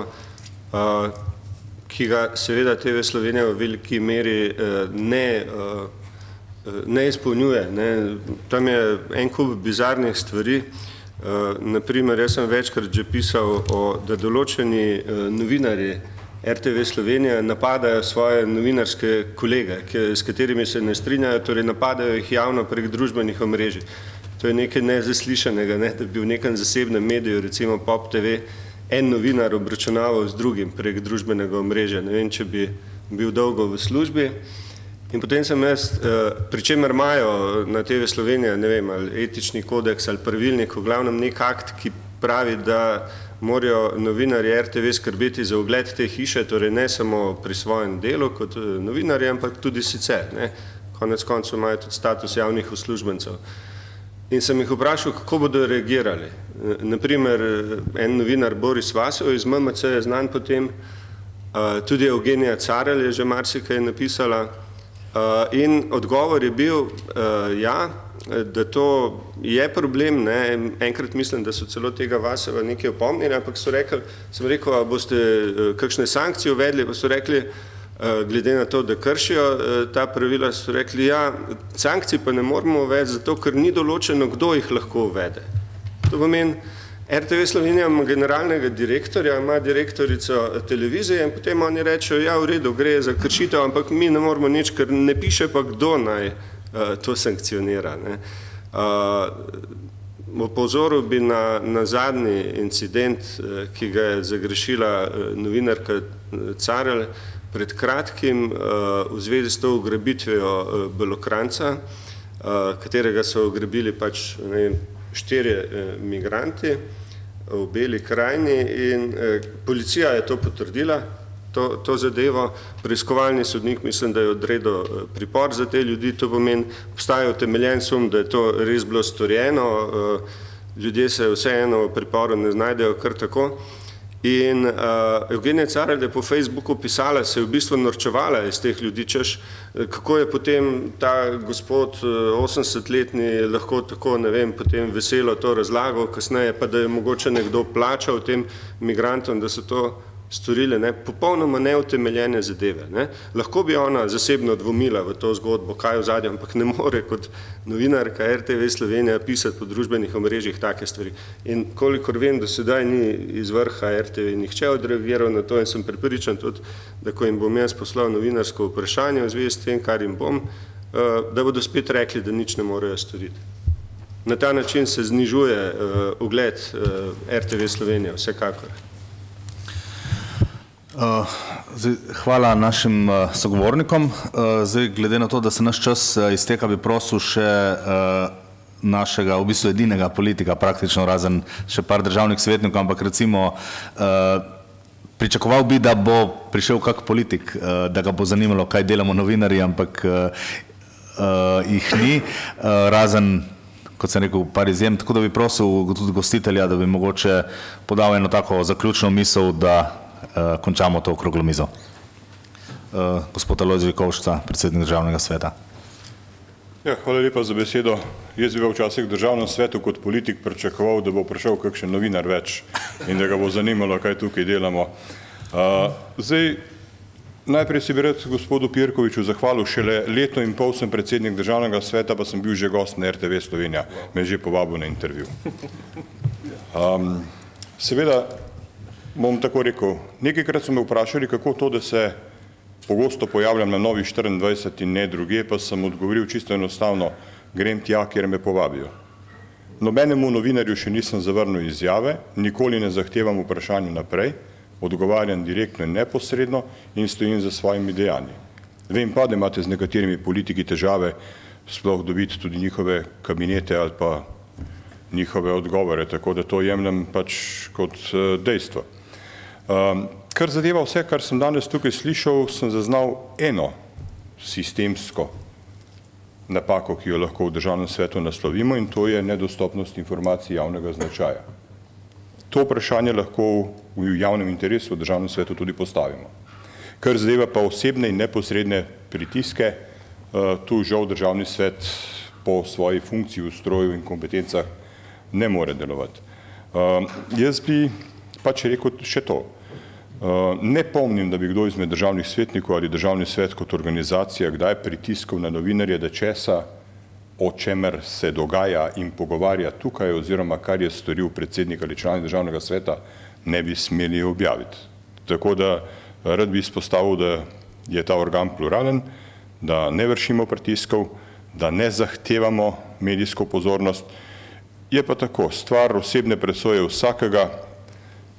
Speaker 7: ki ga seveda T V Slovenija v veliki meri ne, ne izpolnjuje. Ne. Tam je en kup bizarnih stvari. Naprimer, jaz sem večkrat že pisal, o, da določeni novinarji R T V Slovenija napadajo svoje novinarske kolege, ki, s katerimi se ne strinjajo, torej napadajo jih javno prek družbenih omrežij. To je nekaj nezaslišanega, ne, da bi v nekem zasebnem mediju, recimo Pop T V, en novinar obračunaval z drugim prek družbenega omrežja. Ne vem, če bi bil dolgo v službi. In potem sem jaz, pri čemer imajo na T V Slovenija, ne vem, ali etični kodeks ali pravilnik, v glavnem nek akt, ki pravi, da morajo novinarji R T V skrbeti za ugled te hiše, torej ne samo pri svojem delu kot novinarji, ampak tudi sicer. Ne. Konec koncev imajo tudi status javnih uslužbencev. In sem jih vprašal, kako bodo reagirali. Naprimer, en novinar Boris Vasov iz M M C je znan potem, tudi Evgenija Carelj je že marsikaj napisala, in odgovor je bil, ja, da to je problem, ne, enkrat mislim, da so celo tega Vasova nekaj opomnili, ampak so rekli, sem rekel, a boste kakšne sankcije uvedli, pa so rekli, glede na to, da kršijo ta pravila, so rekli, ja, sankcij pa ne moramo uvesti, zato ker ni določeno, kdo jih lahko uvede. To pomeni, R T V Slovenija ima generalnega direktorja, ima direktorico televizije in potem oni rečejo, ja, v redu, gre za kršitev, ampak mi ne moramo nič, ker ne piše pa, kdo naj to sankcionira. Ne. Opozoril bi na, na zadnji incident, ki ga je zagrešila novinarka Carelj pred kratkim v zvezi s to ugrabitvijo Belokranjca, katerega so ugrabili pač ne, štirje migranti v Beli krajini in policija je to potrdila, to, to zadevo. Preiskovalni sodnik mislim, da je odredil pripor za te ljudi, to pomeni, obstaja utemeljen sum, da je to res bilo storjeno, ljudje se vseeno v priporu ne znajdejo kar tako. In uh, Evgenija Carelj je po Facebooku pisala, se je v bistvu norčevala iz teh ljudi, češ, kako je potem ta gospod osemdesetletni lahko tako, ne vem, potem veselo to razlagal, kasneje pa, da je mogoče nekdo plačal tem migrantom, da so to storili, ne, popolnoma neutemeljene zadeve. Ne. Lahko bi ona zasebno dvomila v to zgodbo, kaj v zadnjem, ampak ne more kot novinarka R T V Slovenija pisati po družbenih omrežjih take stvari. In kolikor vem, do sedaj ni iz vrha R T V nihče odreagiral na to in sem prepričan tudi, da ko jim bom jaz poslal novinarsko vprašanje v zvezi s tem, kar jim bom, da bodo spet rekli, da nič ne morejo storiti. Na ta način se znižuje ugled R T V Slovenija, vsekakor.
Speaker 1: Uh, zdaj, hvala našim uh, sogovornikom. Uh, zdaj, glede na to, da se naš čas uh, izteka, bi prosil še uh, našega, v bistvu edinega politika, praktično razen še par državnih svetnikov, ampak recimo uh, pričakoval bi, da bo prišel kak politik, uh, da ga bo zanimalo, kaj delamo novinarji, ampak uh, uh, jih ni, uh, razen, kot sem rekel, par izjem, tako da bi prosil tudi gostitelja, da bi mogoče podal eno tako zaključno misel, da Uh, končamo to okroglo mizo. Uh, gospod Alojzij Vikovšca, predsednik Državnega sveta.
Speaker 2: Ja, hvala lepa za besedo. Jaz bi včasih v Državnem svetu kot politik pričakoval, da bo prišel kakšen novinar več in da ga bo zanimalo, kaj tukaj delamo. Uh, zdaj, najprej si bi rad gospodu Pirkoviču zahvalil, šele leto in pol sem predsednik Državnega sveta, pa sem bil že gost na R T V Slovenija, me je že povabil na intervju. Um, seveda, bom tako rekel, nekajkrat so me vprašali, kako to, da se pogosto pojavljam na Novi štiriindvajset in ne druge, pa sem odgovoril čisto enostavno, grem tja, kjer me povabijo. Nobenemu novinarju še nisem zavrnil izjave, nikoli ne zahtevam vprašanje naprej, odgovarjam direktno in neposredno in stojim za svojimi dejanji. Vem pa, da imate z nekaterimi politiki težave sploh dobiti tudi njihove kabinete ali pa njihove odgovore, tako da to jemljem pač kot dejstvo. Um, kar zadeva vse, kar sem danes tukaj slišal, sem zaznal eno sistemsko napako, ki jo lahko v Državnem svetu naslovimo, in to je nedostopnost informacij javnega značaja. To vprašanje lahko v javnem interesu v Državnem svetu tudi postavimo. Kar zadeva pa osebne in neposredne pritiske, uh, tu žal Državni svet po svoji funkciji, ustroju in kompetencah ne more delovati. Uh, jaz bi pač rekel še to. Uh, ne pomnim, da bi kdo izmed državnih svetnikov ali Državni svet kot organizacija kdaj pritiskal na novinarje, da česa, o čemer se dogaja in pogovarja tukaj, oziroma kar je storil predsednik ali član Državnega sveta, ne bi smeli objaviti. Tako da rad bi izpostavil, da je ta organ pluralen, da ne vršimo pritiskov, da ne zahtevamo medijsko pozornost. Je pa tako, stvar osebne presoje vsakega,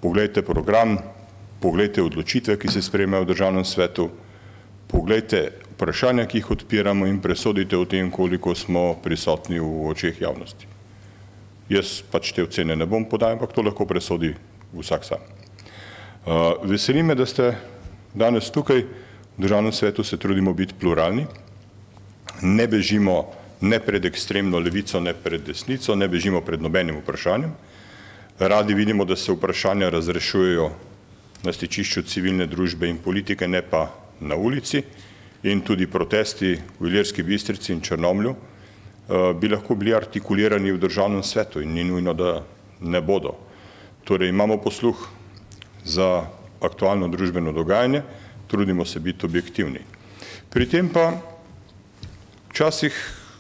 Speaker 2: poglejte program, poglejte odločitve, ki se sprejemajo v državnem svetu, poglejte vprašanja, ki jih odpiramo in presodite o tem, koliko smo prisotni v očeh javnosti. Jaz pač te ocene ne bom podal, ampak to lahko presodi vsak sam. Veseli me, da ste danes tukaj, v državnem svetu se trudimo biti pluralni, ne bežimo ne pred ekstremno levico, ne pred desnico, ne bežimo pred nobenim vprašanjem. Radi vidimo, da se vprašanja razrešujejo na stičišču civilne družbe in politike, ne pa na ulici, in tudi protesti v Ilirski Bistrici in Črnomlju bi lahko bili artikulirani v državnem svetu in ni nujno, da ne bodo. Torej imamo posluh za aktualno družbeno dogajanje, trudimo se biti objektivni. Pri tem pa včasih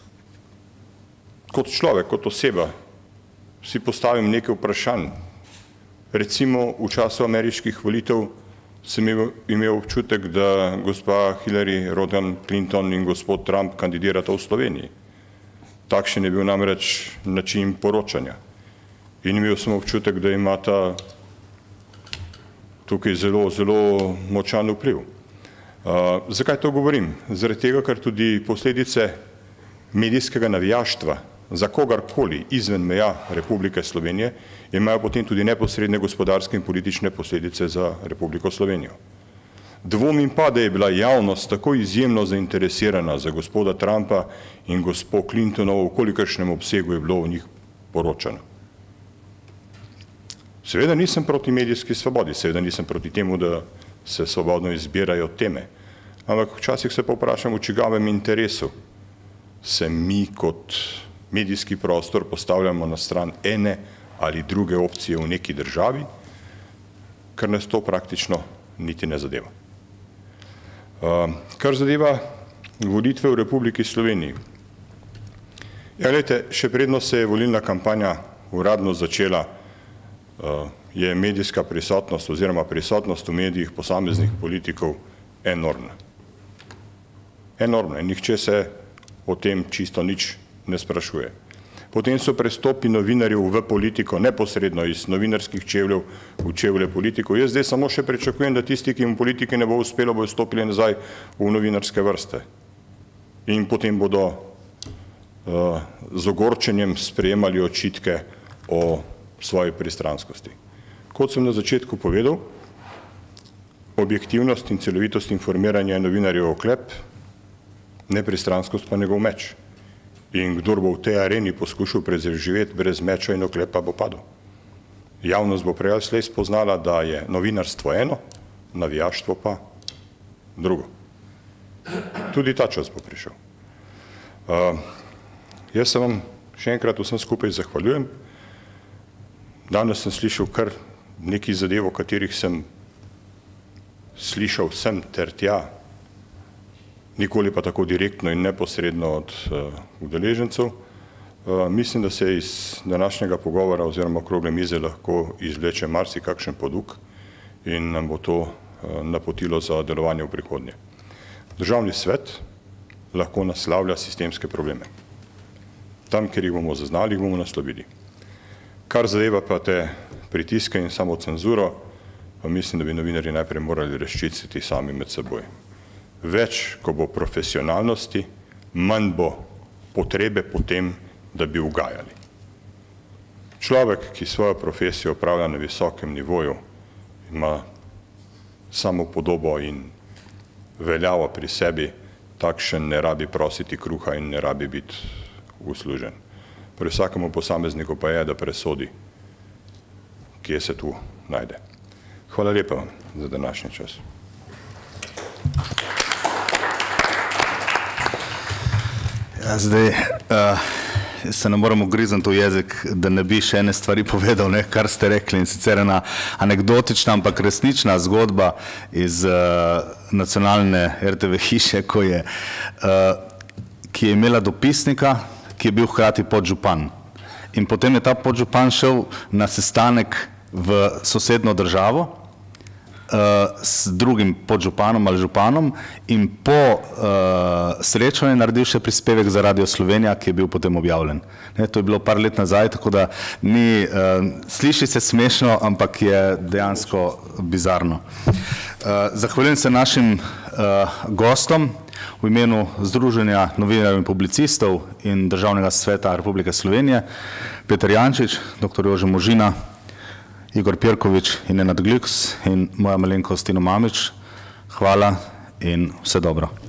Speaker 2: kot človek, kot oseba si postavim nekaj vprašanj. Recimo v času ameriških volitev sem imel občutek, da gospa Hillary Rodham Clinton in gospod Trump kandidirata v Sloveniji. Takšen je bil namreč način poročanja. In imel sem občutek, da imata tukaj zelo, zelo močan vpliv. Zakaj to govorim? Zaradi tega, ker tudi posledice medijskega navijaštva za kogarkoli izven meja Republike Slovenije imajo potem tudi neposredne gospodarske in politične posledice za Republiko Slovenijo. Dvomim pa, da je bila javnost tako izjemno zainteresirana za gospoda Trumpa in gospod Clintonov, v kolikršnem obsegu je bilo v njih poročano. Seveda nisem proti medijski svobodi, seveda nisem proti temu, da se svobodno izbirajo teme, ampak včasih se pa vprašam, v čigavem interesu se mi kot medijski prostor postavljamo na stran ene ali druge opcije v neki državi, ker nas to praktično niti ne zadeva. Kar zadeva volitve v Republiki Sloveniji. Ja, gledajte, še predno se je volilna kampanja uradno začela, je medijska prisotnost oziroma prisotnost v medijih posameznih politikov enormna. Enormna in nihče se o tem čisto nič ne sprašuje. Potem so prestopi novinarjev v politiko neposredno iz novinarskih čevljev v čevlje politikov. Jaz zdaj samo še pričakujem, da tisti, ki jim politike ne bo uspelo, bodo stopili nazaj v novinarske vrste. In potem bodo z ogorčenjem sprejemali očitke o svoji pristranskosti. Kot sem na začetku povedal, objektivnost in celovitost informiranja novinarjev oklep, nepristranskost pa njegov meč. In kdor bo v tej areni poskušal preživeti brez meča in oklepa, bo padel. Javnost bo prej ali slej spoznala, da je novinarstvo eno, navijaštvo pa drugo. Tudi ta čas bo prišel. Jaz se vam še enkrat vsem skupaj zahvaljujem. Danes sem slišal kar nekaj zadev, o katerih sem slišal sem ter tja, nikoli pa tako direktno in neposredno od udeležencev. Mislim, da se iz današnjega pogovora oziroma okrogle mize lahko izvleče marsikakšen poduk in nam bo to napotilo za delovanje v prihodnje. Državni svet lahko naslavlja sistemske probleme. Tam, kjer jih bomo zaznali, jih bomo naslovili. Kar zadeva pa te pritiske in samo cenzuro, pa mislim, da bi novinarji najprej morali razčistiti sami med seboj. Več, ko bo profesionalnosti, manj bo potrebe po tem, da bi ugajali. Človek, ki svojo profesijo opravlja na visokem nivoju, ima samo podobo in veljavo pri sebi, takšen ne rabi prositi kruha in ne rabi biti uslužen. Pri vsakemu posamezniku pa je, da presodi, kje se tu najde. Hvala lepa vam za današnji čas.
Speaker 1: Ja, zdaj, uh, se ne moramo grizniti v jezik, da ne bi še ene stvari povedal, ne, kar ste rekli, in sicer ena anekdotična, ampak resnična zgodba iz uh, nacionalne R T V hiše, ko je, uh, ki je imela dopisnika, ki je bil hkrati podžupan. In potem je ta podžupan šel na sestanek v sosedno državo s drugim podžupanom ali županom in po uh, srečanju je naredil še prispevek za Radio Slovenija, ki je bil potem objavljen. Ne, to je bilo par let nazaj, tako da ni, uh, sliši se smešno, ampak je dejansko bizarno. Uh, zahvaljujem se našim uh, gostom v imenu Združenja novinarjev in publicistov in Državnega sveta Republike Slovenije, Peter Jančič, doktor Jože Možina, Igor Pirkovič in Nenad Gljuks in moja malenkost Tino Mamič. Hvala in vse dobro.